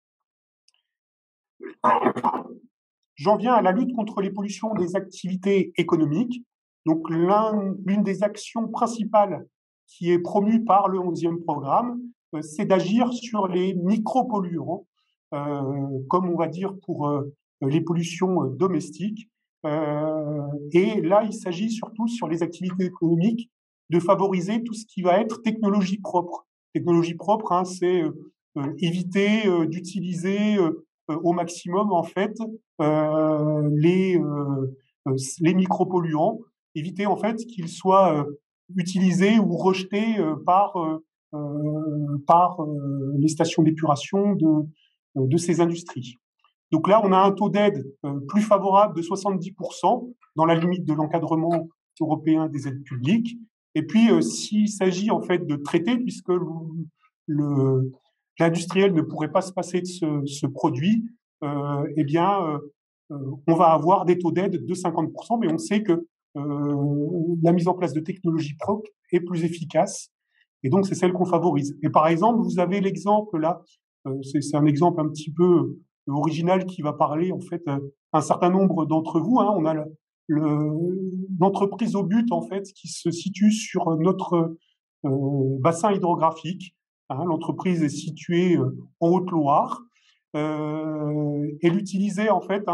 J'en viens à la lutte contre les pollutions des activités économiques. Donc, l'une des actions principales qui est promue par le 11e programme, c'est d'agir sur les micropolluants, comme on va dire pour les pollutions domestiques. Et là, il s'agit surtout sur les activités économiques de favoriser tout ce qui va être technologie propre. Technologie propre, c'est éviter d'utiliser au maximum en fait les micropolluants, éviter en fait qu'ils soient utilisés ou rejetés par les stations d'épuration de ces industries. Donc là, on a un taux d'aide plus favorable de 70% dans la limite de l'encadrement européen des aides publiques. Et puis, s'il s'agit en fait de traiter, puisque l'industriel ne pourrait pas se passer de ce produit, on va avoir des taux d'aide de 50%, mais on sait que la mise en place de technologies propres est plus efficace, et donc c'est celle qu'on favorise. Et par exemple, vous avez l'exemple là, c'est un exemple un petit peu original qui va parler en fait à un certain nombre d'entre vous. On a l'entreprise au but en fait qui se situe sur notre bassin hydrographique. L'entreprise est située en Haute-Loire. Elle utilisait en fait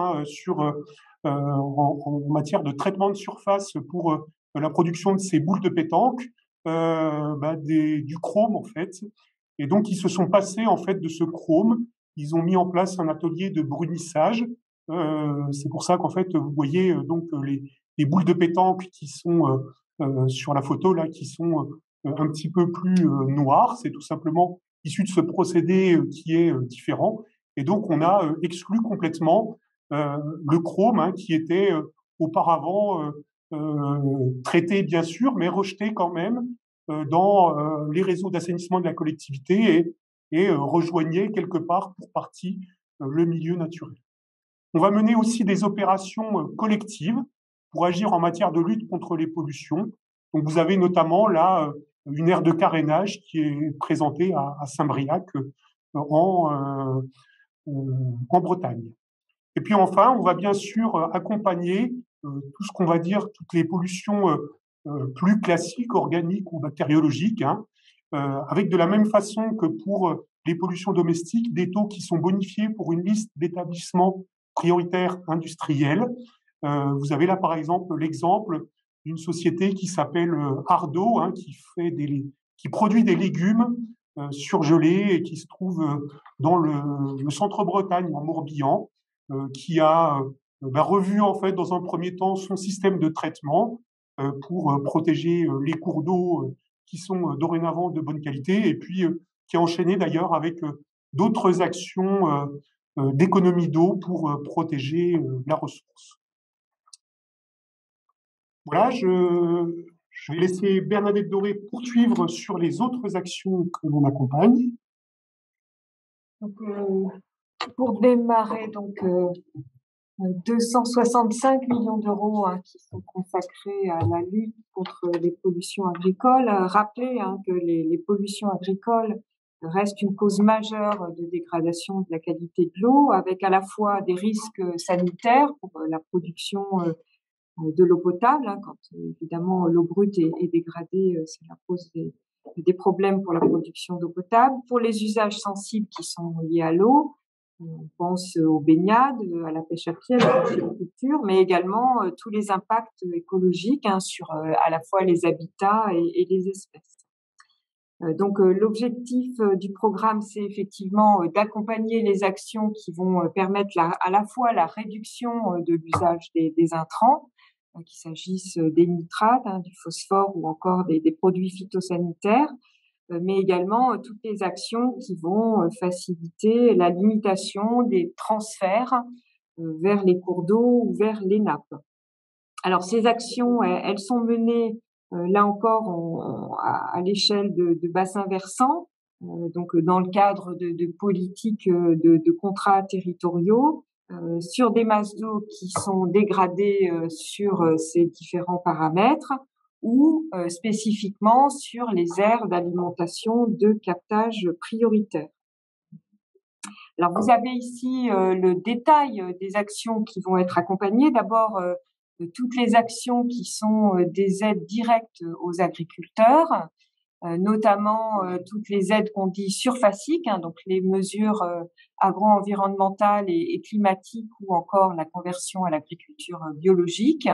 en matière de traitement de surface pour la production de ces boules de pétanque, du chrome en fait. Et donc ils se sont passés en fait de ce chrome ils ont mis en place un atelier de brunissage. C'est pour ça qu'en fait, vous voyez donc les boules de pétanque qui sont sur la photo là, qui sont un petit peu plus noires. C'est tout simplement issu de ce procédé qui est différent. Et donc, on a exclu complètement le chrome, hein, qui était auparavant traité bien sûr, mais rejeté quand même dans les réseaux d'assainissement de la collectivité et rejoignait quelque part pour partie le milieu naturel. On va mener aussi des opérations collectives pour agir en matière de lutte contre les pollutions. Donc vous avez notamment là une aire de carénage qui est présentée à Saint-Briac en, en Bretagne. Et puis enfin, on va bien sûr accompagner tout ce qu'on va dire, toutes les pollutions plus classiques, organiques ou bactériologiques, hein, avec de la même façon que pour les pollutions domestiques, des taux qui sont bonifiés pour une liste d'établissements prioritaires industriels. Vous avez là, par exemple, l'exemple d'une société qui s'appelle Ardo, hein, qui produit des légumes surgelés et qui se trouve dans le centre-Bretagne, en Morbihan, qui a revu en fait dans un premier temps son système de traitement pour protéger les cours d'eau qui sont dorénavant de bonne qualité, et puis qui a enchaîné d'ailleurs avec d'autres actions d'économie d'eau pour protéger la ressource. Voilà, je vais laisser Bernadette Doré poursuivre sur les autres actions que l'on accompagne. Donc, pour démarrer, donc 265 millions d'euros hein, qui sont consacrés à la lutte contre les pollutions agricoles. Rappelez hein, que les pollutions agricoles restent une cause majeure de dégradation de la qualité de l'eau, avec à la fois des risques sanitaires pour la production de l'eau potable. Hein, quand évidemment l'eau brute est dégradée, cela pose des problèmes pour la production d'eau potable, pour les usages sensibles qui sont liés à l'eau. On pense aux baignades, à la pêche à pied, à la pisciculture, mais également tous les impacts écologiques hein, sur à la fois les habitats et les espèces. Donc l'objectif du programme, c'est effectivement d'accompagner les actions qui vont permettre à la fois la réduction de l'usage des intrants, qu'il s'agisse des nitrates, hein, du phosphore ou encore des produits phytosanitaires, mais également toutes les actions qui vont faciliter la limitation des transferts vers les cours d'eau ou vers les nappes. Alors ces actions, elles sont menées là encore à l'échelle de bassins versants, donc dans le cadre de politiques de contrats territoriaux, sur des masses d'eau qui sont dégradées sur ces différents paramètres, ou spécifiquement sur les aires d'alimentation de captage prioritaire. Alors vous avez ici le détail des actions qui vont être accompagnées. D'abord, toutes les actions qui sont des aides directes aux agriculteurs, notamment toutes les aides qu'on dit surfaciques, hein, donc les mesures agro-environnementales et climatiques, ou encore la conversion à l'agriculture biologique.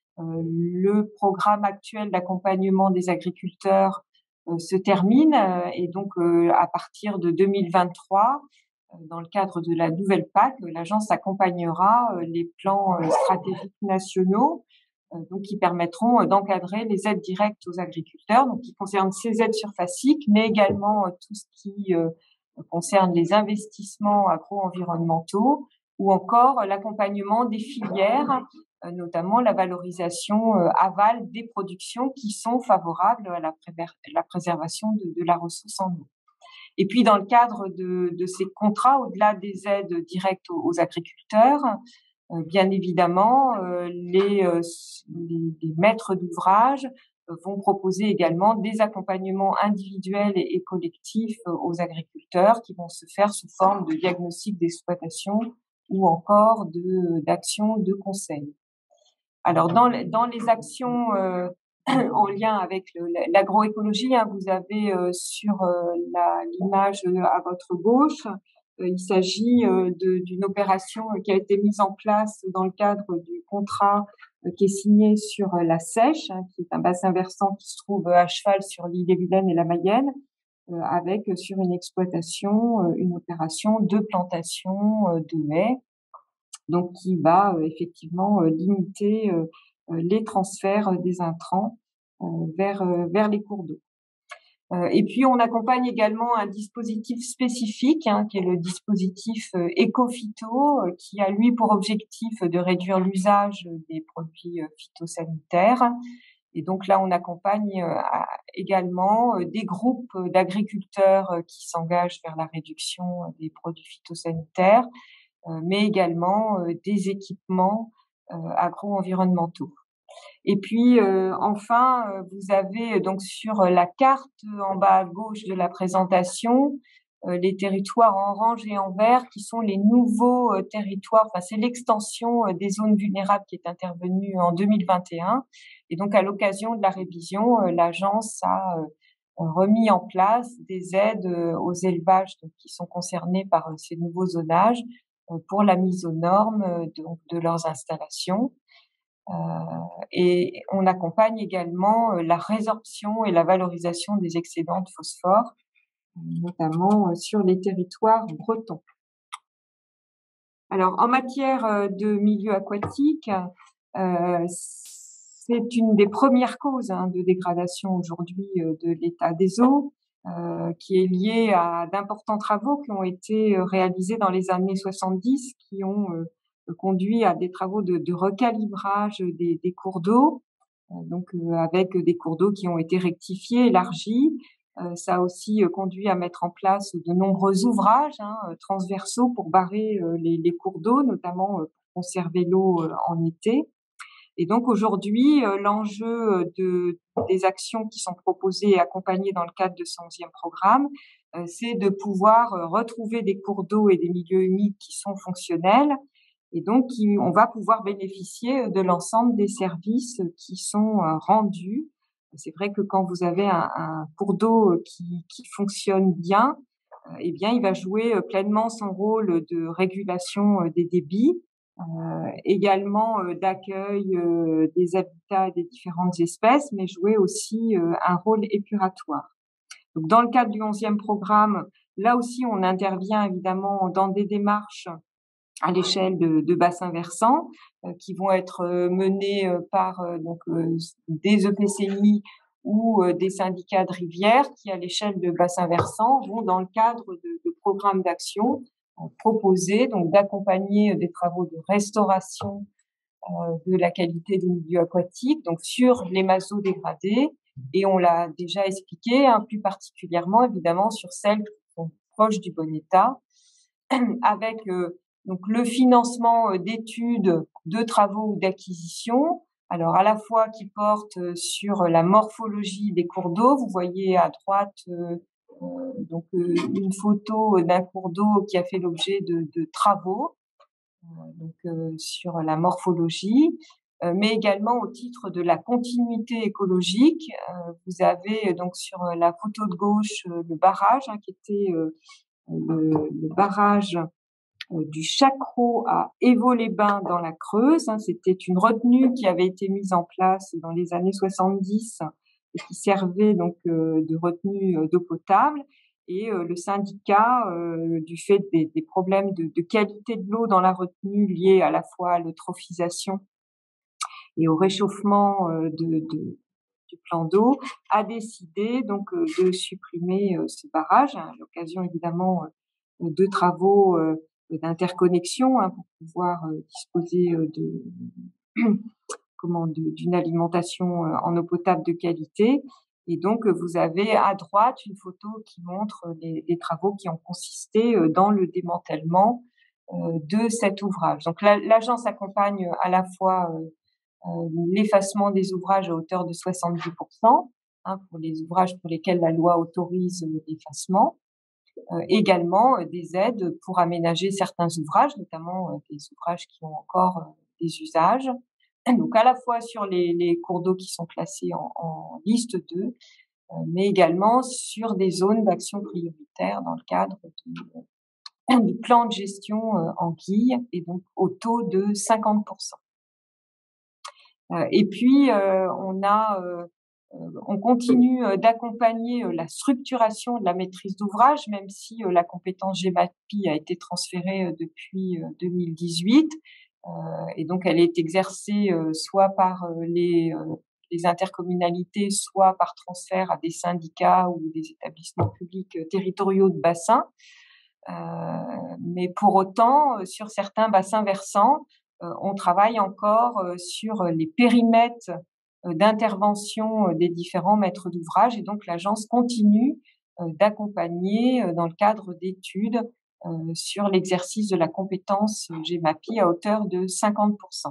Le programme actuel d'accompagnement des agriculteurs se termine et donc à partir de 2023, dans le cadre de la nouvelle PAC, l'agence accompagnera les plans stratégiques nationaux donc qui permettront d'encadrer les aides directes aux agriculteurs, donc qui concernent ces aides surfaciques, mais également tout ce qui concerne les investissements agro-environnementaux ou encore l'accompagnement des filières, notamment la valorisation aval des productions qui sont favorables à la préservation de la ressource en eau. Et puis, dans le cadre de ces contrats, au-delà des aides directes aux agriculteurs, bien évidemment, les maîtres d'ouvrage vont proposer également des accompagnements individuels et collectifs aux agriculteurs qui vont se faire sous forme de diagnostic d'exploitation ou encore d'actions de conseil. Alors, dans les actions en lien avec l'agroécologie, hein, vous avez sur l'image à votre gauche, il s'agit d'une opération qui a été mise en place dans le cadre du contrat qui est signé sur la Seiche, hein, qui est un bassin versant qui se trouve à cheval sur l'Ille-et-Vilaine et la Mayenne, avec sur une exploitation une opération de plantation de haies, donc qui va effectivement limiter les transferts des intrants vers les cours d'eau. Et puis on accompagne également un dispositif spécifique, qui est le dispositif Ecophyto, qui a lui pour objectif de réduire l'usage des produits phytosanitaires. Et donc là, on accompagne également des groupes d'agriculteurs qui s'engagent vers la réduction des produits phytosanitaires, mais également des équipements agro-environnementaux. Et puis enfin, vous avez donc sur la carte en bas à gauche de la présentation les territoires en orange et en vert qui sont les nouveaux territoires. Enfin, c'est l'extension des zones vulnérables qui est intervenue en 2021. Et donc, à l'occasion de la révision, l'agence a remis en place des aides aux élevages qui sont concernés par ces nouveaux zonages pour la mise aux normes de leurs installations. Et on accompagne également la résorption et la valorisation des excédents de phosphore, notamment sur les territoires bretons. Alors, en matière de milieu aquatique, c'est une des premières causes de dégradation aujourd'hui de l'état des eaux, qui est liée à d'importants travaux qui ont été réalisés dans les années 70, qui ont conduit à des travaux de recalibrage des cours d'eau, donc avec des cours d'eau qui ont été rectifiés, élargis. Ça a aussi conduit à mettre en place de nombreux ouvrages transversaux pour barrer les cours d'eau, notamment pour conserver l'eau en été. Et donc aujourd'hui, l'enjeu des actions qui sont proposées et accompagnées dans le cadre de ce 11e programme, c'est de pouvoir retrouver des cours d'eau et des milieux humides qui sont fonctionnels. Et donc, on va pouvoir bénéficier de l'ensemble des services qui sont rendus. C'est vrai que quand vous avez un cours d'eau qui fonctionne bien, eh bien, il va jouer pleinement son rôle de régulation des débits, également d'accueil des habitats des différentes espèces, mais jouer aussi un rôle épuratoire. Donc, dans le cadre du 11e programme, là aussi, on intervient évidemment dans des démarches à l'échelle de bassins versants qui vont être menés par des EPCI ou des syndicats de rivières qui, à l'échelle de bassins versants, vont dans le cadre de programmes d'action proposer donc d'accompagner des travaux de restauration de la qualité des milieux aquatiques, donc sur les masses d'eau dégradées, et on l'a déjà expliqué, plus particulièrement évidemment sur celles qui sont proches du bon état, avec donc le financement d'études, de travaux ou d'acquisitions, alors à la fois qui portent sur la morphologie des cours d'eau. Vous voyez à droite donc une photo d'un cours d'eau qui a fait l'objet de travaux sur la morphologie, mais également au titre de la continuité écologique. Vous avez donc sur la photo de gauche le barrage qui était le barrage du Chacreau à Évaux-les-Bains dans la Creuse. C'était une retenue qui avait été mise en place dans les années 70 et qui servait donc de retenue d'eau potable. Et le syndicat, du fait des problèmes de qualité de l'eau dans la retenue liés à la fois à l'eutrophisation et au réchauffement du plan d'eau, a décidé donc de supprimer ce barrage à l'occasion évidemment de travaux d'interconnexion pour pouvoir disposer d'une alimentation en eau potable de qualité. Et donc, vous avez à droite une photo qui montre les travaux qui ont consisté dans le démantèlement de cet ouvrage. Donc, l'agence accompagne à la fois l'effacement des ouvrages à hauteur de 70%, pour les ouvrages pour lesquels la loi autorise l'effacement, également des aides pour aménager certains ouvrages, notamment des ouvrages qui ont encore des usages. Donc à la fois sur les cours d'eau qui sont classés en liste 2, mais également sur des zones d'action prioritaire dans le cadre du plan de gestion anguille, et donc au taux de 50%. Et puis on a On continue d'accompagner la structuration de la maîtrise d'ouvrage, même si la compétence GEMAPI a été transférée depuis 2018. Et donc, elle est exercée soit par les intercommunalités, soit par transfert à des syndicats ou des établissements publics territoriaux de bassin. Mais pour autant, sur certains bassins versants, on travaille encore sur les périmètres d'intervention des différents maîtres d'ouvrage, et donc l'agence continue d'accompagner dans le cadre d'études sur l'exercice de la compétence GEMAPI à hauteur de 50%.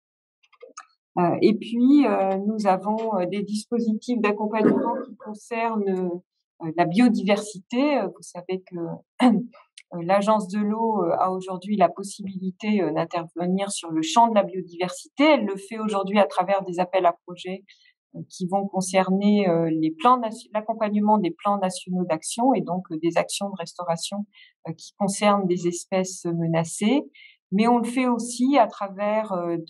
Et puis, nous avons des dispositifs d'accompagnement qui concernent la biodiversité. Vous savez que l'Agence de l'eau a aujourd'hui la possibilité d'intervenir sur le champ de la biodiversité. Elle le fait aujourd'hui à travers des appels à projets qui vont concerner l'accompagnement des plans nationaux d'action, et donc des actions de restauration qui concernent des espèces menacées. Mais on le fait aussi à travers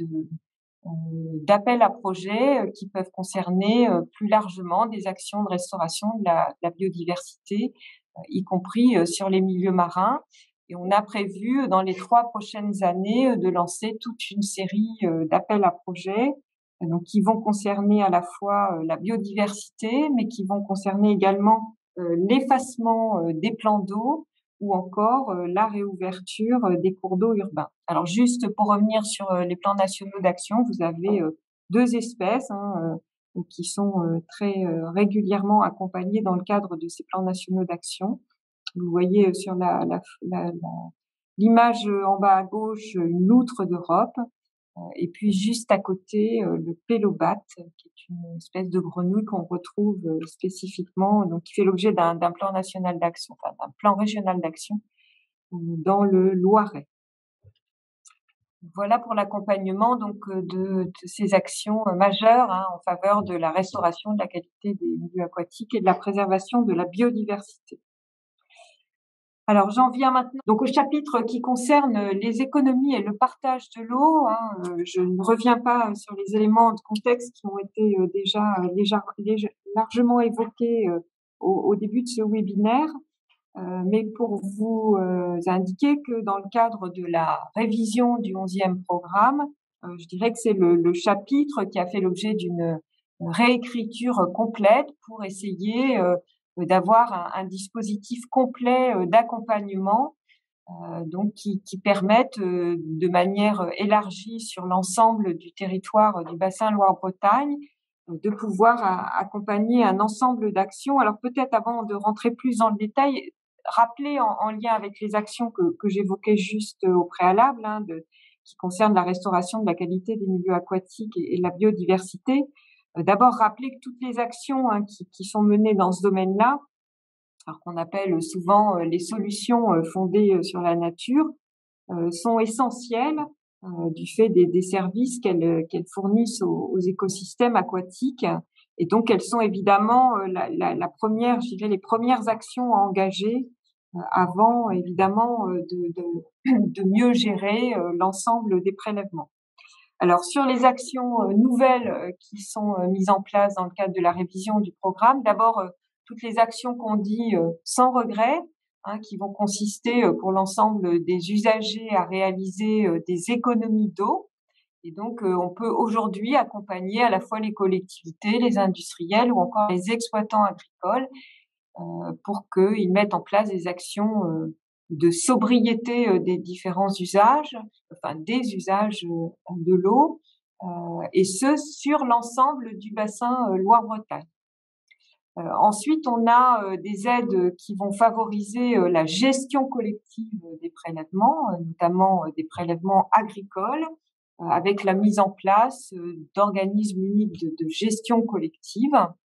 d'appels à projets qui peuvent concerner plus largement des actions de restauration de la biodiversité, y compris sur les milieux marins. Et on a prévu dans les 3 prochaines années de lancer toute une série d'appels à projets, donc qui vont concerner à la fois la biodiversité, mais qui vont concerner également l'effacement des plans d'eau, ou encore la réouverture des cours d'eau urbains. Alors juste pour revenir sur les plans nationaux d'action, vous avez 2 espèces qui sont très régulièrement accompagnées dans le cadre de ces plans nationaux d'action. Vous voyez sur l'image en bas à gauche une loutre d'Europe, et puis juste à côté le pélobat, qui est une espèce de grenouille qu'on retrouve spécifiquement, donc qui fait l'objet d'un plan national d'action, enfin d'un plan régional d'action dans le Loiret. Voilà pour l'accompagnement donc de ces actions majeures en faveur de la restauration de la qualité des milieux aquatiques et de la préservation de la biodiversité. Alors, j'en viens maintenant donc au chapitre qui concerne les économies et le partage de l'eau. Je ne reviens pas sur les éléments de contexte qui ont été déjà largement évoqués au début de ce webinaire, mais pour vous indiquer que dans le cadre de la révision du 11e programme, je dirais que c'est le chapitre qui a fait l'objet d'une réécriture complète pour essayer d'avoir un dispositif complet d'accompagnement, donc qui permette de manière élargie sur l'ensemble du territoire du bassin Loire-Bretagne de pouvoir accompagner un ensemble d'actions. Alors peut-être avant de rentrer plus dans le détail, rappeler en lien avec les actions que j'évoquais juste au préalable, qui concernent la restauration de la qualité des milieux aquatiques et la biodiversité. D'abord, rappeler que toutes les actions qui sont menées dans ce domaine-là, alors qu'on appelle souvent les solutions fondées sur la nature, sont essentielles du fait des services qu'elles fournissent aux écosystèmes aquatiques. Et donc, elles sont évidemment la première, je dirais, les premières actions à engager avant, évidemment, de mieux gérer l'ensemble des prélèvements. Alors, sur les actions nouvelles qui sont mises en place dans le cadre de la révision du programme, d'abord, toutes les actions qu'on dit sans regret, qui vont consister pour l'ensemble des usagers à réaliser des économies d'eau. Et donc, on peut aujourd'hui accompagner à la fois les collectivités, les industriels ou encore les exploitants agricoles pour qu'ils mettent en place des actions de sobriété des différents usages, enfin des usages de l'eau, et ce sur l'ensemble du bassin Loire-Bretagne. Ensuite, on a des aides qui vont favoriser la gestion collective des prélèvements, notamment des prélèvements agricoles, avec la mise en place d'organismes uniques de gestion collective,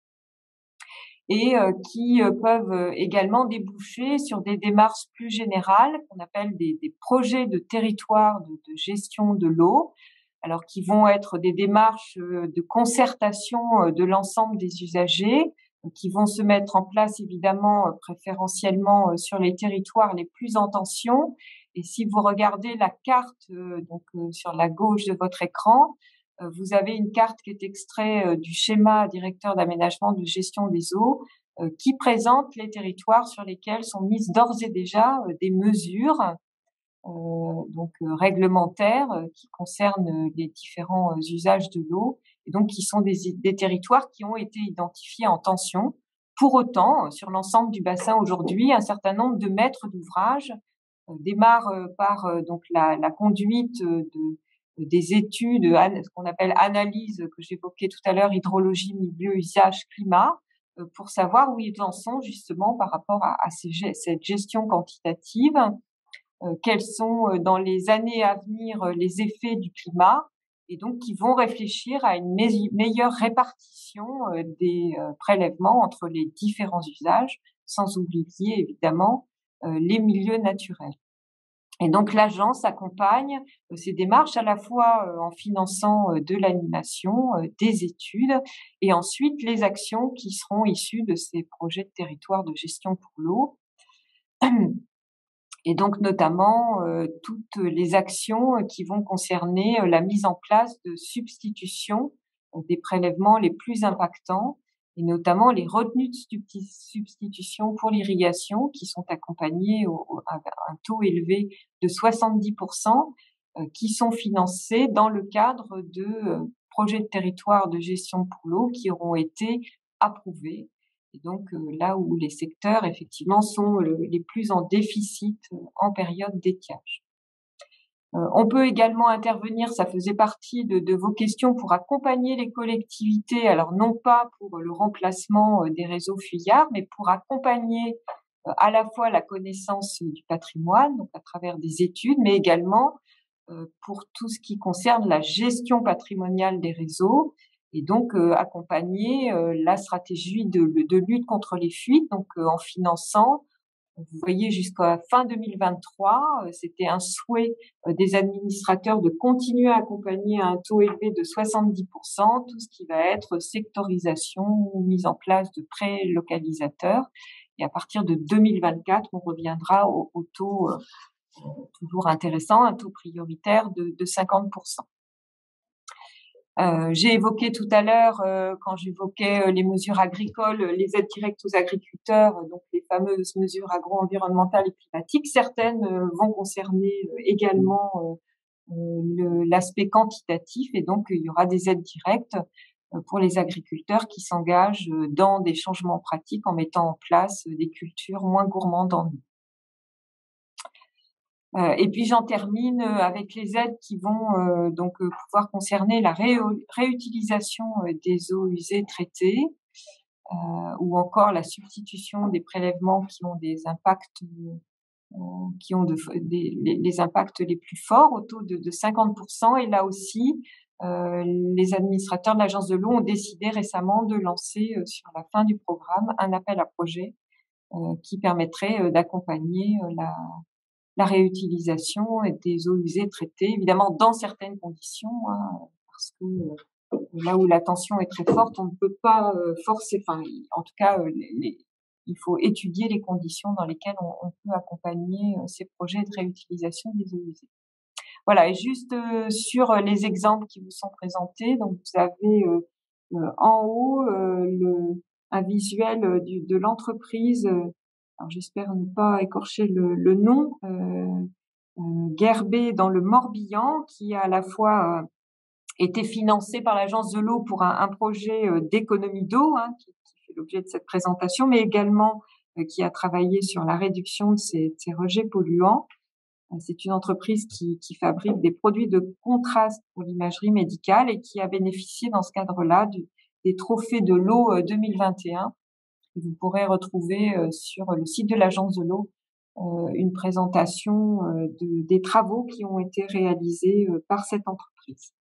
et qui peuvent également déboucher sur des démarches plus générales qu'on appelle des projets de territoire de gestion de l'eau, alors qui vont être des démarches de concertation de l'ensemble des usagers, qui vont se mettre en place évidemment préférentiellement sur les territoires les plus en tension. Et si vous regardez la carte donc sur la gauche de votre écran, vous avez une carte qui est extraite du schéma directeur d'aménagement de gestion des eaux qui présente les territoires sur lesquels sont mises d'ores et déjà des mesures réglementaires qui concernent les différents usages de l'eau et donc qui sont des territoires qui ont été identifiés en tension. Pour autant, sur l'ensemble du bassin aujourd'hui, un certain nombre de maîtres d'ouvrage démarrent par donc la conduite des études, ce qu'on appelle analyse que j'évoquais tout à l'heure, hydrologie, milieu, usage, climat, pour savoir où ils en sont justement par rapport à cette gestion quantitative. Quels sont dans les années à venir les effets du climat et donc qui vont réfléchir à une meilleure répartition des prélèvements entre les différents usages, sans oublier évidemment les milieux naturels. Et donc l'agence accompagne ces démarches à la fois en finançant de l'animation, des études et ensuite les actions qui seront issues de ces projets de territoire de gestion pour l'eau. Et donc notamment toutes les actions qui vont concerner la mise en place de substitution des prélèvements les plus impactants et notamment les retenues de substitution pour l'irrigation qui sont accompagnées à un taux élevé de 70% qui sont financées dans le cadre de projets de territoire de gestion pour l'eau qui auront été approuvés. Et donc là où les secteurs effectivement sont les plus en déficit en période d'étiage. On peut également intervenir, ça faisait partie de vos questions, pour accompagner les collectivités, alors non pas pour le remplacement des réseaux fuyards, mais pour accompagner à la fois la connaissance du patrimoine, donc à travers des études, mais également pour tout ce qui concerne la gestion patrimoniale des réseaux et donc accompagner la stratégie de lutte contre les fuites, donc en finançant. Vous voyez, jusqu'à fin 2023, c'était un souhait des administrateurs de continuer à accompagner à un taux élevé de 70% tout ce qui va être sectorisation ou mise en place de prêts localisateurs. Et à partir de 2024, on reviendra au taux toujours intéressant, un taux prioritaire de 50%. J'ai évoqué tout à l'heure, quand j'évoquais les mesures agricoles, les aides directes aux agriculteurs, donc les fameuses mesures agro-environnementales et climatiques. Certaines vont concerner également l'aspect quantitatif et donc il y aura des aides directes pour les agriculteurs qui s'engagent dans des changements pratiques en mettant en place des cultures moins gourmandes en eau. Et puis j'en termine avec les aides qui vont pouvoir concerner la réutilisation des eaux usées traitées ou encore la substitution des prélèvements qui ont des impacts qui ont les impacts les plus forts au taux de 50%. Et là aussi, les administrateurs de l'Agence de l'eau ont décidé récemment de lancer sur la fin du programme un appel à projet qui permettrait d'accompagner la réutilisation des eaux usées traitées, évidemment dans certaines conditions, parce que là où la tension est très forte, on ne peut pas forcer, en tout cas, il faut étudier les conditions dans lesquelles on peut accompagner ces projets de réutilisation des eaux usées. Voilà, et juste sur les exemples qui vous sont présentés, donc vous avez en haut un visuel de l'entreprise. Alors j'espère ne pas écorcher le nom, Guerbet dans le Morbihan, qui a à la fois été financé par l'Agence de l'eau pour un projet d'économie d'eau, qui fait l'objet de cette présentation, mais également qui a travaillé sur la réduction de ces rejets polluants. C'est une entreprise qui fabrique des produits de contraste pour l'imagerie médicale et qui a bénéficié dans ce cadre-là des trophées de l'eau 2021. Vous pourrez retrouver sur le site de l'Agence de l'eau une présentation des travaux qui ont été réalisés par cette entreprise.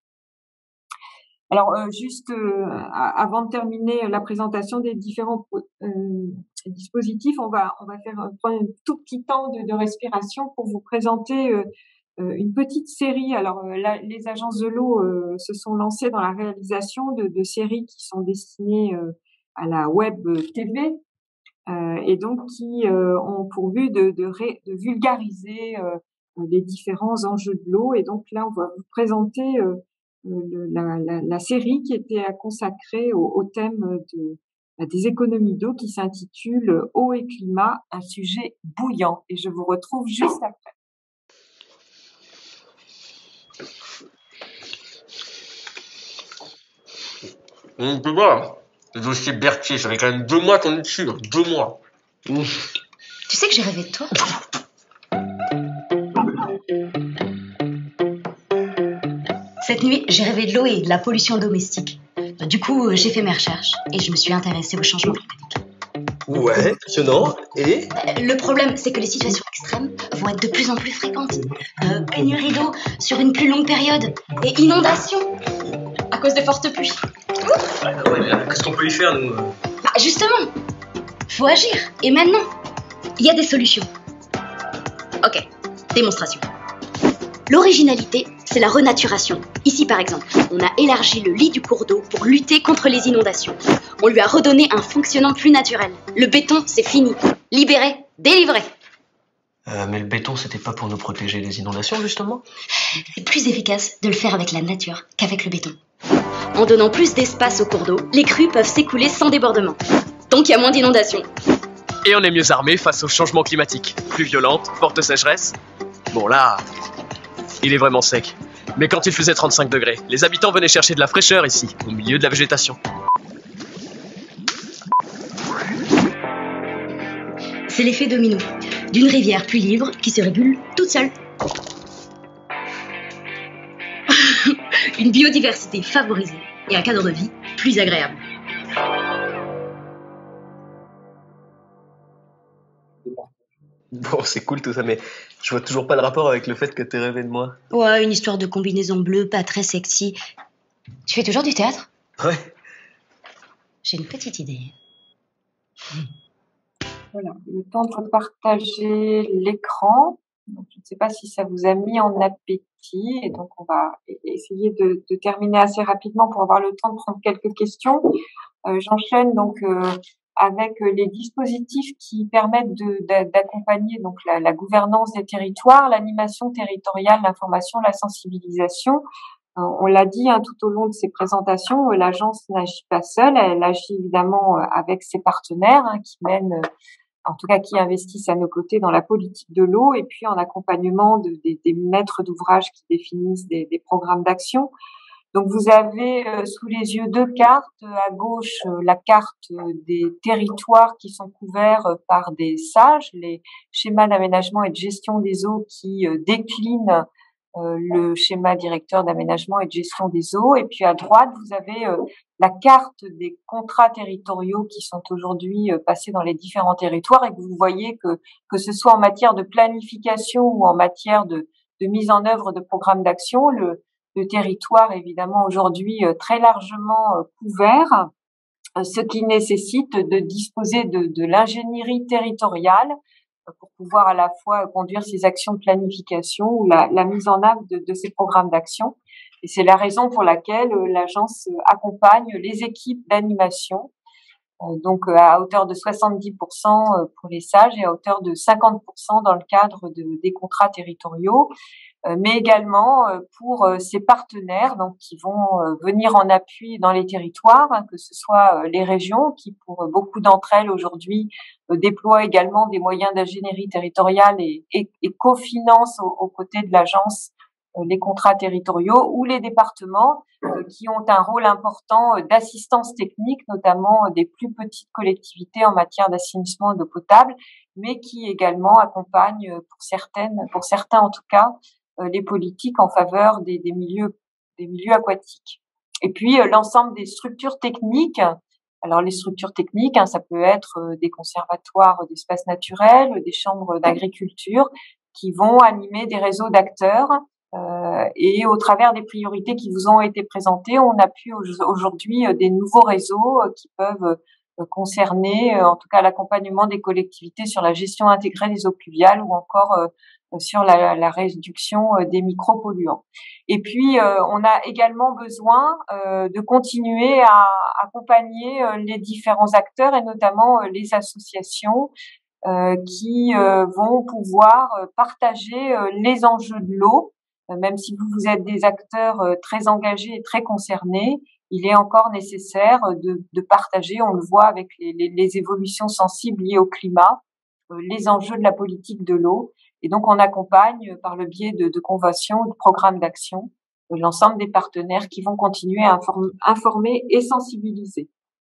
Alors, juste avant de terminer la présentation des différents dispositifs, on va prendre un tout petit temps de respiration pour vous présenter une petite série. Alors, les agences de l'eau se sont lancées dans la réalisation de séries qui sont destinées à la web TV et donc qui ont pour but de vulgariser les différents enjeux de l'eau. Et donc là, on va vous présenter la série qui était consacrée au thème des économies d'eau qui s'intitule Eau et climat, un sujet bouillant. Et je vous retrouve juste après. On peut voir. Le dossier Berthier, ça fait quand même 2 mois qu'on est dessus. 2 mois. Tu sais que j'ai rêvé de toi. Cette nuit, j'ai rêvé de l'eau et de la pollution domestique. Du coup, j'ai fait mes recherches et je me suis intéressée au changement climatique. Ouais, passionnant. Et Le problème, c'est que les situations extrêmes vont être de plus en plus fréquentes. Pénurie d'eau sur une plus longue période et inondations à cause de fortes pluies. qu'est-ce qu'on peut y faire, nous? Bah, justement, faut agir. Et maintenant, il y a des solutions. Ok, démonstration. L'originalité, c'est la renaturation. Ici, par exemple, on a élargi le lit du cours d'eau pour lutter contre les inondations. On lui a redonné un fonctionnement plus naturel. Le béton, c'est fini. Libéré, délivré. Mais le béton, c'était pas pour nous protéger des inondations, justement? C'est plus efficace de le faire avec la nature qu'avec le béton. En donnant plus d'espace au cours d'eau, les crues peuvent s'écouler sans débordement. Donc il y a moins d'inondations. Et on est mieux armé face au changement climatique. Plus violente, forte sécheresse. Bon là, il est vraiment sec. Mais quand il faisait 35 degrés, les habitants venaient chercher de la fraîcheur ici, au milieu de la végétation. C'est l'effet domino, d'une rivière plus libre qui se régule toute seule. Une biodiversité favorisée et un cadre de vie plus agréable. Bon, c'est cool tout ça, mais je vois toujours pas le rapport avec le fait que t'aies rêvé de moi. Ouais, une histoire de combinaison bleue, pas très sexy. Tu fais toujours du théâtre ? Ouais. J'ai une petite idée. Voilà, le temps de partager l'écran. Donc, je ne sais pas si ça vous a mis en appétit. Et donc, on va essayer de terminer assez rapidement pour avoir le temps de prendre quelques questions. J'enchaîne donc avec les dispositifs qui permettent d'accompagner donc la gouvernance des territoires, l'animation territoriale, l'information, la sensibilisation. On l'a dit tout au long de ces présentations, l'agence n'agit pas seule, elle agit évidemment avec ses partenaires qui mènent, en tout cas qui investissent à nos côtés dans la politique de l'eau et puis en accompagnement des maîtres d'ouvrage qui définissent des programmes d'action. Donc vous avez sous les yeux 2 cartes. À gauche, la carte des territoires qui sont couverts par des SAGE, les schémas d'aménagement et de gestion des eaux qui déclinent le schéma directeur d'aménagement et de gestion des eaux. Et puis à droite, vous avez la carte des contrats territoriaux qui sont aujourd'hui passés dans les différents territoires et que vous voyez que ce soit en matière de planification ou en matière de mise en œuvre de programmes d'action, le territoire évidemment aujourd'hui très largement couvert, ce qui nécessite de disposer de l'ingénierie territoriale pour pouvoir à la fois conduire ces actions de planification ou la mise en œuvre de ces programmes d'action. Et c'est la raison pour laquelle l'agence accompagne les équipes d'animation, donc à hauteur de 70% pour les SAGE et à hauteur de 50% dans le cadre des contrats territoriaux, mais également pour ces partenaires donc qui vont venir en appui dans les territoires, que ce soit les régions qui pour beaucoup d'entre elles aujourd'hui déploient également des moyens d'ingénierie territoriale et cofinancent aux côtés de l'agence les contrats territoriaux, ou les départements qui ont un rôle important d'assistance technique, notamment des plus petites collectivités en matière d'assainissement d'eau potable, mais qui également accompagnent pour certains en tout cas, les politiques en faveur des milieux aquatiques. Et puis l'ensemble des structures techniques. Alors les structures techniques, ça peut être des conservatoires d'espaces naturels, des chambres d'agriculture qui vont animer des réseaux d'acteurs. Et au travers des priorités qui vous ont été présentées, on appuie aujourd'hui des nouveaux réseaux qui peuvent concerner en tout cas l'accompagnement des collectivités sur la gestion intégrée des eaux pluviales ou encore sur la réduction des micropolluants. Et puis on a également besoin de continuer à accompagner les différents acteurs et notamment les associations qui vont pouvoir partager les enjeux de l'eau même si vous êtes des acteurs très engagés et très concernés, il est encore nécessaire de partager, on le voit avec les évolutions sensibles liées au climat, les enjeux de la politique de l'eau. Et donc, on accompagne par le biais de conventions, de programmes d'action, l'ensemble des partenaires qui vont continuer à informer et sensibiliser.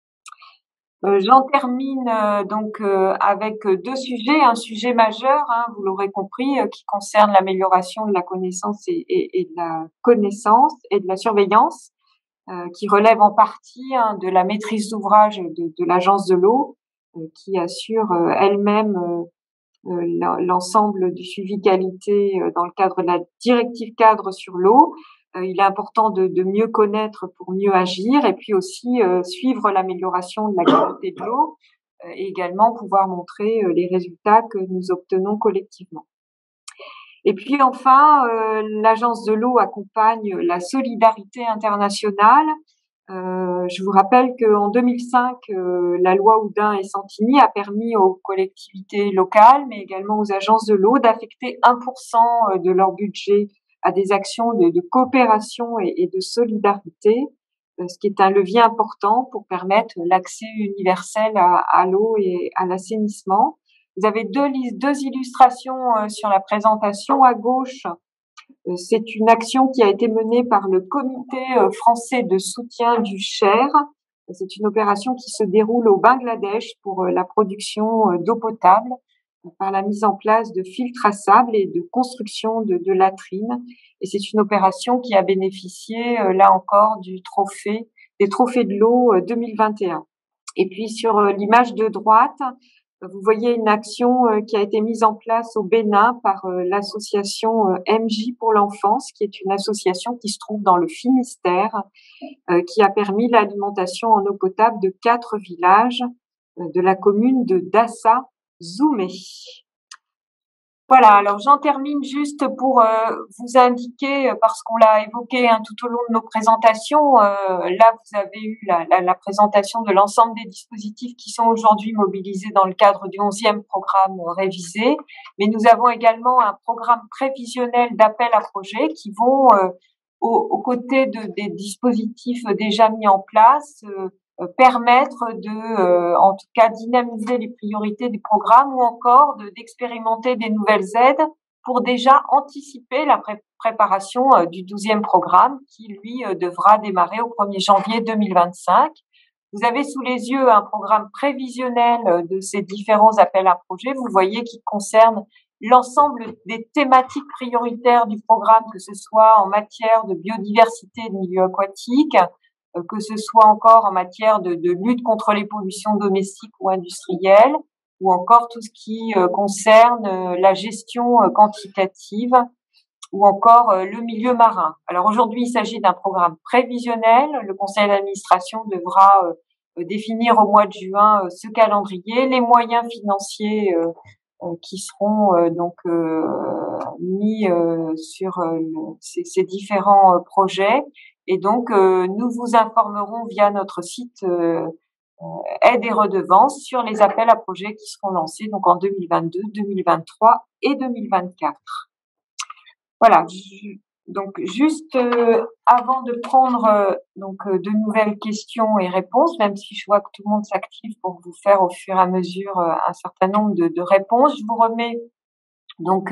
J'en termine donc avec deux sujets, un sujet majeur, vous l'aurez compris, qui concerne l'amélioration de la connaissance et de la connaissance et de la surveillance, qui relève en partie de la maîtrise d'ouvrage de l'Agence de l'eau, qui assure elle-même l'ensemble du suivi qualité dans le cadre de la directive cadre sur l'eau. Il est important de mieux connaître pour mieux agir et puis aussi suivre l'amélioration de la qualité de l'eau et également pouvoir montrer les résultats que nous obtenons collectivement. Et puis enfin, l'Agence de l'eau accompagne la solidarité internationale. Je vous rappelle qu'en 2005, la loi Oudin et Santini a permis aux collectivités locales, mais également aux agences de l'eau, d'affecter 1% de leur budget à des actions de coopération et de solidarité, ce qui est un levier important pour permettre l'accès universel à l'eau et à l'assainissement. Vous avez deux illustrations sur la présentation. À gauche, c'est une action qui a été menée par le Comité français de soutien du Cher. C'est une opération qui se déroule au Bangladesh pour la production d'eau potable par la mise en place de filtres à sable et de construction de latrines. Et c'est une opération qui a bénéficié, là encore, des trophées de l'eau 2021. Et puis sur l'image de droite, vous voyez une action qui a été mise en place au Bénin par l'association MJ pour l'enfance, qui est une association qui se trouve dans le Finistère, qui a permis l'alimentation en eau potable de 4 villages de la commune de Dassa Zoumé. Voilà, alors j'en termine juste pour vous indiquer, parce qu'on l'a évoqué tout au long de nos présentations, là vous avez eu la présentation de l'ensemble des dispositifs qui sont aujourd'hui mobilisés dans le cadre du 11e programme révisé, mais nous avons également un programme prévisionnel d'appel à projets qui vont, aux côtés des dispositifs déjà mis en place, permettre en tout cas, dynamiser les priorités du programme ou encore d'expérimenter des nouvelles aides pour déjà anticiper la préparation du 12e programme qui, lui, devra démarrer au 1er janvier 2025. Vous avez sous les yeux un programme prévisionnel de ces différents appels à projets. Vous voyez qu'il concerne l'ensemble des thématiques prioritaires du programme, que ce soit en matière de biodiversité et de milieu aquatique, que ce soit encore en matière de lutte contre les pollutions domestiques ou industrielles, ou encore tout ce qui concerne la gestion quantitative, ou encore le milieu marin. Alors aujourd'hui, il s'agit d'un programme prévisionnel. Le conseil d'administration devra définir au mois de juin ce calendrier, les moyens financiers qui seront donc mis sur ces différents projets. Et donc, nous vous informerons via notre site aide et redevances sur les appels à projets qui seront lancés donc en 2022, 2023 et 2024. Voilà. Donc, juste avant de prendre de nouvelles questions et réponses, même si je vois que tout le monde s'active pour vous faire au fur et à mesure un certain nombre de réponses, je vous remets donc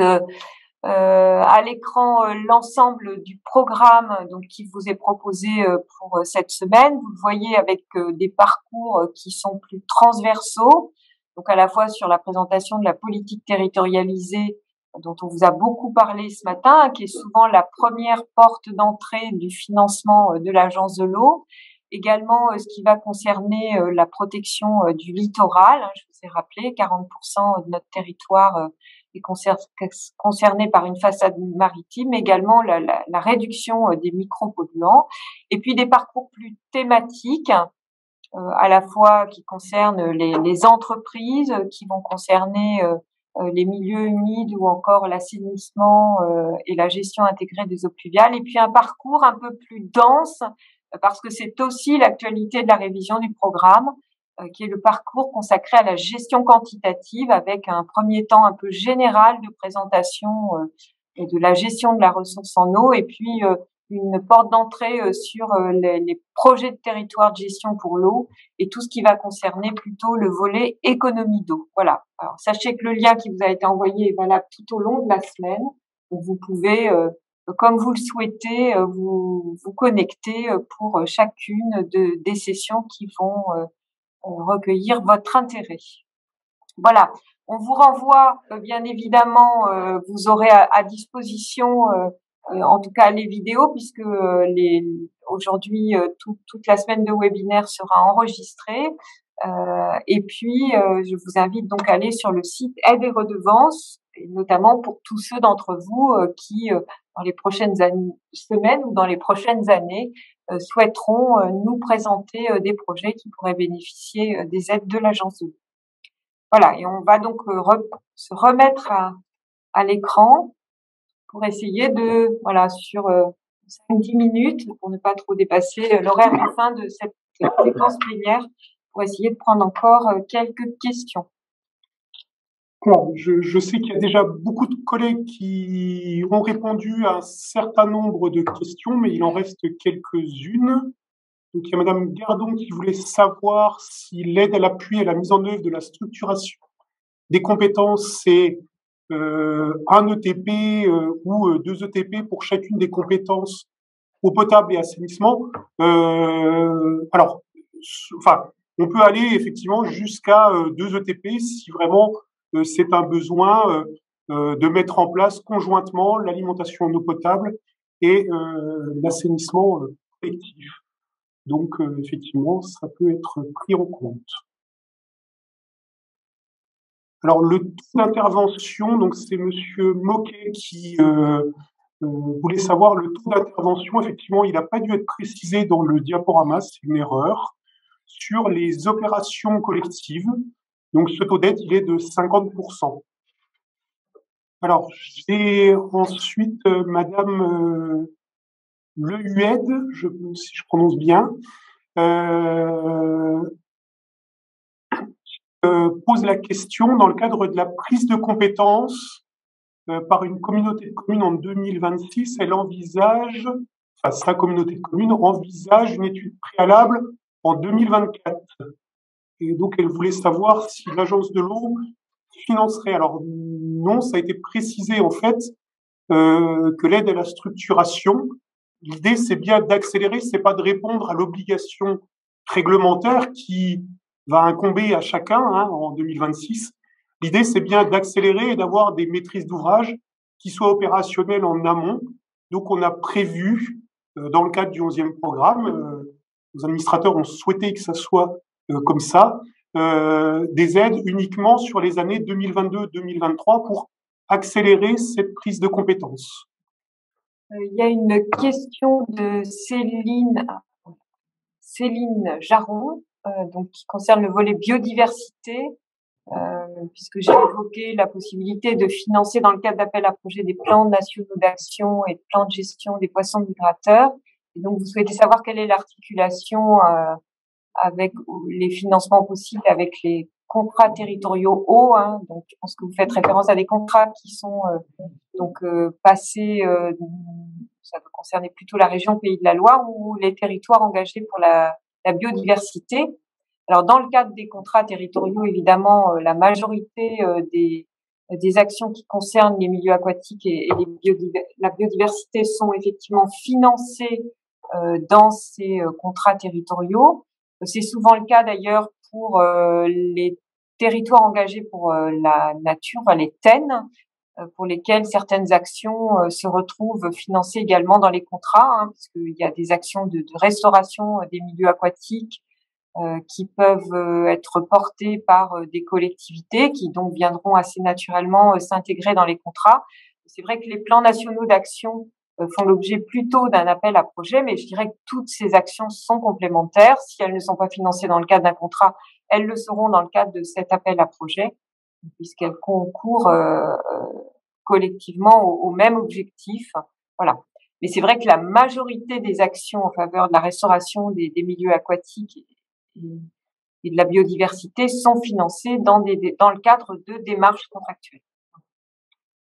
à l'écran l'ensemble du programme donc qui vous est proposé pour cette semaine. Vous le voyez avec des parcours qui sont plus transversaux, donc à la fois sur la présentation de la politique territorialisée dont on vous a beaucoup parlé ce matin, qui est souvent la première porte d'entrée du financement de l'Agence de l'eau. Également, ce qui va concerner la protection du littoral. Je vous ai rappelé, 40% de notre territoire est concerné par une façade maritime, également la réduction des micropolluants. Et puis des parcours plus thématiques, à la fois qui concernent les entreprises, qui vont concerner les milieux humides ou encore l'assainissement et la gestion intégrée des eaux pluviales. Et puis un parcours un peu plus dense, parce que c'est aussi l'actualité de la révision du programme, qui est le parcours consacré à la gestion quantitative, avec un premier temps un peu général de présentation et de la gestion de la ressource en eau, et puis une porte d'entrée sur les projets de territoire de gestion pour l'eau et tout ce qui va concerner plutôt le volet économie d'eau. Voilà. Alors, sachez que le lien qui vous a été envoyé est valable tout au long de la semaine. Donc, vous pouvez, comme vous le souhaitez, vous connecter pour chacune des sessions qui vont recueillir votre intérêt. Voilà. On vous renvoie, bien évidemment, vous aurez à disposition en tout cas les vidéos, puisque aujourd'hui toute la semaine de webinaire sera enregistrée. Et puis je vous invite donc à aller sur le site Aide et Redevances, et notamment pour tous ceux d'entre vous qui dans les prochaines semaines ou dans les prochaines années souhaiteront nous présenter des projets qui pourraient bénéficier des aides de l'agence de l'eau. Voilà, et on va donc se remettre à l'écran pour essayer de, voilà, sur 5-10 minutes, pour ne pas trop dépasser l'horaire de fin de cette séquence plénière, pour essayer de prendre encore quelques questions. Alors, je sais qu'il y a déjà beaucoup de collègues qui ont répondu à un certain nombre de questions, mais il en reste quelques-unes. Donc, il y a Madame Gardon qui voulait savoir si l'aide à l'appui et à la mise en œuvre de la structuration des compétences, c'est un ETP ou 2 ETP pour chacune des compétences eau potable et assainissement. Alors, enfin, on peut aller effectivement jusqu'à 2 ETP si vraiment c'est un besoin de mettre en place conjointement l'alimentation en eau potable et l'assainissement collectif. Donc, effectivement, ça peut être pris en compte. Alors, le taux d'intervention, donc c'est Monsieur Moquet qui voulait savoir le taux d'intervention. Effectivement, il n'a pas dû être précisé dans le diaporama, c'est une erreur, sur les opérations collectives. Donc, ce taux d'aide, il est de 50%. Alors, j'ai ensuite Madame Le Hued, si je prononce bien, pose la question dans le cadre de la prise de compétences par une communauté de communes en 2026, elle envisage, enfin sa communauté de communes envisage une étude préalable en 2024. Et donc elle voulait savoir si l'agence de l'eau financerait. Alors non, ça a été précisé en fait que l'aide à la structuration, l'idée c'est bien d'accélérer, c'est pas de répondre à l'obligation réglementaire qui va incomber à chacun en 2026. L'idée, c'est bien d'accélérer et d'avoir des maîtrises d'ouvrage qui soient opérationnelles en amont. Donc, on a prévu, dans le cadre du 11e programme, les administrateurs ont souhaité que ça soit comme ça, des aides uniquement sur les années 2022-2023 pour accélérer cette prise de compétences. Il y a une question de Céline Jaron, donc qui concerne le volet biodiversité, puisque j'ai évoqué la possibilité de financer dans le cadre d'appel à projet des plans nationaux d'action et de plans de gestion des poissons migrateurs. Et donc, vous souhaitez savoir quelle est l'articulation avec les financements possibles avec les contrats territoriaux eau. Donc, je pense que vous faites référence à des contrats qui sont passés. Ça va concerner plutôt la région Pays de la Loire ou les territoires engagés pour la biodiversité. Alors, dans le cadre des contrats territoriaux, évidemment, la majorité des actions qui concernent les milieux aquatiques et la biodiversité sont effectivement financées dans ces contrats territoriaux. C'est souvent le cas d'ailleurs pour les territoires engagés pour la nature, les TEN, pour lesquels certaines actions se retrouvent financées également dans les contrats, puisqu'il y a des actions de restauration des milieux aquatiques qui peuvent être portées par des collectivités qui donc viendront assez naturellement s'intégrer dans les contrats. C'est vrai que les plans nationaux d'action font l'objet plutôt d'un appel à projet, mais je dirais que toutes ces actions sont complémentaires. Si elles ne sont pas financées dans le cadre d'un contrat, elles le seront dans le cadre de cet appel à projet, puisqu'elles concourent collectivement au même objectif. Voilà. Mais c'est vrai que la majorité des actions en faveur de la restauration des milieux aquatiques et de la biodiversité sont financées dans le cadre de démarches contractuelles.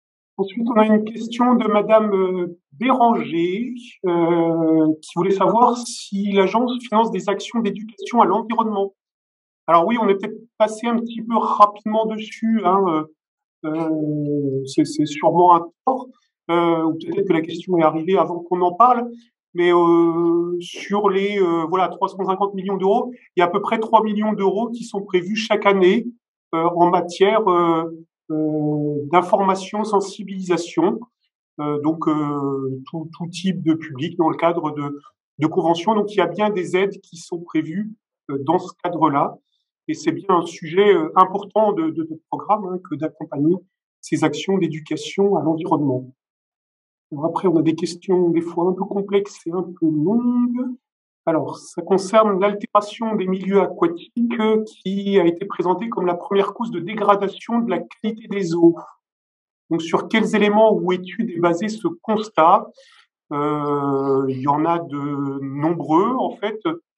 Ensuite, on a une question de Madame Béranger qui voulait savoir si l'agence finance des actions d'éducation à l'environnement. Alors oui, on est peut-être passé un petit peu rapidement dessus, hein, c'est sûrement un tort, ou peut-être que la question est arrivée avant qu'on en parle, mais sur les 350 millions d'euros, il y a à peu près 3 millions d'euros qui sont prévus chaque année en matière d'information, sensibilisation, donc tout type de public dans le cadre de conventions. Donc il y a bien des aides qui sont prévues dans ce cadre-là. Et c'est bien un sujet important de notre programme hein, que d'accompagner ces actions d'éducation à l'environnement. Alors après, on a des questions des fois un peu complexes et un peu longues. Alors, ça concerne l'altération des milieux aquatiques qui a été présentée comme la première cause de dégradation de la qualité des eaux. Donc, sur quels éléments ou études est basé ce constat? Il y en a de nombreux, en fait.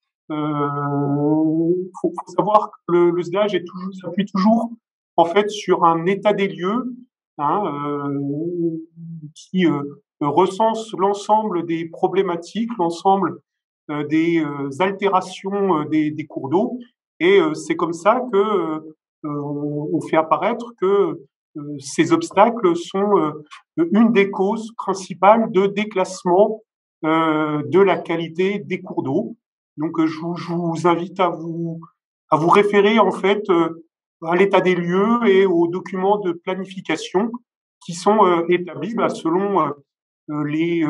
Faut savoir que le SDAGE s'appuie toujours en fait sur un état des lieux hein, qui recense l'ensemble des problématiques, l'ensemble des altérations des cours d'eau, et c'est comme ça que on fait apparaître que ces obstacles sont une des causes principales de déclassement de la qualité des cours d'eau. Donc, je vous invite à vous référer en fait à l'état des lieux et aux documents de planification qui sont établis selon les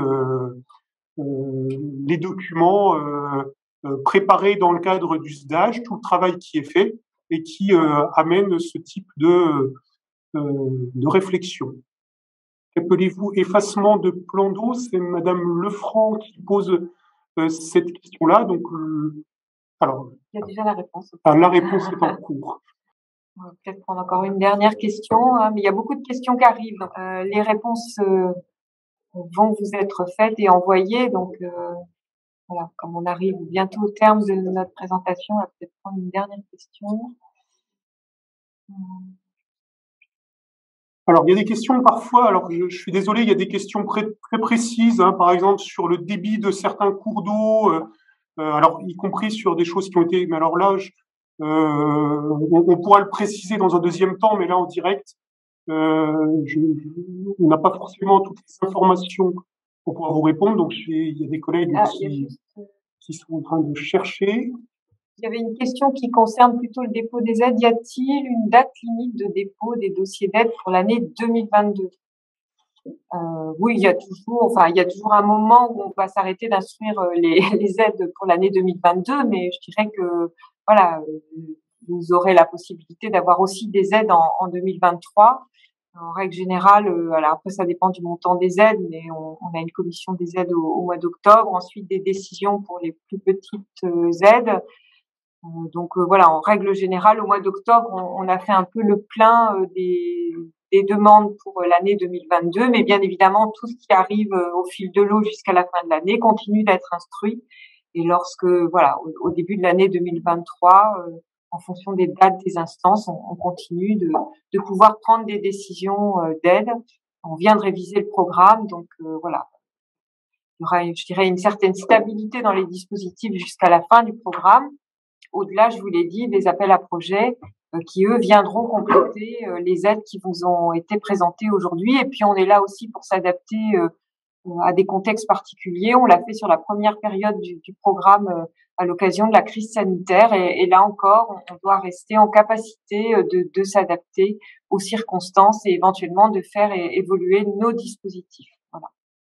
documents préparés dans le cadre du SDAGE, tout le travail qui est fait et qui amène ce type de réflexion. Appelez-vous effacement de plan d'eau? C'est Madame Lefranc qui pose cette question-là. Donc, alors, il y a déjà la réponse. La réponse est en cours. On va peut-être prendre encore une dernière question, hein, mais il y a beaucoup de questions qui arrivent. Les réponses vont vous être faites et envoyées. Donc, voilà, comme on arrive bientôt au terme de notre présentation, on va peut-être prendre une dernière question. Alors, il y a des questions parfois, alors je suis désolé, il y a des questions très précises, hein, par exemple sur le débit de certains cours d'eau, alors y compris sur des choses qui ont été, mais alors là, on pourra le préciser dans un deuxième temps, mais là en direct, on n'a pas forcément toutes les informations pour pouvoir vous répondre, donc il y a des collègues qui sont en train de chercher. Il y avait une question qui concerne plutôt le dépôt des aides. Y a-t-il une date limite de dépôt des dossiers d'aide pour l'année 2022? Oui, il y a toujours un moment où on va s'arrêter d'instruire les aides pour l'année 2022, mais je dirais que voilà, vous aurez la possibilité d'avoir aussi des aides en 2023. En règle générale, alors après ça dépend du montant des aides, mais on a une commission des aides au mois d'octobre, ensuite des décisions pour les plus petites aides. Donc voilà, en règle générale, au mois d'octobre, on a fait un peu le plein des demandes pour l'année 2022, mais bien évidemment, tout ce qui arrive au fil de l'eau jusqu'à la fin de l'année continue d'être instruit. Et lorsque, voilà, au début de l'année 2023, en fonction des dates des instances, on continue de pouvoir prendre des décisions d'aide. On vient de réviser le programme, donc voilà. Il y aura, je dirais, une certaine stabilité dans les dispositifs jusqu'à la fin du programme. Au-delà, je vous l'ai dit, des appels à projets qui, eux, viendront compléter les aides qui vous ont été présentées aujourd'hui. Et puis, on est là aussi pour s'adapter à des contextes particuliers. On l'a fait sur la première période du programme à l'occasion de la crise sanitaire. Et là encore, on doit rester en capacité de s'adapter aux circonstances et éventuellement de faire évoluer nos dispositifs. Voilà.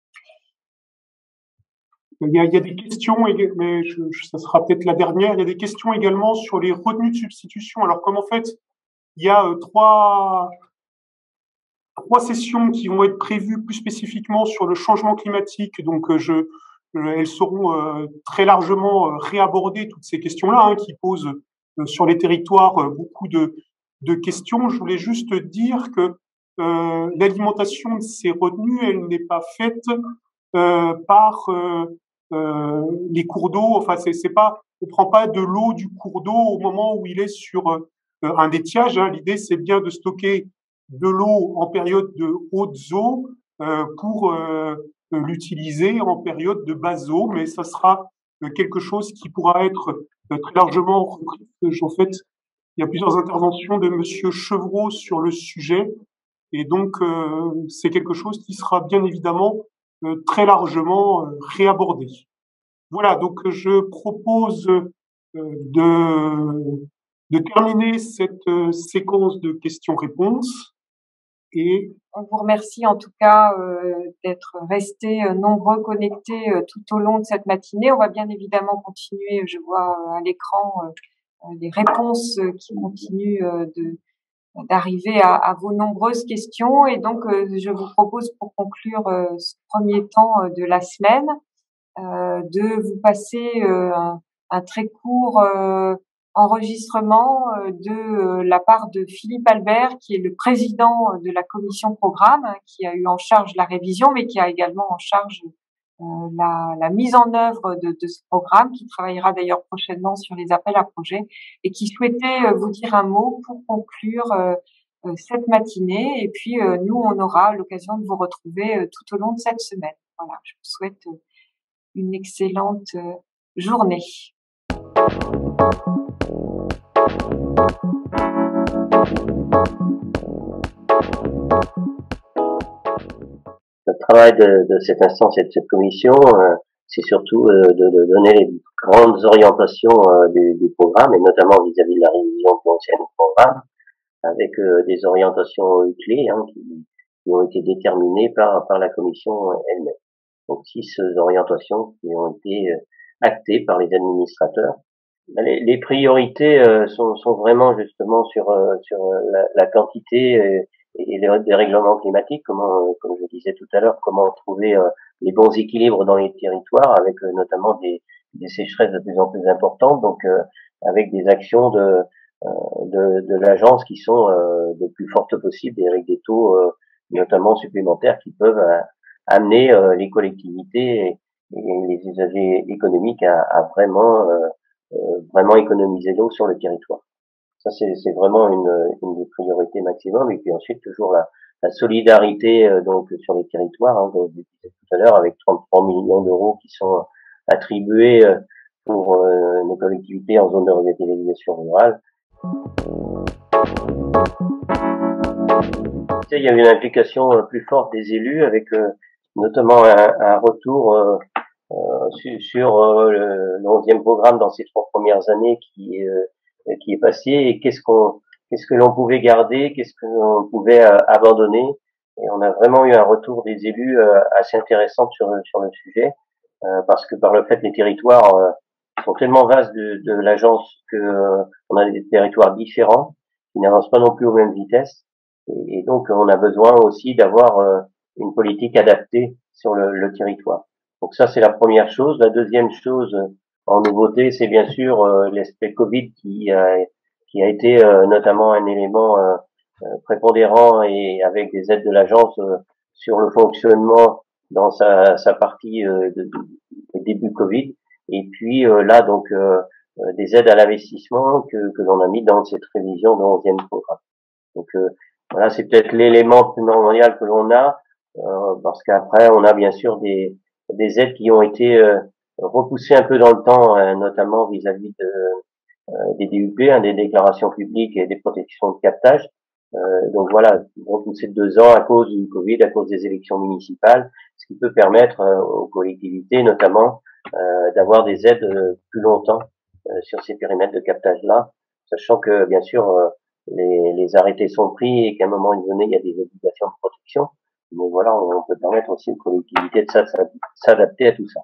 Il y a des questions, mais ça sera peut-être la dernière. Il y a des questions également sur les retenues de substitution. Alors, comme en fait, il y a trois sessions qui vont être prévues plus spécifiquement sur le changement climatique. Donc, elles seront très largement réabordées, toutes ces questions-là, hein, qui posent sur les territoires beaucoup de questions. Je voulais juste dire que l'alimentation de ces retenues, elle n'est pas faite par les cours d'eau. Enfin, c'est pas, on prend pas de l'eau du cours d'eau au moment où il est sur un étiage. Hein. L'idée, c'est bien de stocker de l'eau en période de haute eau pour l'utiliser en période de basse eau, mais ça sera quelque chose qui pourra être très largement repris. En fait, il y a plusieurs interventions de Monsieur Chevreau sur le sujet, et donc c'est quelque chose qui sera bien évidemment très largement réabordé. Voilà, donc je propose de terminer cette séquence de questions-réponses. Et on vous remercie en tout cas d'être restés nombreux connectés tout au long de cette matinée. On va bien évidemment continuer. Je vois à l'écran les réponses qui continuent d'arriver à vos nombreuses questions. Et donc, je vous propose pour conclure ce premier temps de la semaine de vous passer un très court enregistrement de la part de Philippe Albert, qui est le président de la commission programme, qui a eu en charge la révision, mais qui a également en charge la mise en œuvre de ce programme, qui travaillera d'ailleurs prochainement sur les appels à projets, et qui souhaitait vous dire un mot pour conclure cette matinée. Et puis, nous, on aura l'occasion de vous retrouver tout au long de cette semaine. Voilà, je vous souhaite une excellente journée. Le travail de cette instance et de cette commission, c'est surtout de donner les grandes orientations du programme, et notamment vis-à-vis de la révision de l'ancien programme, avec des orientations clés qui ont été déterminées par la commission elle-même. Donc 6 orientations qui ont été actées par les administrateurs. Les priorités sont vraiment justement sur la quantité et les dérèglements climatiques, comme je disais tout à l'heure, comment trouver les bons équilibres dans les territoires, avec notamment des sécheresses de plus en plus importantes, donc avec des actions de l'agence qui sont de plus fortes possibles, et avec des taux notamment supplémentaires qui peuvent amener les collectivités et les usagers économiques à vraiment économiser l'eau sur le territoire. Ça, c'est vraiment une des priorités maximum. Et puis ensuite, toujours la solidarité donc sur les territoires, comme je disais tout à l'heure, avec 33 millions d'euros qui sont attribués pour nos collectivités en zone de revitalisation rurale. Il y a eu une implication plus forte des élus, avec notamment un retour sur le 11e programme dans ces 3 premières années qui est passé, et qu'est-ce que l'on pouvait garder, qu'est-ce que l'on pouvait abandonner. Et on a vraiment eu un retour des élus assez intéressant sur le sujet, parce que par le fait les territoires sont tellement vastes de l'agence que on a des territoires différents qui n'avancent pas non plus aux mêmes vitesses, et donc on a besoin aussi d'avoir une politique adaptée sur le territoire. Donc ça, c'est la première chose. La deuxième chose en nouveauté, c'est bien sûr l'aspect Covid qui a été notamment un élément prépondérant, et avec des aides de l'agence sur le fonctionnement dans sa partie de début Covid. Et puis là, donc des aides à l'investissement que l'on a mis dans cette révision de 11e programme. Donc voilà, c'est peut-être l'élément primordial que l'on a, parce qu'après, on a bien sûr des aides qui ont été repoussées un peu dans le temps, notamment vis-à-vis des DUP, des déclarations publiques et des protections de captage. Donc voilà, repoussées de 2 ans à cause du Covid, à cause des élections municipales, ce qui peut permettre aux collectivités, notamment, d'avoir des aides plus longtemps sur ces périmètres de captage-là, sachant que bien sûr les arrêtés sont pris et qu'à un moment donné il y a des obligations de protection. Mais voilà, on peut permettre aussi aux collectivités de s'adapter à tout ça.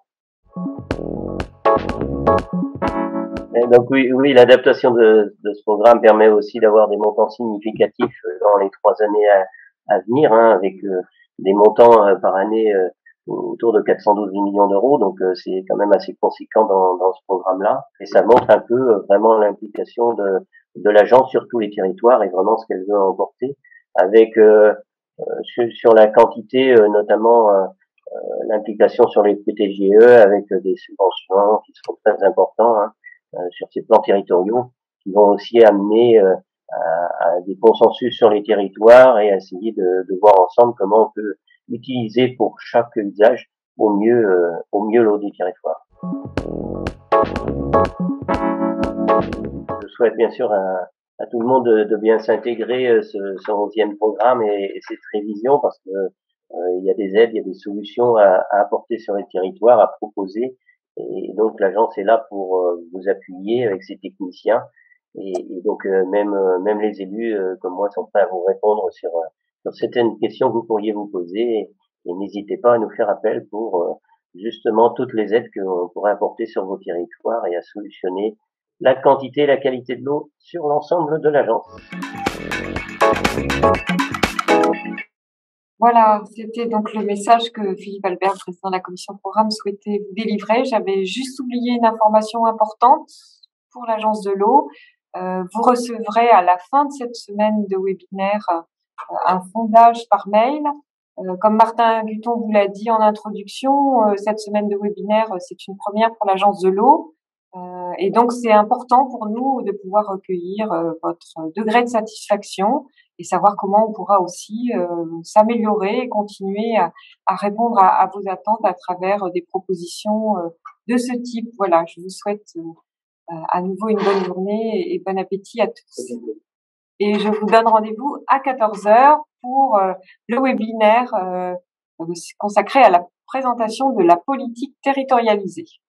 Et donc oui, l'adaptation de ce programme permet aussi d'avoir des montants significatifs dans les 3 années à venir, avec des montants par année autour de 412 millions d'euros. Donc c'est quand même assez conséquent dans ce programme-là. Et ça montre un peu vraiment l'implication de l'agence sur tous les territoires, et vraiment ce qu'elle veut emporter, avec sur la quantité, notamment l'implication sur les PTGE, avec des subventions qui seront très importants sur ces plans territoriaux, qui vont aussi amener à des consensus sur les territoires et à essayer de voir ensemble comment on peut utiliser pour chaque usage au mieux l'eau du territoire. Je souhaite bien sûr à tout le monde de bien s'intégrer ce 11e programme et cette révision parce que il y a des aides, il y a des solutions à apporter sur les territoires, à proposer. Et donc l'agence est là pour vous appuyer avec ses techniciens. Et donc même les élus comme moi sont prêts à vous répondre sur certaines questions que vous pourriez vous poser. Et n'hésitez pas à nous faire appel pour justement toutes les aides qu'on pourrait apporter sur vos territoires et à solutionner la quantité et la qualité de l'eau sur l'ensemble de l'agence. Voilà, c'était donc le message que Philippe Albert, président de la commission de programme, souhaitait vous délivrer. J'avais juste oublié une information importante pour l'agence de l'eau. Vous recevrez à la fin de cette semaine de webinaire un sondage par mail. Comme Martin Guton vous l'a dit en introduction, cette semaine de webinaire, c'est une première pour l'agence de l'eau. Et donc, c'est important pour nous de pouvoir recueillir votre degré de satisfaction et savoir comment on pourra aussi s'améliorer et continuer à répondre à vos attentes à travers des propositions de ce type. Voilà, je vous souhaite à nouveau une bonne journée et bon appétit à tous. Et je vous donne rendez-vous à 14h pour le webinaire consacré à la présentation de la politique territorialisée.